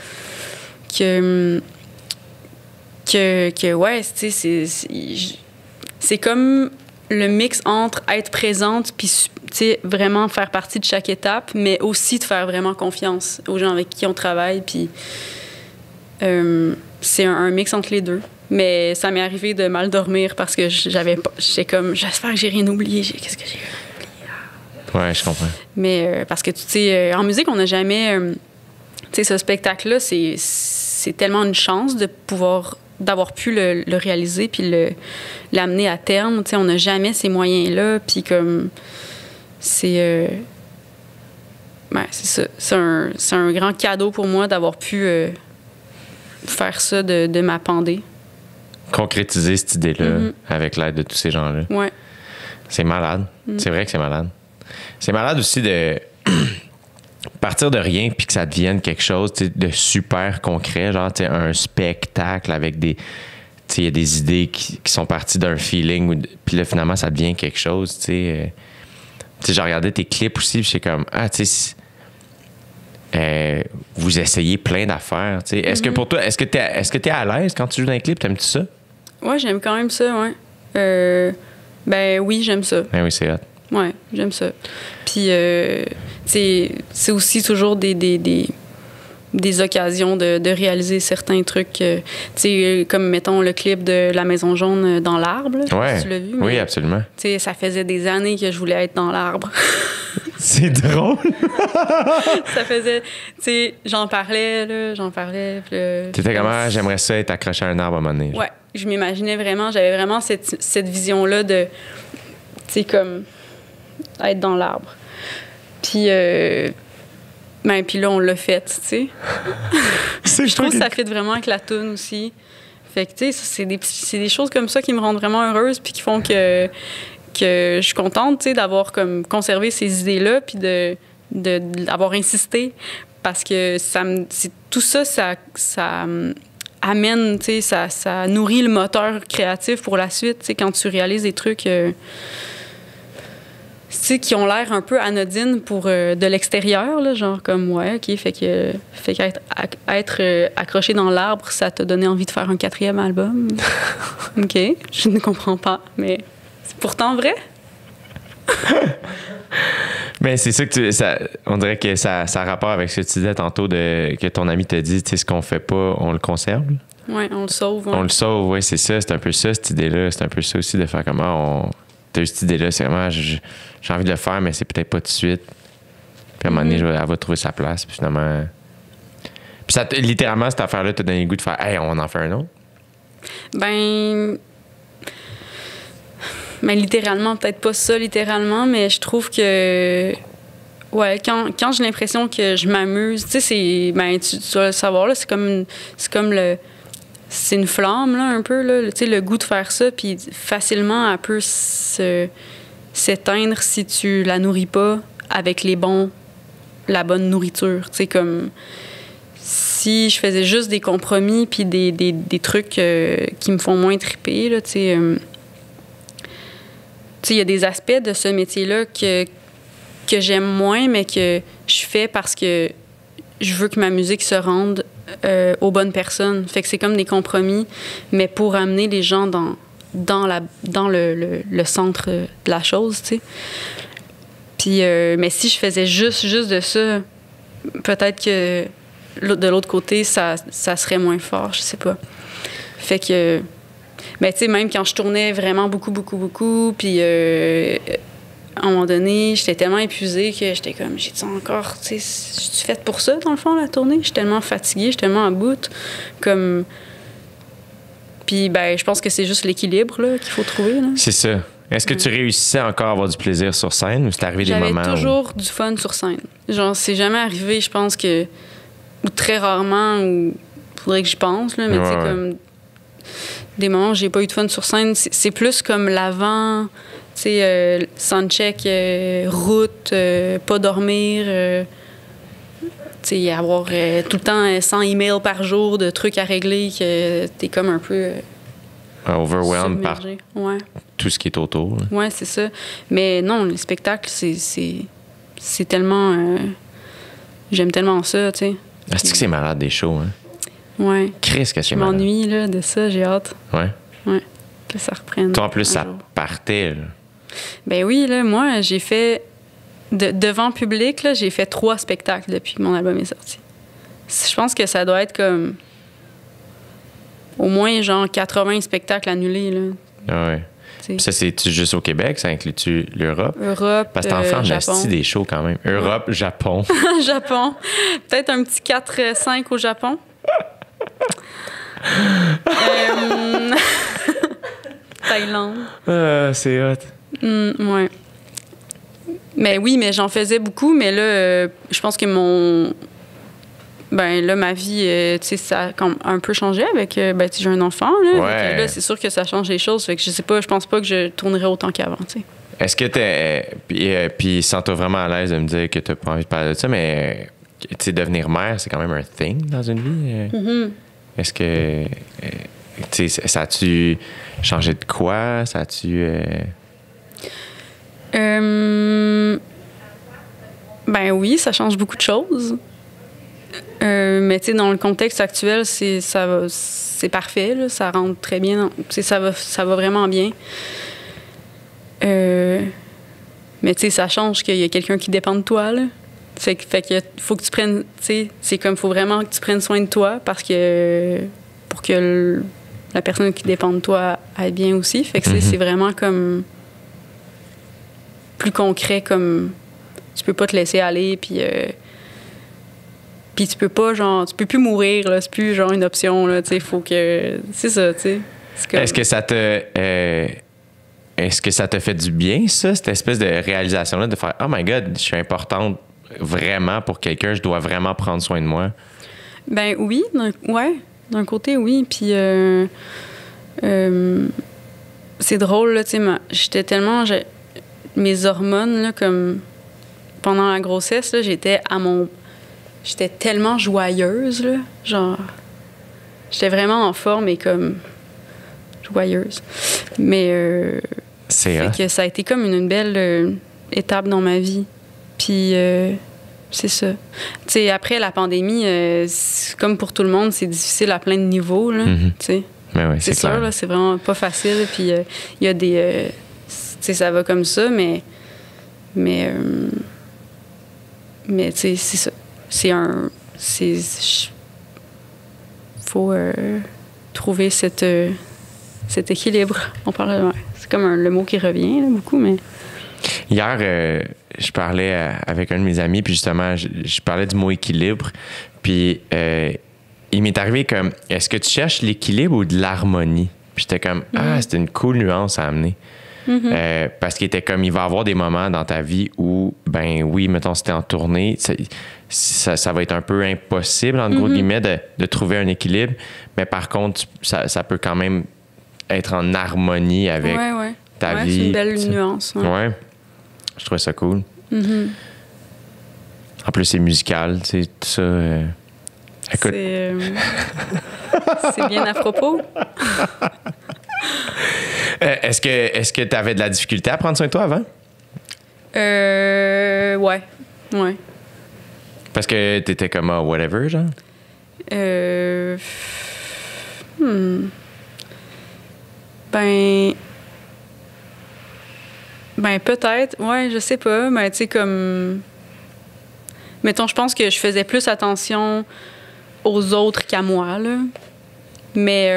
[SPEAKER 3] c'est comme le mix entre être présente puis vraiment faire partie de chaque étape, mais aussi de faire vraiment confiance aux gens avec qui on travaille. Puis c'est un mix entre les deux. Mais ça m'est arrivé de mal dormir parce que j'étais comme, j'espère que j'ai rien oublié. Qu'est-ce que j'ai oublié?
[SPEAKER 2] Ouais, je comprends.
[SPEAKER 3] Mais parce que tu sais, en musique, on n'a jamais... tu sais, ce spectacle-là, c'est tellement une chance d'avoir pu le réaliser puis l'amener à terme. Tu sais, on n'a jamais ces moyens-là. Puis comme... c'est ça. C'est un grand cadeau pour moi d'avoir pu faire ça de ma pendée.
[SPEAKER 2] Concrétiser cette idée-là avec l'aide de tous ces gens-là.
[SPEAKER 3] Ouais.
[SPEAKER 2] C'est malade. C'est vrai que c'est malade. C'est malade aussi de partir de rien puis que ça devienne quelque chose de super concret, genre un spectacle avec des... Il y a des idées qui sont parties d'un feeling, puis là, finalement, ça devient quelque chose, j'ai regardé tes clips aussi, puis j'étais comme, vous essayez plein d'affaires, tu sais. Est-ce que pour toi, est-ce que t'es à l'aise quand tu joues dans un clip? T'aimes-tu ça?
[SPEAKER 3] Ouais, j'aime quand même ça, ouais. Ben oui, j'aime ça.
[SPEAKER 2] Ben oui, c'est hot.
[SPEAKER 3] Ouais, j'aime ça. Puis, c'est aussi toujours des occasions de réaliser certains trucs. Tu sais, comme, mettons, le clip de La Maison Jaune dans l'arbre.
[SPEAKER 2] Ouais.
[SPEAKER 3] Tu l'as vu?
[SPEAKER 2] Oui, absolument.
[SPEAKER 3] Tu sais, ça faisait des années que je voulais être dans l'arbre.
[SPEAKER 2] C'est drôle.
[SPEAKER 3] Ça faisait... Tu sais, j'en parlais.
[SPEAKER 2] T'étais comment? J'aimerais ça être accroché à un arbre à un moment donné.
[SPEAKER 3] Ouais, je m'imaginais vraiment... J'avais vraiment cette vision-là de... Tu sais, comme... être dans l'arbre. Puis... puis là, on l'a fait, tu sais. Je trouve que ça fit vraiment avec la toune aussi. Fait que, tu sais, c'est des choses comme ça qui me rendent vraiment heureuse puis qui font que je suis contente, tu sais, d'avoir comme conservé ces idées-là puis d'avoir insisté parce que tout ça, ça amène, tu sais, ça nourrit le moteur créatif pour la suite, tu sais, quand tu réalises des trucs... sais, qui ont l'air un peu anodines pour de l'extérieur, là, genre comme, ouais, OK, fait qu'être accroché dans l'arbre, ça t'a donné envie de faire un 4e album. OK, je ne comprends pas, mais c'est pourtant vrai.
[SPEAKER 2] Mais c'est ça que on dirait que ça a rapport avec ce que tu disais tantôt, que ton ami t'a dit, tu sais, ce qu'on fait pas, on le conserve.
[SPEAKER 3] Oui, on le sauve. Ouais.
[SPEAKER 2] On le sauve, oui, c'est ça. C'est un peu ça, cette idée-là. C'est un peu ça aussi de faire comment t'as eu cette idée-là. C'est vraiment, j'ai envie de le faire, mais c'est peut-être pas tout de suite. Puis à un moment donné, elle va trouver sa place. Puis finalement. Puis littéralement, cette affaire-là t'a donné le goût de faire, hey, on en fait un autre.
[SPEAKER 3] Ben, littéralement, peut-être pas ça, littéralement, mais je trouve que. Ouais, quand j'ai l'impression que je m'amuse, tu sais, tu dois le savoir, là, c'est comme c'est une flamme, là, un peu, là, tu sais, le goût de faire ça, puis facilement, elle peut s'éteindre si tu la nourris pas avec la bonne nourriture, tu sais, comme si je faisais juste des compromis puis des trucs qui me font moins triper, là, tu sais, il y a des aspects de ce métier-là que j'aime moins, mais que je fais parce que je veux que ma musique se rende aux bonnes personnes. Fait que c'est comme des compromis, mais pour amener les gens dans le centre de la chose, tu sais. Puis, mais si je faisais juste de ça, peut-être que de l'autre côté, ça serait moins fort, je sais pas. Fait que, ben, tu sais, même quand je tournais vraiment beaucoup, puis à un moment donné, j'étais tellement épuisée que j'étais comme, j'ai-tu encore, tu sais, j'ai-tu fait pour ça, dans le fond, la tournée? J'étais tellement fatiguée, j'étais tellement à bout, comme... Puis, ben, je pense que c'est juste l'équilibre, là, qu'il faut trouver, là.
[SPEAKER 2] C'est ça. Est-ce que tu réussissais encore à avoir du plaisir sur scène ou c'est arrivé des moments
[SPEAKER 3] J'avais toujours du fun sur scène. Genre, c'est jamais arrivé, je pense que... Ou très rarement, ou faudrait que j'y pense, là, mais tu sais, comme... Des moments où j'ai pas eu de fun sur scène, c'est plus comme l'avant... Tu sais, soundcheck, route, pas dormir, tu sais, avoir tout le temps 100 emails par jour de trucs à régler que t'es comme un peu
[SPEAKER 2] overwhelmed par tout ce qui est autour. Là.
[SPEAKER 3] Ouais, c'est ça. Mais non, les spectacles, c'est tellement... j'aime tellement ça, tu sais.
[SPEAKER 2] C'est que c'est malade des shows, hein?
[SPEAKER 3] Ouais.
[SPEAKER 2] Chris, que c'est malade.
[SPEAKER 3] Je m'ennuie, là, de ça, j'ai hâte.
[SPEAKER 2] Ouais.
[SPEAKER 3] Ouais, que ça reprenne.
[SPEAKER 2] Toi, en plus, ça partait, là.
[SPEAKER 3] Ben oui, là, moi, j'ai fait... devant public, là, j'ai fait 3 spectacles depuis que mon album est sorti. Je pense que ça doit être comme... au moins, genre, 80 spectacles annulés, là.
[SPEAKER 2] Ah ouais. Puis ça, c'est-tu juste au Québec? Ça inclut-tu l'Europe?
[SPEAKER 3] Europe,
[SPEAKER 2] parce que t'en fais en
[SPEAKER 3] Japon.
[SPEAKER 2] asti des shows, quand même. Europe, Japon.
[SPEAKER 3] Japon. Peut-être un petit 4-5 au Japon. Thaïlande.
[SPEAKER 2] C'est hot.
[SPEAKER 3] Ouais. Mais oui, mais j'en faisais beaucoup, mais là, je pense que ma vie, tu sais, ça a comme un peu changé avec, ben, tu sais, j'ai un enfant, là.
[SPEAKER 2] Ouais.
[SPEAKER 3] Donc, là, c'est sûr que ça change les choses. Fait que je sais pas, je pense pas que je tournerais autant qu'avant, tu sais.
[SPEAKER 2] Est-ce que puis sens-toi vraiment à l'aise de me dire que t'as pas envie de parler de ça, mais, tu sais, devenir mère, c'est quand même un thing dans une vie.
[SPEAKER 3] Mm-hmm.
[SPEAKER 2] Est-ce que, tu sais, ça a-tu changé de quoi? Ça a-tu...
[SPEAKER 3] Ben oui, ça change beaucoup de choses. Mais tu sais, dans le contexte actuel, c'est parfait, là, ça rentre très bien. Ça va vraiment bien. Mais tu sais, ça change qu'il y a quelqu'un qui dépend de toi, là. Fait que faut que tu prennes, tu sais, c'est comme, faut vraiment que tu prennes soin de toi pour que la personne qui dépend de toi aille bien aussi. Fait que c'est vraiment comme plus concret, comme tu peux pas te laisser aller, puis tu peux pas, genre, tu peux plus mourir, là, c'est plus genre une option, là, tu sais, faut que, c'est ça, tu sais. Comme... Est-ce
[SPEAKER 2] que ça te fait du bien, ça, cette espèce de réalisation-là, de faire « Oh my God, je suis importante vraiment pour quelqu'un, je dois vraiment prendre soin de moi ».
[SPEAKER 3] Ben oui, d'un côté, oui. Puis c'est drôle, là, tu sais, j'étais tellement... mes hormones, là, comme pendant la grossesse, là, j'étais tellement joyeuse, là, genre... J'étais vraiment en forme et comme joyeuse. Mais...
[SPEAKER 2] c'est
[SPEAKER 3] que ça a été comme une belle étape dans ma vie. Puis c'est ça. Tu sais, après la pandémie, comme pour tout le monde, c'est difficile à plein de niveaux, là. Tu sais.
[SPEAKER 2] Ben oui,
[SPEAKER 3] c'est sûr,
[SPEAKER 2] clair.
[SPEAKER 3] là, c'est vraiment pas facile. Puis il y a des... tu sais, ça va comme ça, mais tu sais, c'est ça. C'est un... faut trouver cet équilibre. On parle... c'est comme le mot qui revient, là, beaucoup, mais...
[SPEAKER 2] Hier, je parlais avec un de mes amis, puis justement, je parlais du mot équilibre, puis il m'est arrivé comme, est-ce que tu cherches l'équilibre ou de l'harmonie? Puis j'étais comme, c'était une cool nuance à amener. Parce qu'il était comme, il va y avoir des moments dans ta vie où, ben oui, mettons, si t'es en tournée, ça va être un peu impossible, en gros guillemets, de trouver un équilibre, mais par contre, ça peut quand même être en harmonie avec ta vie.
[SPEAKER 3] C'est une belle nuance.
[SPEAKER 2] Ouais. Je trouvais ça cool. En plus, c'est musical, tu sais, tout ça. Écoute.
[SPEAKER 3] C'est bien à propos.
[SPEAKER 2] Est-ce que tu avais de la difficulté à prendre soin de toi avant?
[SPEAKER 3] Ouais.
[SPEAKER 2] Parce que t'étais comme whatever, genre?
[SPEAKER 3] Ben peut-être, ouais, je sais pas, mais tu sais, comme... Mettons, je pense que je faisais plus attention aux autres qu'à moi, là. Mais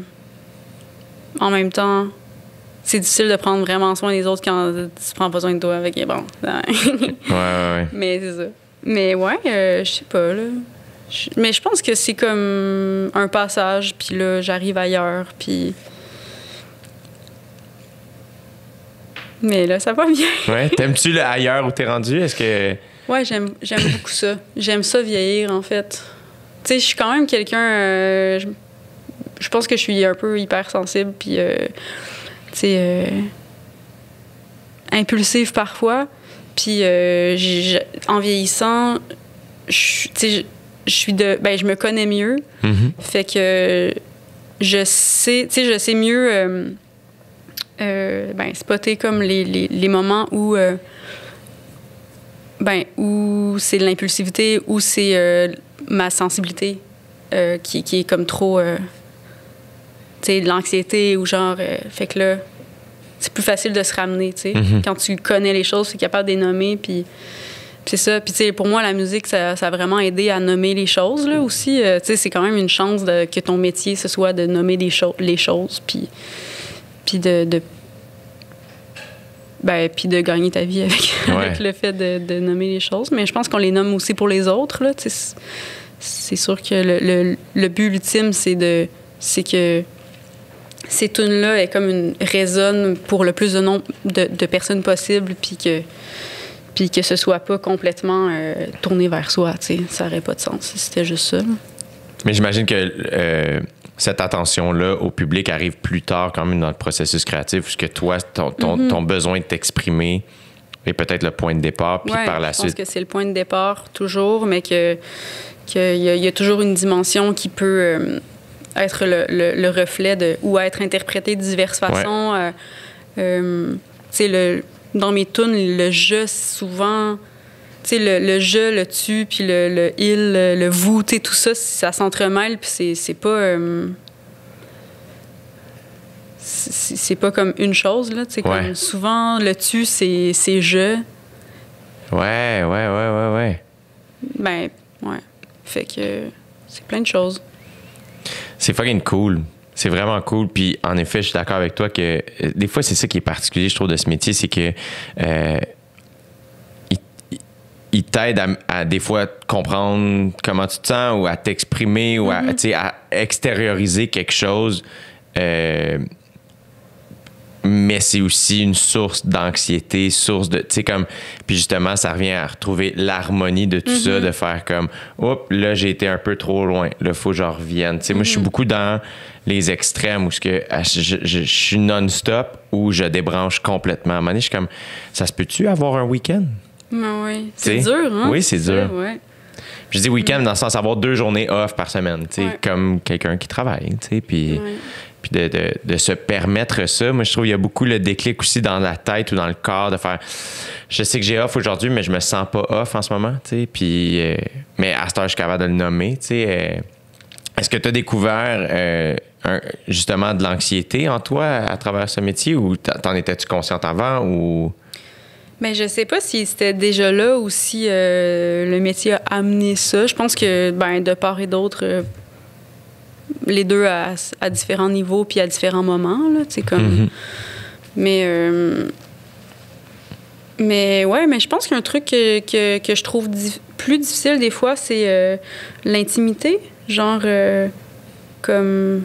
[SPEAKER 3] en même temps, c'est difficile de prendre vraiment soin des autres quand tu prends pas soin de toi avec bon.
[SPEAKER 2] Ouais.
[SPEAKER 3] Mais c'est ça. Mais ouais, je sais pas, là. Mais je pense que c'est comme un passage, puis là, j'arrive ailleurs, puis... Mais là, ça va bien. Ouais,
[SPEAKER 2] t'aimes-tu le ailleurs où t'es rendu? Est-ce que...
[SPEAKER 3] Ouais, j'aime beaucoup ça. J'aime ça vieillir, en fait. Tu sais, je suis quand même quelqu'un... je pense que je suis un peu hypersensible, puis, tu sais, impulsive parfois. Puis, en vieillissant, tu sais, je me connais mieux. Fait que je sais mieux... spotter comme les moments où où c'est de l'impulsivité, où c'est ma sensibilité qui est comme trop tu sais, de l'anxiété ou genre fait que là c'est plus facile de se ramener, tu sais. Quand tu connais les choses, tu es capable de les nommer, puis c'est ça. Puis tu sais, pour moi la musique ça a vraiment aidé à nommer les choses là aussi, tu sais, c'est quand même une chance que ton métier ce soit de nommer les choses, puis de gagner ta vie avec le fait de nommer les choses. Mais je pense qu'on les nomme aussi pour les autres, là. C'est sûr que le but ultime, c'est que ces tunes-là résonnent pour le plus de nombre de personnes possible, puis que ce soit pas complètement tourné vers soi, tu sais. Ça n'aurait pas de sens si c'était juste ça, là.
[SPEAKER 2] Mais j'imagine que cette attention-là au public arrive plus tard quand même dans le processus créatif, puisque toi, ton besoin de t'exprimer est peut-être le point de départ, puis par la suite...
[SPEAKER 3] Je pense que c'est le point de départ toujours, mais qu'il y a toujours une dimension qui peut être le reflet ou être interprétée de diverses façons. Tu sais, dans mes tunes, le « je », souvent... Tu sais, le je, le tu, puis le il, le vous, tu sais, tout ça, ça s'entremêle, puis c'est pas... c'est pas comme une chose, là. Tu sais, comme souvent, le tu, c'est je.
[SPEAKER 2] Ouais.
[SPEAKER 3] Ben, ouais. Fait que c'est plein de choses.
[SPEAKER 2] C'est fucking cool. C'est vraiment cool. Puis, en effet, je suis d'accord avec toi que des fois, c'est ça qui est particulier, je trouve, de ce métier, c'est que... il t'aide à des fois comprendre comment tu te sens ou à t'exprimer ou à extérioriser quelque chose. Mais c'est aussi une source d'anxiété, source de... Tu sais, comme... Puis justement, ça revient à retrouver l'harmonie de tout ça, de faire comme... Oups, là, j'ai été un peu trop loin. Là, il faut que je revienne. Tu sais, moi, je suis beaucoup dans les extrêmes où je suis non-stop ou je débranche complètement. À un moment donné, je suis comme... Ça se peut-tu avoir un week-end?
[SPEAKER 3] Oui, c'est dur, hein?
[SPEAKER 2] Oui, c'est dur.
[SPEAKER 3] Ouais.
[SPEAKER 2] Je dis week-end dans le sens d'avoir 2 journées off par semaine, tu sais, comme quelqu'un qui travaille, tu sais, puis puis de se permettre ça. Moi, je trouve qu'il y a beaucoup le déclic aussi dans la tête ou dans le corps de faire je sais que j'ai off aujourd'hui, mais je me sens pas off en ce moment, tu sais. Puis, mais à cette heure, je suis capable de le nommer, tu sais. Est-ce que tu as découvert justement de l'anxiété en toi à travers ce métier ou t'en étais-tu consciente avant ou...
[SPEAKER 3] Mais je sais pas si c'était déjà là ou si le métier a amené ça. Je pense que, de part et d'autre, les deux à différents niveaux puis à différents moments, là, tu sais, comme... Mais ouais, mais je pense qu'un truc que je trouve plus difficile des fois, c'est l'intimité. Genre, comme...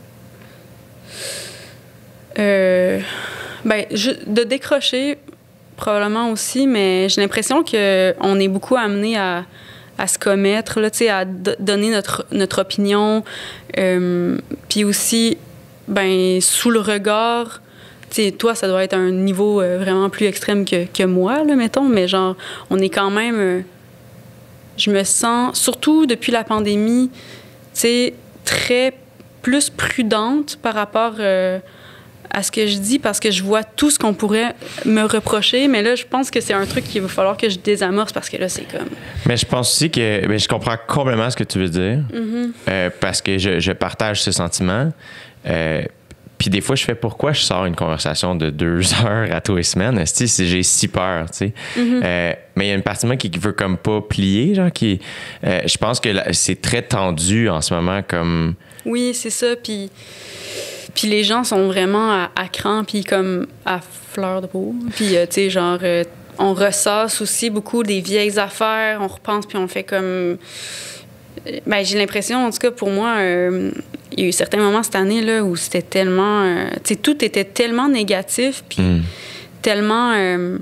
[SPEAKER 3] de décrocher, probablement aussi, mais j'ai l'impression qu'on est beaucoup amené à se commettre, là, à donner notre opinion. Puis aussi, sous le regard... T'sais, toi, ça doit être un niveau vraiment plus extrême que moi, là, mettons, mais genre, on est quand même... je me sens, surtout depuis la pandémie, très plus prudente par rapport à ce que je dis, parce que je vois tout ce qu'on pourrait me reprocher, mais là, je pense que c'est un truc qu'il va falloir que je désamorce, parce que là, c'est comme...
[SPEAKER 2] Mais je pense aussi que... je comprends complètement ce que tu veux dire, parce que je partage ce sentiment. Puis des fois, je fais pourquoi je sors une conversation de 2 heures à tous les semaines, si j'ai si peur, tu sais. Mais il y a une partie de moi qui veut comme pas plier, genre qui... je pense que c'est très tendu en ce moment, comme...
[SPEAKER 3] Oui, c'est ça, puis les gens sont vraiment à cran, puis comme à fleur de peau. Puis, tu sais, genre, on ressasse aussi beaucoup des vieilles affaires, on repense, puis on fait comme... j'ai l'impression, en tout cas, pour moi... il y a eu certains moments cette année là, où c'était tellement... tu sais, tout était tellement négatif, puis tellement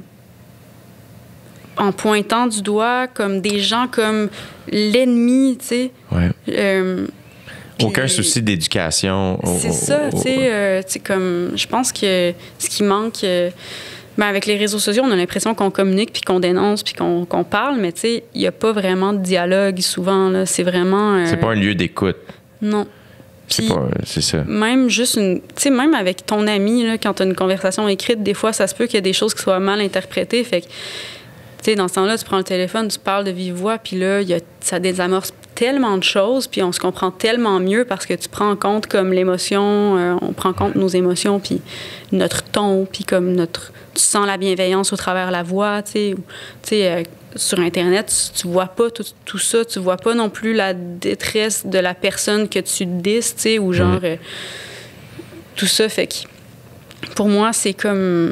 [SPEAKER 3] en pointant du doigt comme des gens comme l'ennemi, tu sais.
[SPEAKER 2] Ouais. Aucun souci d'éducation.
[SPEAKER 3] C'est ça, tu sais, comme... Je pense que ce qui manque... avec les réseaux sociaux, on a l'impression qu'on communique, puis qu'on dénonce, puis qu'on parle, mais tu sais, il n'y a pas vraiment de dialogue souvent, là. C'est vraiment...
[SPEAKER 2] C'est pas un lieu d'écoute.
[SPEAKER 3] Non.
[SPEAKER 2] C'est ça.
[SPEAKER 3] Même juste tu sais, même avec ton ami, là, quand tu as une conversation écrite, des fois, ça se peut qu'il y ait des choses qui soient mal interprétées. Fait que, tu sais, dans ce temps-là, tu prends le téléphone, tu parles de vive voix, puis là, ça désamorce tellement de choses, puis on se comprend tellement mieux parce que tu prends en compte comme l'émotion, on prend en compte nos émotions, puis notre ton, puis comme tu sens la bienveillance au travers la voix, tu sais, sur Internet, tu vois pas tout ça, tu vois pas non plus la détresse de la personne que tu disses, tu sais, ou genre tout ça, fait que pour moi, c'est comme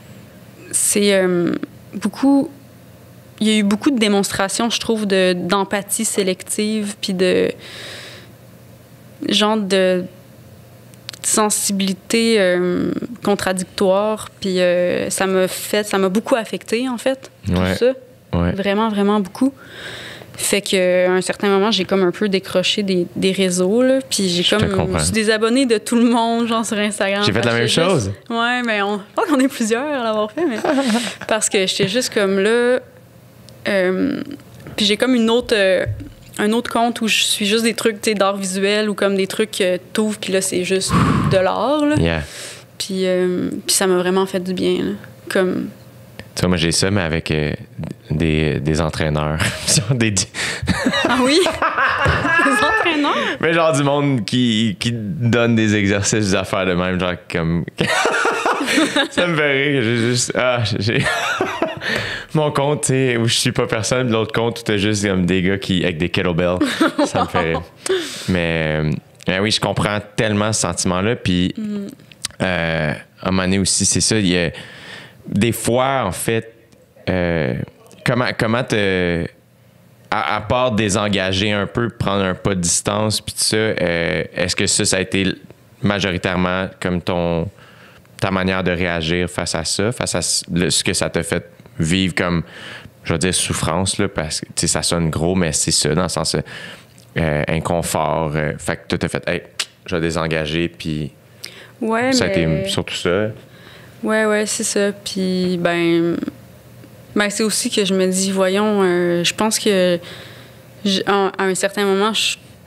[SPEAKER 3] beaucoup... Il y a eu beaucoup de démonstrations, je trouve, d'empathie sélective, puis de genre de sensibilité contradictoire, puis ça m'a beaucoup affectée, en fait, tout ça. Ouais. Vraiment, vraiment beaucoup. Fait qu'à un certain moment, j'ai comme un peu décroché des réseaux, là, puis je suis désabonnée de tout le monde, genre sur Instagram.
[SPEAKER 2] J'ai fait la même chose?
[SPEAKER 3] Ouais, mais je pense qu'on est plusieurs à l'avoir fait, mais parce que j'étais juste comme là... puis j'ai comme un autre compte où je suis juste des trucs d'art visuel ou comme des trucs que t'ouvres, puis là, c'est juste de l'art, là.
[SPEAKER 2] Yeah.
[SPEAKER 3] Puis ça m'a vraiment fait du bien, là. Comme...
[SPEAKER 2] Tu vois, moi, j'ai ça, mais avec des entraîneurs.
[SPEAKER 3] Ah oui? Des entraîneurs?
[SPEAKER 2] Mais genre du monde qui donne des exercices, des affaires de même, genre comme... Ça me fait rire. J'ai mon compte, tu sais, où je suis pas personne, l'autre compte où t'as juste comme des gars avec des kettlebells. Ça me fait rire. Mais oui, je comprends tellement ce sentiment-là. Puis, à un moment donné aussi, c'est ça, il y a... Des fois, en fait, comment te... À part désengager un peu, prendre un pas de distance, puis tout ça, est-ce que ça a été majoritairement comme ta manière de réagir face à ça, face à ce que ça t'a fait vivre comme, je vais dire, souffrance, là, parce que, tu sais, ça sonne gros, mais c'est ça, dans le sens inconfort. Fait que tu t'as fait, hey, je vais désengager, puis ça a été surtout ça.
[SPEAKER 3] Ouais, c'est ça. Puis, c'est aussi que je me dis, voyons, je pense que à un certain moment,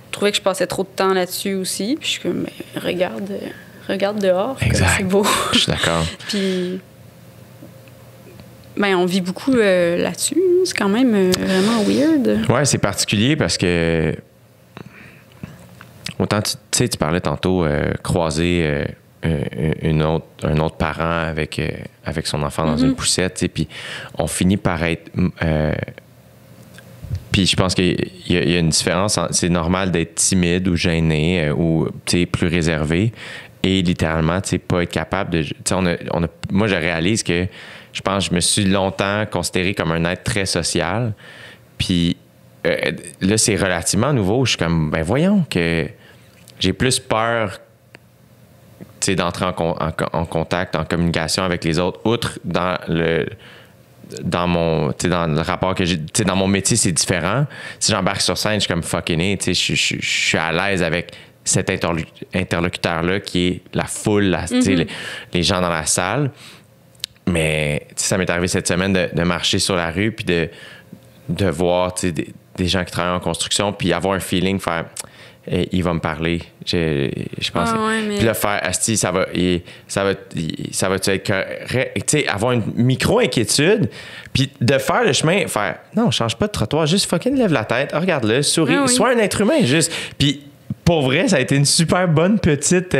[SPEAKER 3] trouvais que je passais trop de temps là-dessus aussi. Puis je suis comme, ben, regarde dehors.
[SPEAKER 2] Exact.
[SPEAKER 3] C'est beau.
[SPEAKER 2] Je suis d'accord.
[SPEAKER 3] Puis, ben, on vit beaucoup là-dessus. C'est quand même vraiment weird.
[SPEAKER 2] Ouais, c'est particulier parce que autant tu parlais tantôt croiser un autre parent avec son enfant dans une poussette, tu sais, puis on finit par être puis je pense qu'il y a une différence. C'est normal d'être timide ou gêné ou plus réservé et littéralement pas être capable de. Moi, je réalise que je pense que je me suis longtemps considéré comme un être très social. Puis là, c'est relativement nouveau. Je suis comme, ben voyons que j'ai plus peur d'entrer en contact, en communication avec les autres, outre dans le rapport que j'ai, dans mon métier, c'est différent. Si j'embarque sur scène, je suis comme fucking it, je suis à l'aise avec cet interlocuteur-là qui est la foule, les gens dans la salle. Mais ça m'est arrivé cette semaine de marcher sur la rue puis de voir des gens qui travaillent en construction puis avoir un feeling, faire il va me parler. Je pense. Puis là, faire asti, ça va être correct. Avoir une micro-inquiétude, puis de faire le chemin, faire non, change pas de trottoir, juste fucking lève la tête, regarde-le, souris, sois un être humain, juste. Puis pour vrai, ça a été une super bonne petite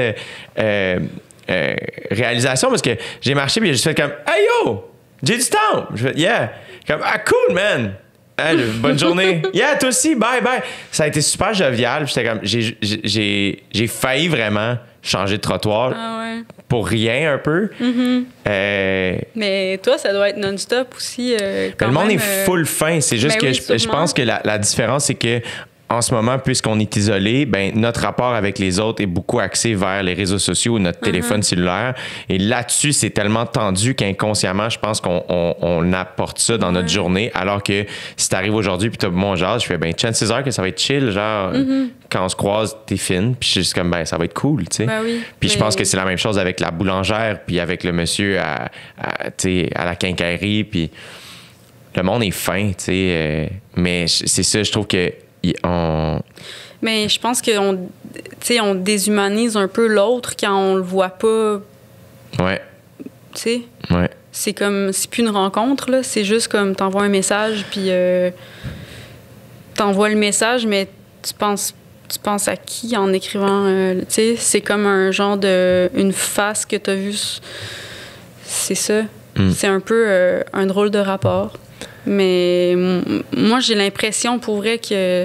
[SPEAKER 2] réalisation parce que j'ai marché, puis j'ai juste fait comme hey yo, j'ai du temps. Je fais yeah, comme ah cool man. Hey, bonne journée. Yeah, toi aussi, bye, bye. Ça a été super jovial. J'étais comme, j'ai failli vraiment changer de trottoir pour rien un peu.
[SPEAKER 3] Mais toi, ça doit être non-stop aussi.
[SPEAKER 2] Le monde est full fin. C'est juste que je pense que la différence, c'est que en ce moment, puisqu'on est isolé, ben notre rapport avec les autres est beaucoup axé vers les réseaux sociaux ou notre téléphone cellulaire. Et là-dessus, c'est tellement tendu qu'inconsciemment, je pense qu'on apporte ça dans notre journée. Alors que si t'arrives aujourd'hui puis t'as mon genre, je fais ben chances are que ça va être chill, genre quand on se croise, t'es fine. Puis je suis juste comme ben ça va être cool, tu sais.
[SPEAKER 3] Ben oui,
[SPEAKER 2] puis je pense que c'est la même chose avec la boulangère puis avec le monsieur à la quincaillerie. Puis le monde est fin, tu sais. Mais c'est ça, je trouve que
[SPEAKER 3] Mais je pense on déshumanise un peu l'autre quand on le voit pas.
[SPEAKER 2] Ouais.
[SPEAKER 3] Tu sais?
[SPEAKER 2] Ouais.
[SPEAKER 3] C'est comme, c'est plus une rencontre, là. C'est juste comme t'envoies un message, puis t'envoies le message, mais tu penses à qui en écrivant? Tu sais, c'est comme un genre une face que t'as vue. C'est ça. C'est un peu un drôle de rapport. Mais moi, j'ai l'impression pour vrai que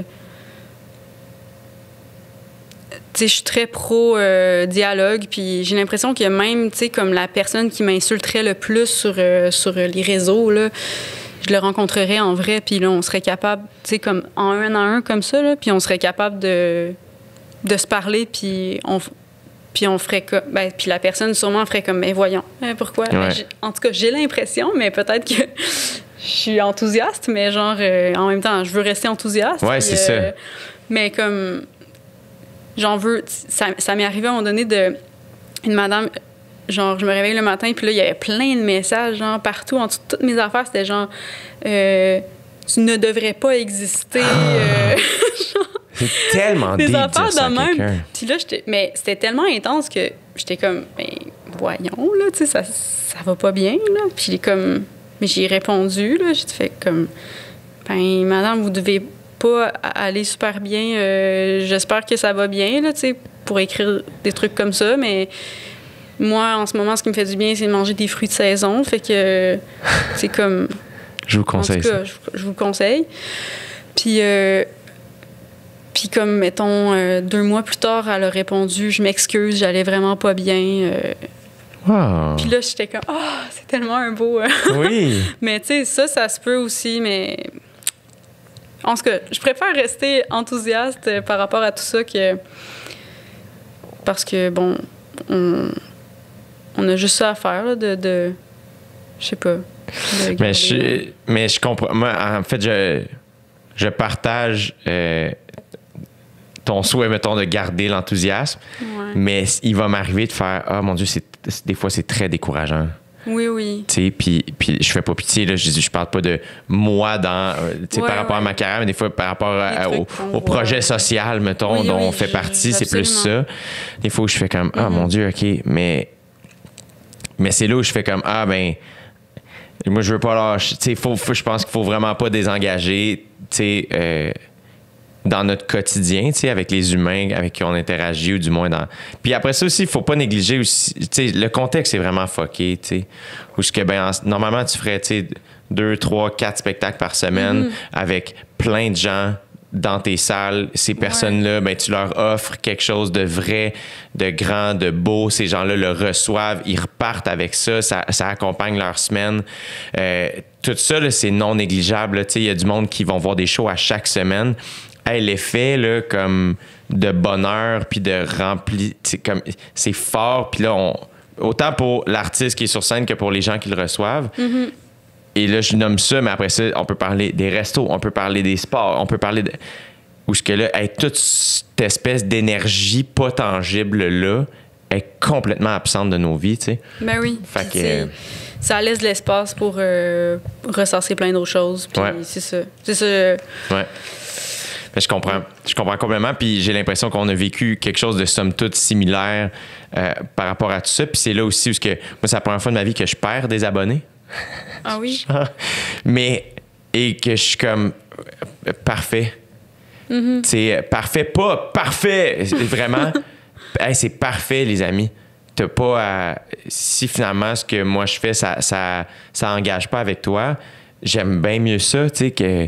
[SPEAKER 3] je suis très pro dialogue, puis j'ai l'impression que même, comme la personne qui m'insulterait le plus sur les réseaux, là, je le rencontrerais en vrai, puis là, on serait capable, comme en un à un comme ça, là, puis on serait capable de se parler, puis on ferait comme... Ben, puis la personne sûrement ferait comme, mais voyons, pourquoi?
[SPEAKER 2] Ouais.
[SPEAKER 3] En tout cas, j'ai l'impression, mais peut-être que je suis enthousiaste, mais genre, en même temps, je veux rester enthousiaste.
[SPEAKER 2] Ouais, c'est ça.
[SPEAKER 3] Mais comme, j'en veux... Ça m'est arrivé à un moment donné une madame... Genre, je me réveille le matin, puis là, il y avait plein de messages, genre, partout, en dessous de toutes mes affaires. C'était genre, tu ne devrais pas exister. Genre,
[SPEAKER 2] c'est tellement
[SPEAKER 3] des
[SPEAKER 2] deep
[SPEAKER 3] affaires
[SPEAKER 2] dire ça à
[SPEAKER 3] de même.
[SPEAKER 2] quelqu'un.
[SPEAKER 3] Puis là, mais c'était tellement intense que j'étais comme, ben, voyons, là, tu sais, ça va pas bien, là. Puis comme, mais j'ai répondu, là, j'ai fait comme, ben, madame, vous devez pas aller super bien. J'espère que ça va bien, là, tu sais, pour écrire des trucs comme ça, mais moi, en ce moment, ce qui me fait du bien, c'est de manger des fruits de saison. Fait que c'est comme...
[SPEAKER 2] Je vous conseille
[SPEAKER 3] en tout cas,
[SPEAKER 2] ça.
[SPEAKER 3] Je vous conseille. Puis comme, mettons, 2 mois plus tard, elle a répondu « Je m'excuse, j'allais vraiment pas bien.
[SPEAKER 2] Wow.
[SPEAKER 3] Puis là, j'étais comme « Ah, c'est tellement un beau...
[SPEAKER 2] Oui.
[SPEAKER 3] Mais tu sais, ça se peut aussi, mais... En tout cas, je préfère rester enthousiaste par rapport à tout ça que... Parce que, bon, on a juste ça à faire, là, je sais pas.
[SPEAKER 2] Mais je comprends. Moi, en fait, je partage ton souhait, mettons, de garder l'enthousiasme.
[SPEAKER 3] Ouais.
[SPEAKER 2] Mais il va m'arriver de faire « Ah, mon Dieu, des fois, c'est très décourageant. »
[SPEAKER 3] Oui, oui.
[SPEAKER 2] Tu sais, puis je fais pas pitié, là, je parle pas de moi dans, tu sais, par rapport à ma carrière, mais des fois par rapport au projet social, mettons,
[SPEAKER 3] oui,
[SPEAKER 2] dont
[SPEAKER 3] oui,
[SPEAKER 2] on fait partie, c'est plus
[SPEAKER 3] absolument.
[SPEAKER 2] ça. Des fois où je fais comme, ah mon Dieu, OK, mais c'est là où je fais comme, ah ben, moi je veux pas lâcher, tu sais, je pense qu'il faut vraiment pas désengager, tu sais, dans notre quotidien, tu sais, avec les humains avec qui on interagit, ou du moins dans... Puis après ça aussi, il faut pas négliger aussi... Tu sais, le contexte est vraiment fucké, tu sais. Où ce que, normalement, tu ferais, tu sais, 2, 3, 4 spectacles par semaine avec plein de gens dans tes salles. Ces personnes-là, ben, tu leur offres quelque chose de vrai, de grand, de beau. Ces gens-là le reçoivent, ils repartent avec ça, ça accompagne leur semaine. Tout ça, là, c'est non négligeable. Tu sais, il y a du monde qui vont voir des shows à chaque semaine. Hey, l'effet là, comme de bonheur puis de rempli, c'est fort. Puis là, autant pour l'artiste qui est sur scène que pour les gens qui le reçoivent. Et là, je nomme ça, mais après ça, on peut parler des restos, on peut parler des sports, on peut parler de... Où ce que là, toute cette espèce d'énergie pas tangible là est complètement absente de nos vies, tu sais.
[SPEAKER 3] Ben oui.
[SPEAKER 2] Fait que...
[SPEAKER 3] Ça laisse de l'espace pour ressasser plein d'autres choses. Puis c'est ça. C'est ça.
[SPEAKER 2] Ouais. Mais je comprends complètement, puis j'ai l'impression qu'on a vécu quelque chose de somme toute similaire par rapport à tout ça. Puis c'est là aussi où moi, c'est la première fois de ma vie que je perds des abonnés.
[SPEAKER 3] Ah oui?
[SPEAKER 2] Et que je suis comme parfait. Tu sais, parfait, pas parfait, vraiment. Hey, c'est parfait, les amis. T'as pas à... Si finalement, ce que moi je fais, ça engage pas avec toi, j'aime bien mieux ça, tu sais, que...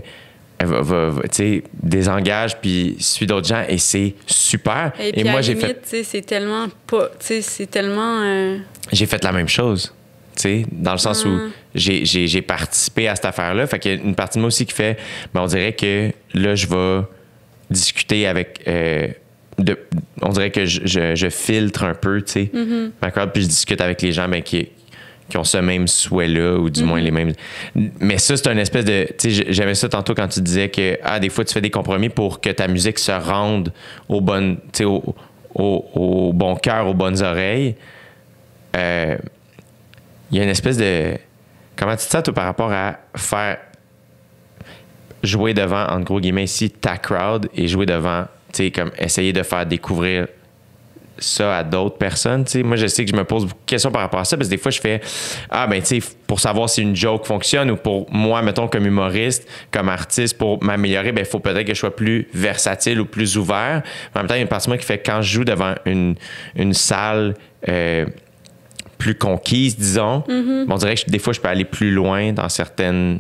[SPEAKER 2] désengage puis suit d'autres gens et c'est super.
[SPEAKER 3] Et puis moi, j'ai limite, c'est tellement pas... C'est tellement...
[SPEAKER 2] J'ai fait la même chose, dans le sens où j'ai participé à cette affaire-là. Fait qu'il y a une partie de moi aussi qui fait... Ben, on dirait que là, je vais discuter avec... on dirait que je filtre un peu, tu sais, ma crowd, puis je discute avec les gens qui ont ce même souhait-là, ou du moins les mêmes... Mais ça, c'est une espèce de... Tu sais, j'aimais ça tantôt quand tu disais que, des fois, tu fais des compromis pour que ta musique se rende aux bonnes... Tu sais, au bon cœur, aux bonnes oreilles. Il y a une espèce de... Comment tu te sens, toi, par rapport à faire... jouer devant, entre gros guillemets ici, ta crowd, et jouer devant, tu sais, comme essayer de faire découvrir ça à d'autres personnes, tu sais. Moi, je sais que je me pose beaucoup de questions par rapport à ça, parce que des fois, je fais, ben, tu sais, pour savoir si une joke fonctionne, ou pour moi, mettons, comme humoriste, comme artiste, pour m'améliorer, ben, il faut peut-être que je sois plus versatile ou plus ouvert. Mais en même temps, il y a une partie de moi qui fait, quand je joue devant une salle plus conquise, disons, on dirait que des fois, je peux aller plus loin dans certaines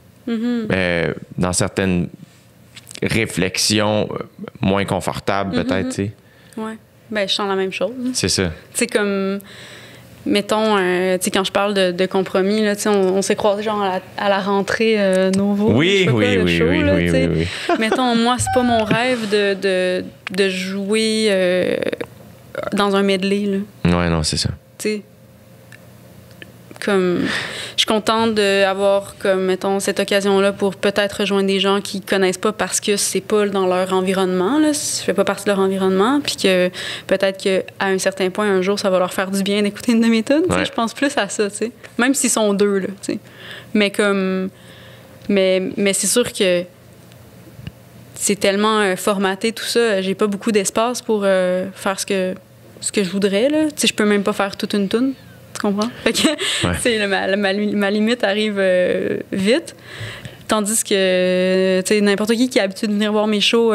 [SPEAKER 2] réflexions moins confortables, peut-être, tu sais.
[SPEAKER 3] Ouais. Ben, je sens la même chose.
[SPEAKER 2] C'est ça.
[SPEAKER 3] Tu sais, comme, mettons, tu sais, quand je parle de compromis, là, tu sais, on s'est croisés genre à la rentrée Nouveau.
[SPEAKER 2] Oui.
[SPEAKER 3] Mettons, moi, c'est pas mon rêve de jouer dans un medley, là.
[SPEAKER 2] Ouais, non, c'est ça.
[SPEAKER 3] Tu sais, comme, je suis contente d'avoir, comme, mettons, cette occasion-là pour peut-être rejoindre des gens qui connaissent pas parce que c'est pas dans leur environnement, là. Je fais pas partie de leur environnement, puis que peut-être qu'à un certain point, un jour, ça va leur faire du bien d'écouter une de mes tunes. Ouais. Je pense plus à ça, tu sais. Même s'ils sont deux, là, tu sais. Mais comme... Mais c'est sûr que c'est tellement formaté, tout ça. J'ai pas beaucoup d'espace pour faire ce que je voudrais, là. Tu sais, je peux même pas faire toute une tune. Tu comprends? Fait que ma limite arrive vite. Tandis que n'importe qui est habitué de venir voir mes shows,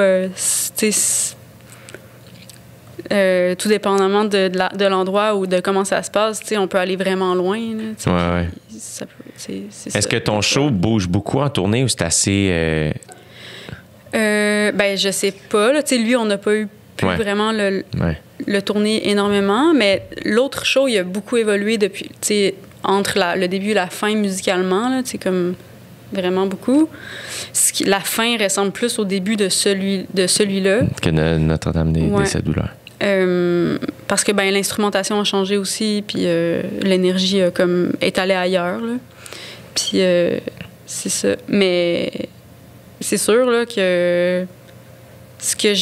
[SPEAKER 3] tout dépendamment de l'endroit ou de comment ça se passe, on peut aller vraiment loin. Là,
[SPEAKER 2] Est-ce que ton show bouge beaucoup en tournée ou c'est assez...
[SPEAKER 3] Ben, je sais pas. Là, lui, on n'a pas eu vraiment le tourner énormément, mais l'autre show, il a beaucoup évolué depuis, entre le début et la fin musicalement, là, comme vraiment beaucoup. La fin ressemble plus au début de celui-là. Que
[SPEAKER 2] Notre-Dame des Sept Douleurs.
[SPEAKER 3] Parce que ben, l'instrumentation a changé aussi, puis l'énergie est allée ailleurs. Là. Puis c'est ça. Mais c'est sûr là, que ce que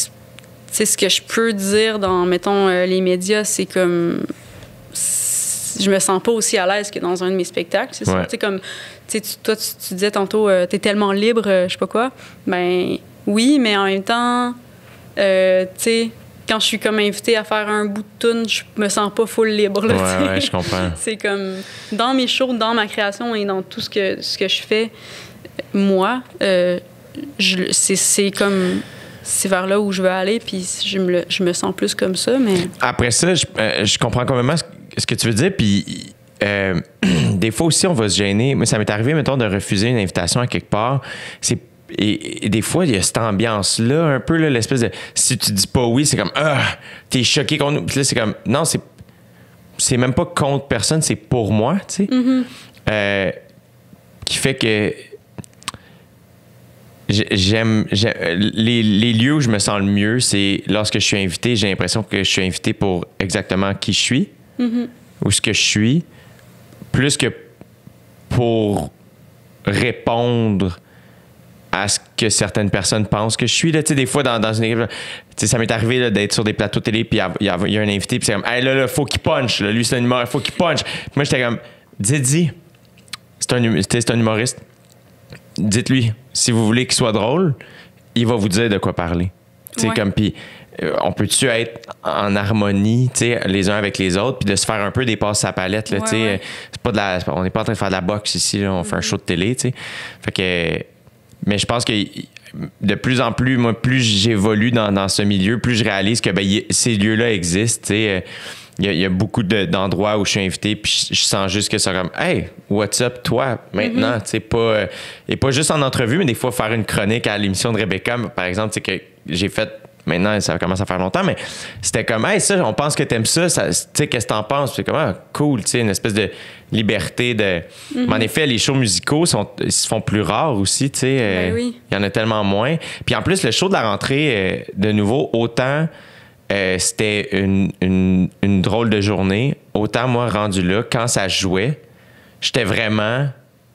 [SPEAKER 3] je peux dire dans, mettons, les médias, c'est comme... je me sens pas aussi à l'aise que dans un de mes spectacles, c'est ça. Tu sais, comme, toi, tu disais tantôt, t'es tellement libre, je sais pas quoi. Ben oui, mais en même temps, tu sais, quand je suis comme invitée à faire un bout de tune, je me sens pas full libre. Là,
[SPEAKER 2] ouais, je comprends.
[SPEAKER 3] C'est comme, dans mes shows, dans ma création et dans tout ce que je fais, moi, c'est comme... C'est vers là où je veux aller, puis je me sens plus comme ça, mais...
[SPEAKER 2] Après ça, je comprends complètement ce que tu veux dire, puis des fois aussi, on va se gêner. Moi, ça m'est arrivé, mettons, de refuser une invitation à quelque part. Et des fois, il y a cette ambiance-là, un peu, là, l'espèce de... Si tu dis pas oui, c'est comme « Ah, t'es choqué contre nous. » Puis là, c'est comme... Non, c'est même pas contre personne, c'est pour moi, tu sais.
[SPEAKER 3] Mm-hmm.
[SPEAKER 2] Qui fait que... J'aime les lieux où je me sens le mieux, c'est lorsque je suis invité, j'ai l'impression que je suis invité pour exactement qui je suis, ou ce que je suis, plus que pour répondre à ce que certaines personnes pensent que je suis. Là, des fois, dans une équipe, ça m'est arrivé là, d'être sur des plateaux télé, puis il y a un invité, puis c'est comme « Hey, là, faut qu'il punch. Là, lui, c'est un humoriste, faut qu'il punch. » Puis moi, j'étais comme « Didi, c'est un humoriste. Dites-lui, si vous voulez qu'il soit drôle, il va vous dire de quoi parler. Ouais. Comme, puis on peut-tu être en harmonie, les uns avec les autres, puis de se faire un peu dépasser sa palette, là, ouais. C'est pas on n'est pas en train de faire de la boxe ici, là, on fait un show de télé, t'sais. Fait que, mais je pense que de plus en plus, moi, plus j'évolue dans ce milieu, plus je réalise que ces lieux-là existent, il y a beaucoup d'endroits où je suis invité, puis je sens juste que c'est comme « Hey, what's up, toi, maintenant? » Tu sais, et pas juste en entrevue, mais des fois, faire une chronique à l'émission de Rebecca, par exemple, tu sais, que j'ai fait, maintenant, ça commence à faire longtemps, mais c'était comme « Hey, ça, on pense que t'aimes ça, tu sais, qu'est-ce que t'en penses? » C'est comme « Ah, cool, tu sais, une espèce de liberté de... Mais en effet, les shows musicaux ils se font plus rares aussi, tu sais.
[SPEAKER 3] Oui.
[SPEAKER 2] Il y en a tellement moins. Puis en plus, le show de la rentrée, de nouveau, autant... c'était une drôle de journée. Autant, moi, rendu là, quand ça jouait, j'étais vraiment...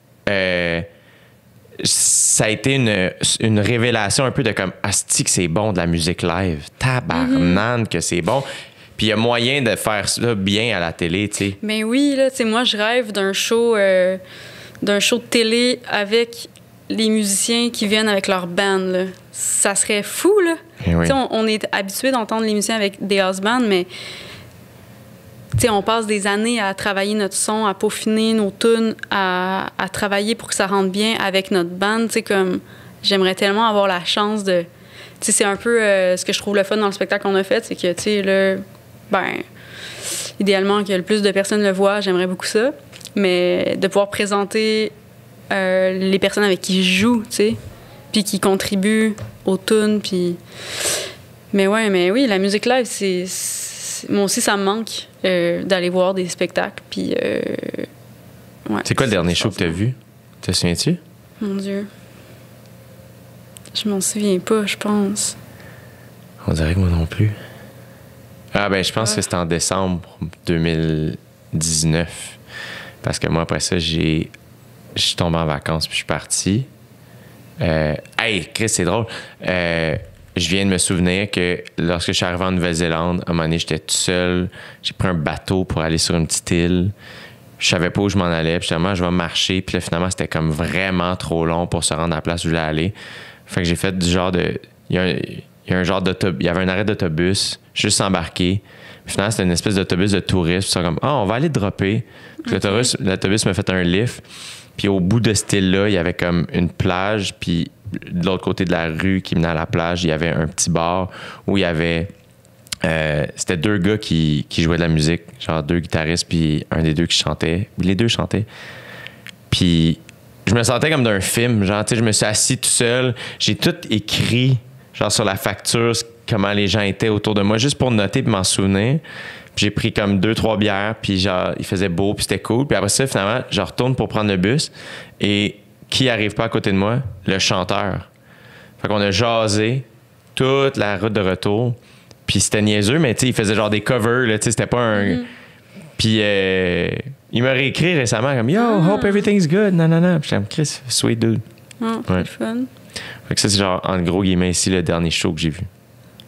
[SPEAKER 2] ça a été une révélation un peu de comme « Asti que c'est bon de la musique live. Tabarnane que c'est bon. » Puis il y a moyen de faire ça bien à la télé, tu sais.
[SPEAKER 3] Mais oui, là, tu sais, moi, je rêve d'un show de télé avec les musiciens qui viennent avec leur band, là. Ça serait fou, là. Oui. On est habitué d'entendre les musiciens avec des house bands, mais on passe des années à travailler notre son, à peaufiner nos tunes, à travailler pour que ça rentre bien avec notre band. Comme j'aimerais tellement avoir la chance de... c'est un peu ce que je trouve le fun dans le spectacle qu'on a fait, c'est que, là, idéalement, que le plus de personnes le voient, j'aimerais beaucoup ça. Mais de pouvoir présenter les personnes avec qui je joue, puis qui contribuent aux tunes, puis... Mais oui, la musique live, c'est... Moi aussi, ça me manque d'aller voir des spectacles, puis... Ouais,
[SPEAKER 2] c'est quoi le dernier show que t'as vu? Te souviens-tu?
[SPEAKER 3] Mon Dieu. Je m'en souviens pas, je pense.
[SPEAKER 2] On dirait que moi non plus. Ah ben, je pense que c'était en décembre 2019. Parce que moi, après ça, je suis tombé en vacances, puis je suis parti. Hey, Chris, c'est drôle. Je viens de me souvenir que lorsque je suis arrivé en Nouvelle-Zélande, à un moment donné, j'étais tout seul. J'ai pris un bateau pour aller sur une petite île. Je savais pas où je m'en allais. Puis finalement, je vais marcher. Puis là, finalement, c'était comme vraiment trop long pour se rendre à la place où je voulais aller. Fait que j'ai fait du genre de... Il y a un genre d'autobus. Il y avait un arrêt d'autobus, juste embarqué. Puis finalement, c'était une espèce d'autobus de touristes. Puis ça comme, on va aller dropper. Puis l'autobus m'a fait un lift. Puis au bout de cette île-là, il y avait comme une plage. Puis de l'autre côté de la rue qui menait à la plage, il y avait un petit bar où il y avait... c'était deux gars qui jouaient de la musique, genre deux guitaristes, puis un des deux qui chantait. Les deux chantaient. Puis je me sentais comme d'un film. Genre, tu sais, je me suis assis tout seul. J'ai tout écrit, genre sur la facture, comment les gens étaient autour de moi, juste pour noter et m'en souvenir. Puis j'ai pris comme 2-3 bières, puis genre, il faisait beau, puis c'était cool. Puis après ça, finalement, je retourne pour prendre le bus. Et qui arrive pas à côté de moi? Le chanteur. Fait qu'on a jasé toute la route de retour. Puis c'était niaiseux, mais tu sais, il faisait genre des covers, là, tu sais, c'était pas un... Puis il m'a réécrit récemment comme « Yo, hope everything's good, nanana. » Puis j'étais comme « Chris, sweet dude. »
[SPEAKER 3] C'est fun.
[SPEAKER 2] Fait que ça, c'est genre, en gros guillemets, ici, le dernier show que j'ai vu.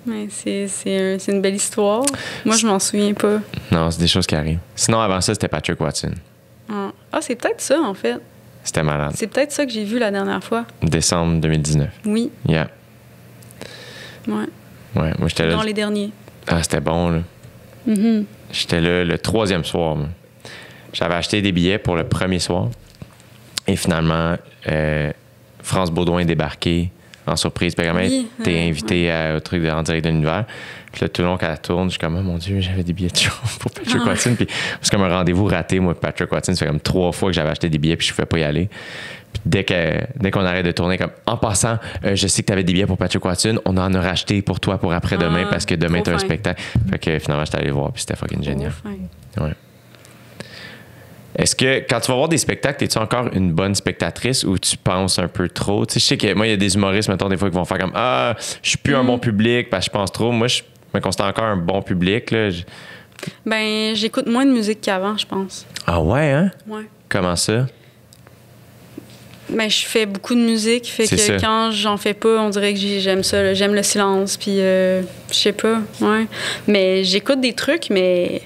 [SPEAKER 3] Mais c'est une belle histoire. Moi, je m'en souviens pas.
[SPEAKER 2] Non, c'est des choses qui arrivent. Sinon, avant ça, c'était Patrick Watson.
[SPEAKER 3] Ah, c'est peut-être ça, en fait.
[SPEAKER 2] C'était malade.
[SPEAKER 3] C'est peut-être ça que j'ai vu la dernière fois.
[SPEAKER 2] Décembre 2019.
[SPEAKER 3] Oui.
[SPEAKER 2] Yeah.
[SPEAKER 3] Ouais.
[SPEAKER 2] Ouais, moi, j'étais là.
[SPEAKER 3] Dans les derniers.
[SPEAKER 2] Ah, c'était bon, là.
[SPEAKER 3] Mm-hmm.
[SPEAKER 2] J'étais là le 3e soir, moi. J'avais acheté des billets pour le premier soir. Et finalement, France Baudouin est débarquée en surprise. Puis quand même,
[SPEAKER 3] Oui,
[SPEAKER 2] t'es invité au truc de En direct de l'univers. Puis là, tout le long qu'elle tourne, je suis comme, oh mon Dieu, j'avais des billets de show pour Patrick Watson. Puis c'est comme un rendez-vous raté, moi, Patrick Watson. Ça fait comme 3 fois que j'avais acheté des billets, puis je ne pouvais pas y aller. Puis dès qu'on arrête de tourner, comme, en passant, je sais que tu avais des billets pour Patrick Watson, on en a racheté pour toi pour après-demain, parce que demain, tu as un spectacle. Fait que finalement, j'étais allé le voir, puis c'était fucking génial. Ouais. Est-ce que quand tu vas voir des spectacles, es-tu encore une bonne spectatrice ou tu penses un peu trop? Tu sais, je sais que moi, il y a des humoristes, mettons, des fois, qui vont faire comme, ah, je suis plus un bon public parce que je pense trop. Moi, je me considère encore un bon public, là.
[SPEAKER 3] Ben, j'écoute moins de musique qu'avant, je pense.
[SPEAKER 2] Ah ouais, hein?
[SPEAKER 3] Ouais.
[SPEAKER 2] Comment ça?
[SPEAKER 3] Ben, je fais beaucoup de musique, fait
[SPEAKER 2] C'est
[SPEAKER 3] que
[SPEAKER 2] ça.
[SPEAKER 3] quand j'en fais pas, on dirait que j'aime ça, là. J'aime le silence, puis je sais pas, ouais. Mais j'écoute des trucs, mais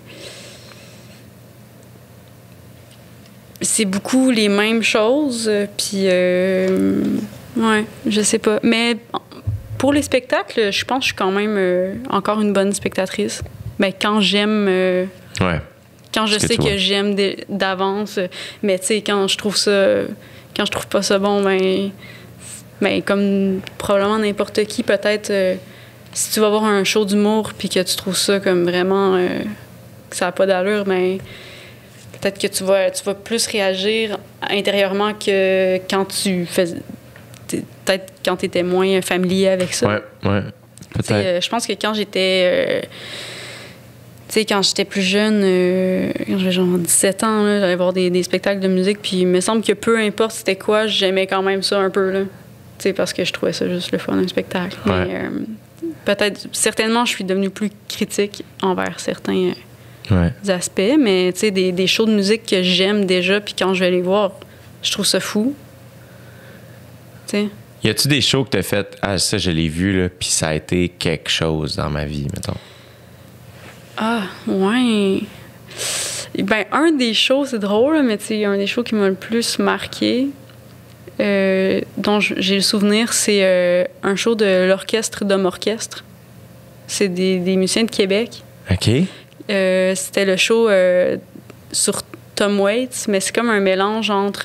[SPEAKER 3] c'est beaucoup les mêmes choses, puis ouais, je sais pas. Mais pour les spectacles, je pense que je suis quand même encore une bonne spectatrice. Ben, quand j'aime...
[SPEAKER 2] Ouais.
[SPEAKER 3] Quand je sais que j'aime d'avance, mais tu sais, quand je trouve pas ça bon, ben comme probablement n'importe qui, peut-être, si tu vas voir un show d'humour puis que tu trouves ça comme vraiment que ça n'a pas d'allure, ben peut-être que tu vas plus réagir intérieurement que quand peut-être quand tu étais moins familier avec ça.
[SPEAKER 2] Ouais, peut-être.
[SPEAKER 3] Je pense que quand j'étais... tu sais, quand j'étais plus jeune, quand j'avais genre 17 ans, là, j'allais voir des spectacles de musique, puis il me semble que peu importe c'était quoi, j'aimais quand même ça un peu, là. Tu sais, parce que je trouvais ça juste le fun, un spectacle.
[SPEAKER 2] Ouais.
[SPEAKER 3] Mais peut-être, certainement, je suis devenue plus critique envers certains aspects, mais tu sais, des shows de musique que j'aime déjà, puis quand je vais les voir, je trouve ça fou. Tu sais.
[SPEAKER 2] Y a-tu des shows que t'as fait, ah, ça, je l'ai vu, là, puis ça a été quelque chose dans ma vie, mettons?
[SPEAKER 3] Ah, ouais. Ben, un des shows, c'est drôle, là, mais tu sais, un des shows qui m'a le plus marqué, dont j'ai le souvenir, c'est un show de l'orchestre d'Homme Orchestre. C'est des musiciens de Québec.
[SPEAKER 2] OK.
[SPEAKER 3] C'était le show sur Tom Waits, mais c'est comme un mélange entre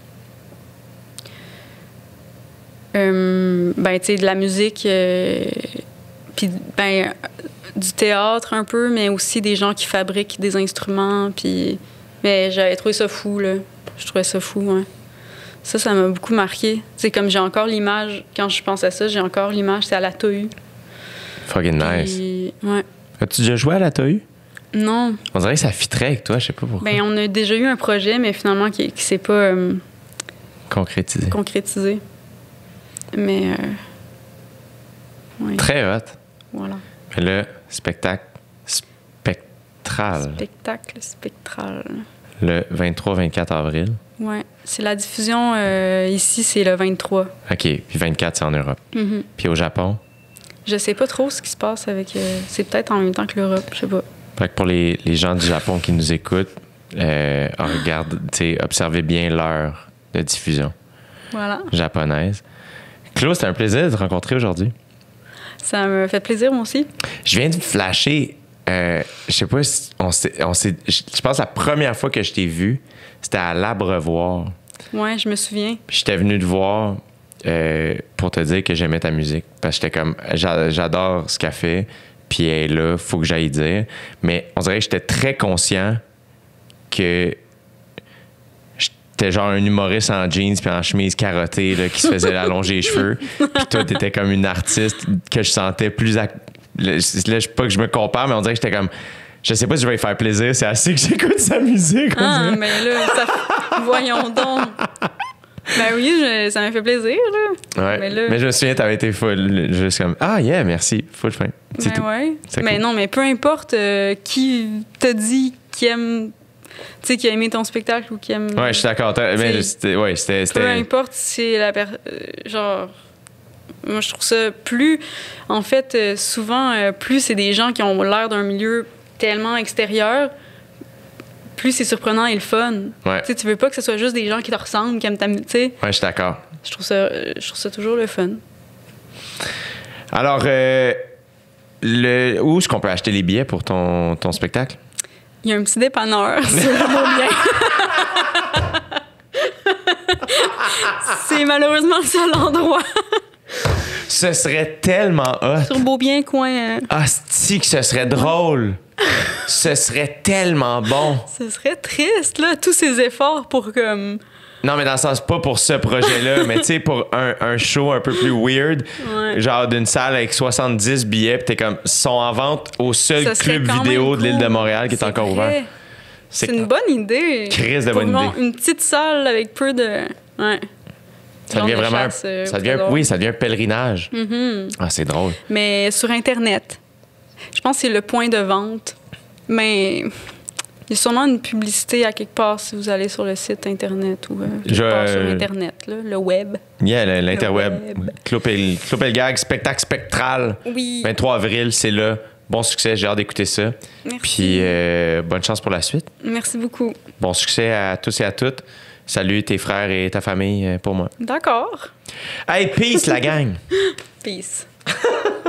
[SPEAKER 3] ben, tu sais, de la musique, puis ben, du théâtre un peu, mais aussi des gens qui fabriquent des instruments. Puis... Mais j'avais trouvé ça fou, là. Je trouvais ça fou, ouais. Ça m'a beaucoup marqué. Tu sais, comme j'ai encore l'image, quand je pense à ça, j'ai encore l'image, c'est à la TOU.
[SPEAKER 2] Fucking nice.
[SPEAKER 3] Puis, ouais.
[SPEAKER 2] As-tu déjà joué à la TOU?
[SPEAKER 3] Non.
[SPEAKER 2] On dirait que ça fitterait avec toi, je sais pas pourquoi.
[SPEAKER 3] Ben, on a déjà eu un projet, mais finalement, qui s'est pas
[SPEAKER 2] concrétisé.
[SPEAKER 3] Mais, ouais.
[SPEAKER 2] Très hot.
[SPEAKER 3] Voilà.
[SPEAKER 2] Mais là, spectacle spectral.
[SPEAKER 3] Spectacle spectral.
[SPEAKER 2] Le 23-24 avril.
[SPEAKER 3] Ouais. C'est la diffusion ici, c'est le 23.
[SPEAKER 2] OK. Puis 24, c'est en Europe.
[SPEAKER 3] Mm-hmm.
[SPEAKER 2] Puis au Japon?
[SPEAKER 3] Je sais pas trop ce qui se passe avec... c'est peut-être en même temps que l'Europe, je sais pas.
[SPEAKER 2] Fait que pour les gens du Japon qui nous écoutent, observez bien l'heure de diffusion japonaise. Claude, c'était un plaisir de te rencontrer aujourd'hui. Ça
[SPEAKER 3] me fait plaisir, moi aussi.
[SPEAKER 2] Je viens de flasher. Je sais pas si je pense que la première fois que je t'ai vu, c'était à l'Abreuvoir.
[SPEAKER 3] Ouais, je me souviens.
[SPEAKER 2] Puis j'étais venu te voir pour te dire que j'aimais ta musique. Parce que j'étais comme, j'adore ce qu'elle fait. Puis elle est là, faut que j'aille dire. Mais on dirait que j'étais très conscient que j'étais genre un humoriste en jeans puis en chemise carottée là, qui se faisait allonger les cheveux. Puis toi, t'étais comme une artiste que je sentais plus... Là, je sais pas que je me compare, mais on dirait que j'étais comme... Je sais pas si je vais lui faire plaisir. C'est assez que j'écoute sa musique.
[SPEAKER 3] Ah, mais là, voyons donc. Ben oui, ça m'a fait plaisir, là.
[SPEAKER 2] Ouais. Mais je me souviens, t'avais été full. Juste comme, ah, yeah, merci. Full fin. C'est
[SPEAKER 3] ben
[SPEAKER 2] tout.
[SPEAKER 3] Ouais.
[SPEAKER 2] C'est
[SPEAKER 3] mais
[SPEAKER 2] cool.
[SPEAKER 3] non, mais peu importe qui t'a dit qui aime. Tu sais, qui a aimé ton spectacle ou qui aime.
[SPEAKER 2] Ouais, je suis d'accord. Mais c'était.
[SPEAKER 3] Peu importe si c'est la personne. Genre. Moi, je trouve ça plus... En fait, souvent, plus c'est des gens qui ont l'air d'un milieu tellement extérieur, plus c'est surprenant et le fun.
[SPEAKER 2] Ouais.
[SPEAKER 3] Tu sais, tu veux pas que ce soit juste des gens qui te ressemblent, qui aiment ta musique. Tu sais,
[SPEAKER 2] Ouais, je suis d'accord.
[SPEAKER 3] je trouve ça toujours le fun.
[SPEAKER 2] Alors, où est-ce qu'on peut acheter les billets pour ton spectacle?
[SPEAKER 3] Il y a un petit dépanneur sur Beaubien. C'est malheureusement le seul endroit.
[SPEAKER 2] Ce serait tellement hot.
[SPEAKER 3] Sur Beaubien, coin...
[SPEAKER 2] Asti que ce serait drôle. Ce serait tellement bon.
[SPEAKER 3] Ce serait triste, là, tous ces efforts pour comme...
[SPEAKER 2] Non, mais dans le sens, pas pour ce projet-là, mais tu sais, pour un show un peu plus weird,
[SPEAKER 3] Ouais.
[SPEAKER 2] genre d'une salle avec 70 billets, pis t'es comme, sont en vente au seul
[SPEAKER 3] Ça serait
[SPEAKER 2] club
[SPEAKER 3] quand
[SPEAKER 2] vidéo
[SPEAKER 3] même
[SPEAKER 2] de l'île de
[SPEAKER 3] cool.
[SPEAKER 2] Montréal qui est
[SPEAKER 3] C'est
[SPEAKER 2] encore
[SPEAKER 3] vrai.
[SPEAKER 2] ouvert.
[SPEAKER 3] C'est une bonne idée.
[SPEAKER 2] Crise de
[SPEAKER 3] Pour
[SPEAKER 2] bonne
[SPEAKER 3] voir
[SPEAKER 2] idée.
[SPEAKER 3] Une petite salle avec peu de... Ouais.
[SPEAKER 2] Ça devient
[SPEAKER 3] Genre de
[SPEAKER 2] vraiment
[SPEAKER 3] chasse,
[SPEAKER 2] ça devient,
[SPEAKER 3] très drôle.
[SPEAKER 2] oui, ça devient un pèlerinage. Ah, c'est drôle.
[SPEAKER 3] Mais sur Internet, je pense que c'est le point de vente. Mais il y a sûrement une publicité à quelque part si vous allez sur le site Internet ou quelque part sur Internet, là, le web.
[SPEAKER 2] Yeah, l'interweb.
[SPEAKER 3] Le web.
[SPEAKER 2] Clopelgag, spectacle spectral.
[SPEAKER 3] Oui.
[SPEAKER 2] 23 avril, c'est là. Bon succès, j'ai hâte d'écouter ça.
[SPEAKER 3] Merci.
[SPEAKER 2] Puis bonne chance pour la suite.
[SPEAKER 3] Merci beaucoup.
[SPEAKER 2] Bon succès à tous et à toutes. Salut tes frères et ta famille pour moi.
[SPEAKER 3] D'accord.
[SPEAKER 2] Hey, peace la gang!
[SPEAKER 3] Peace.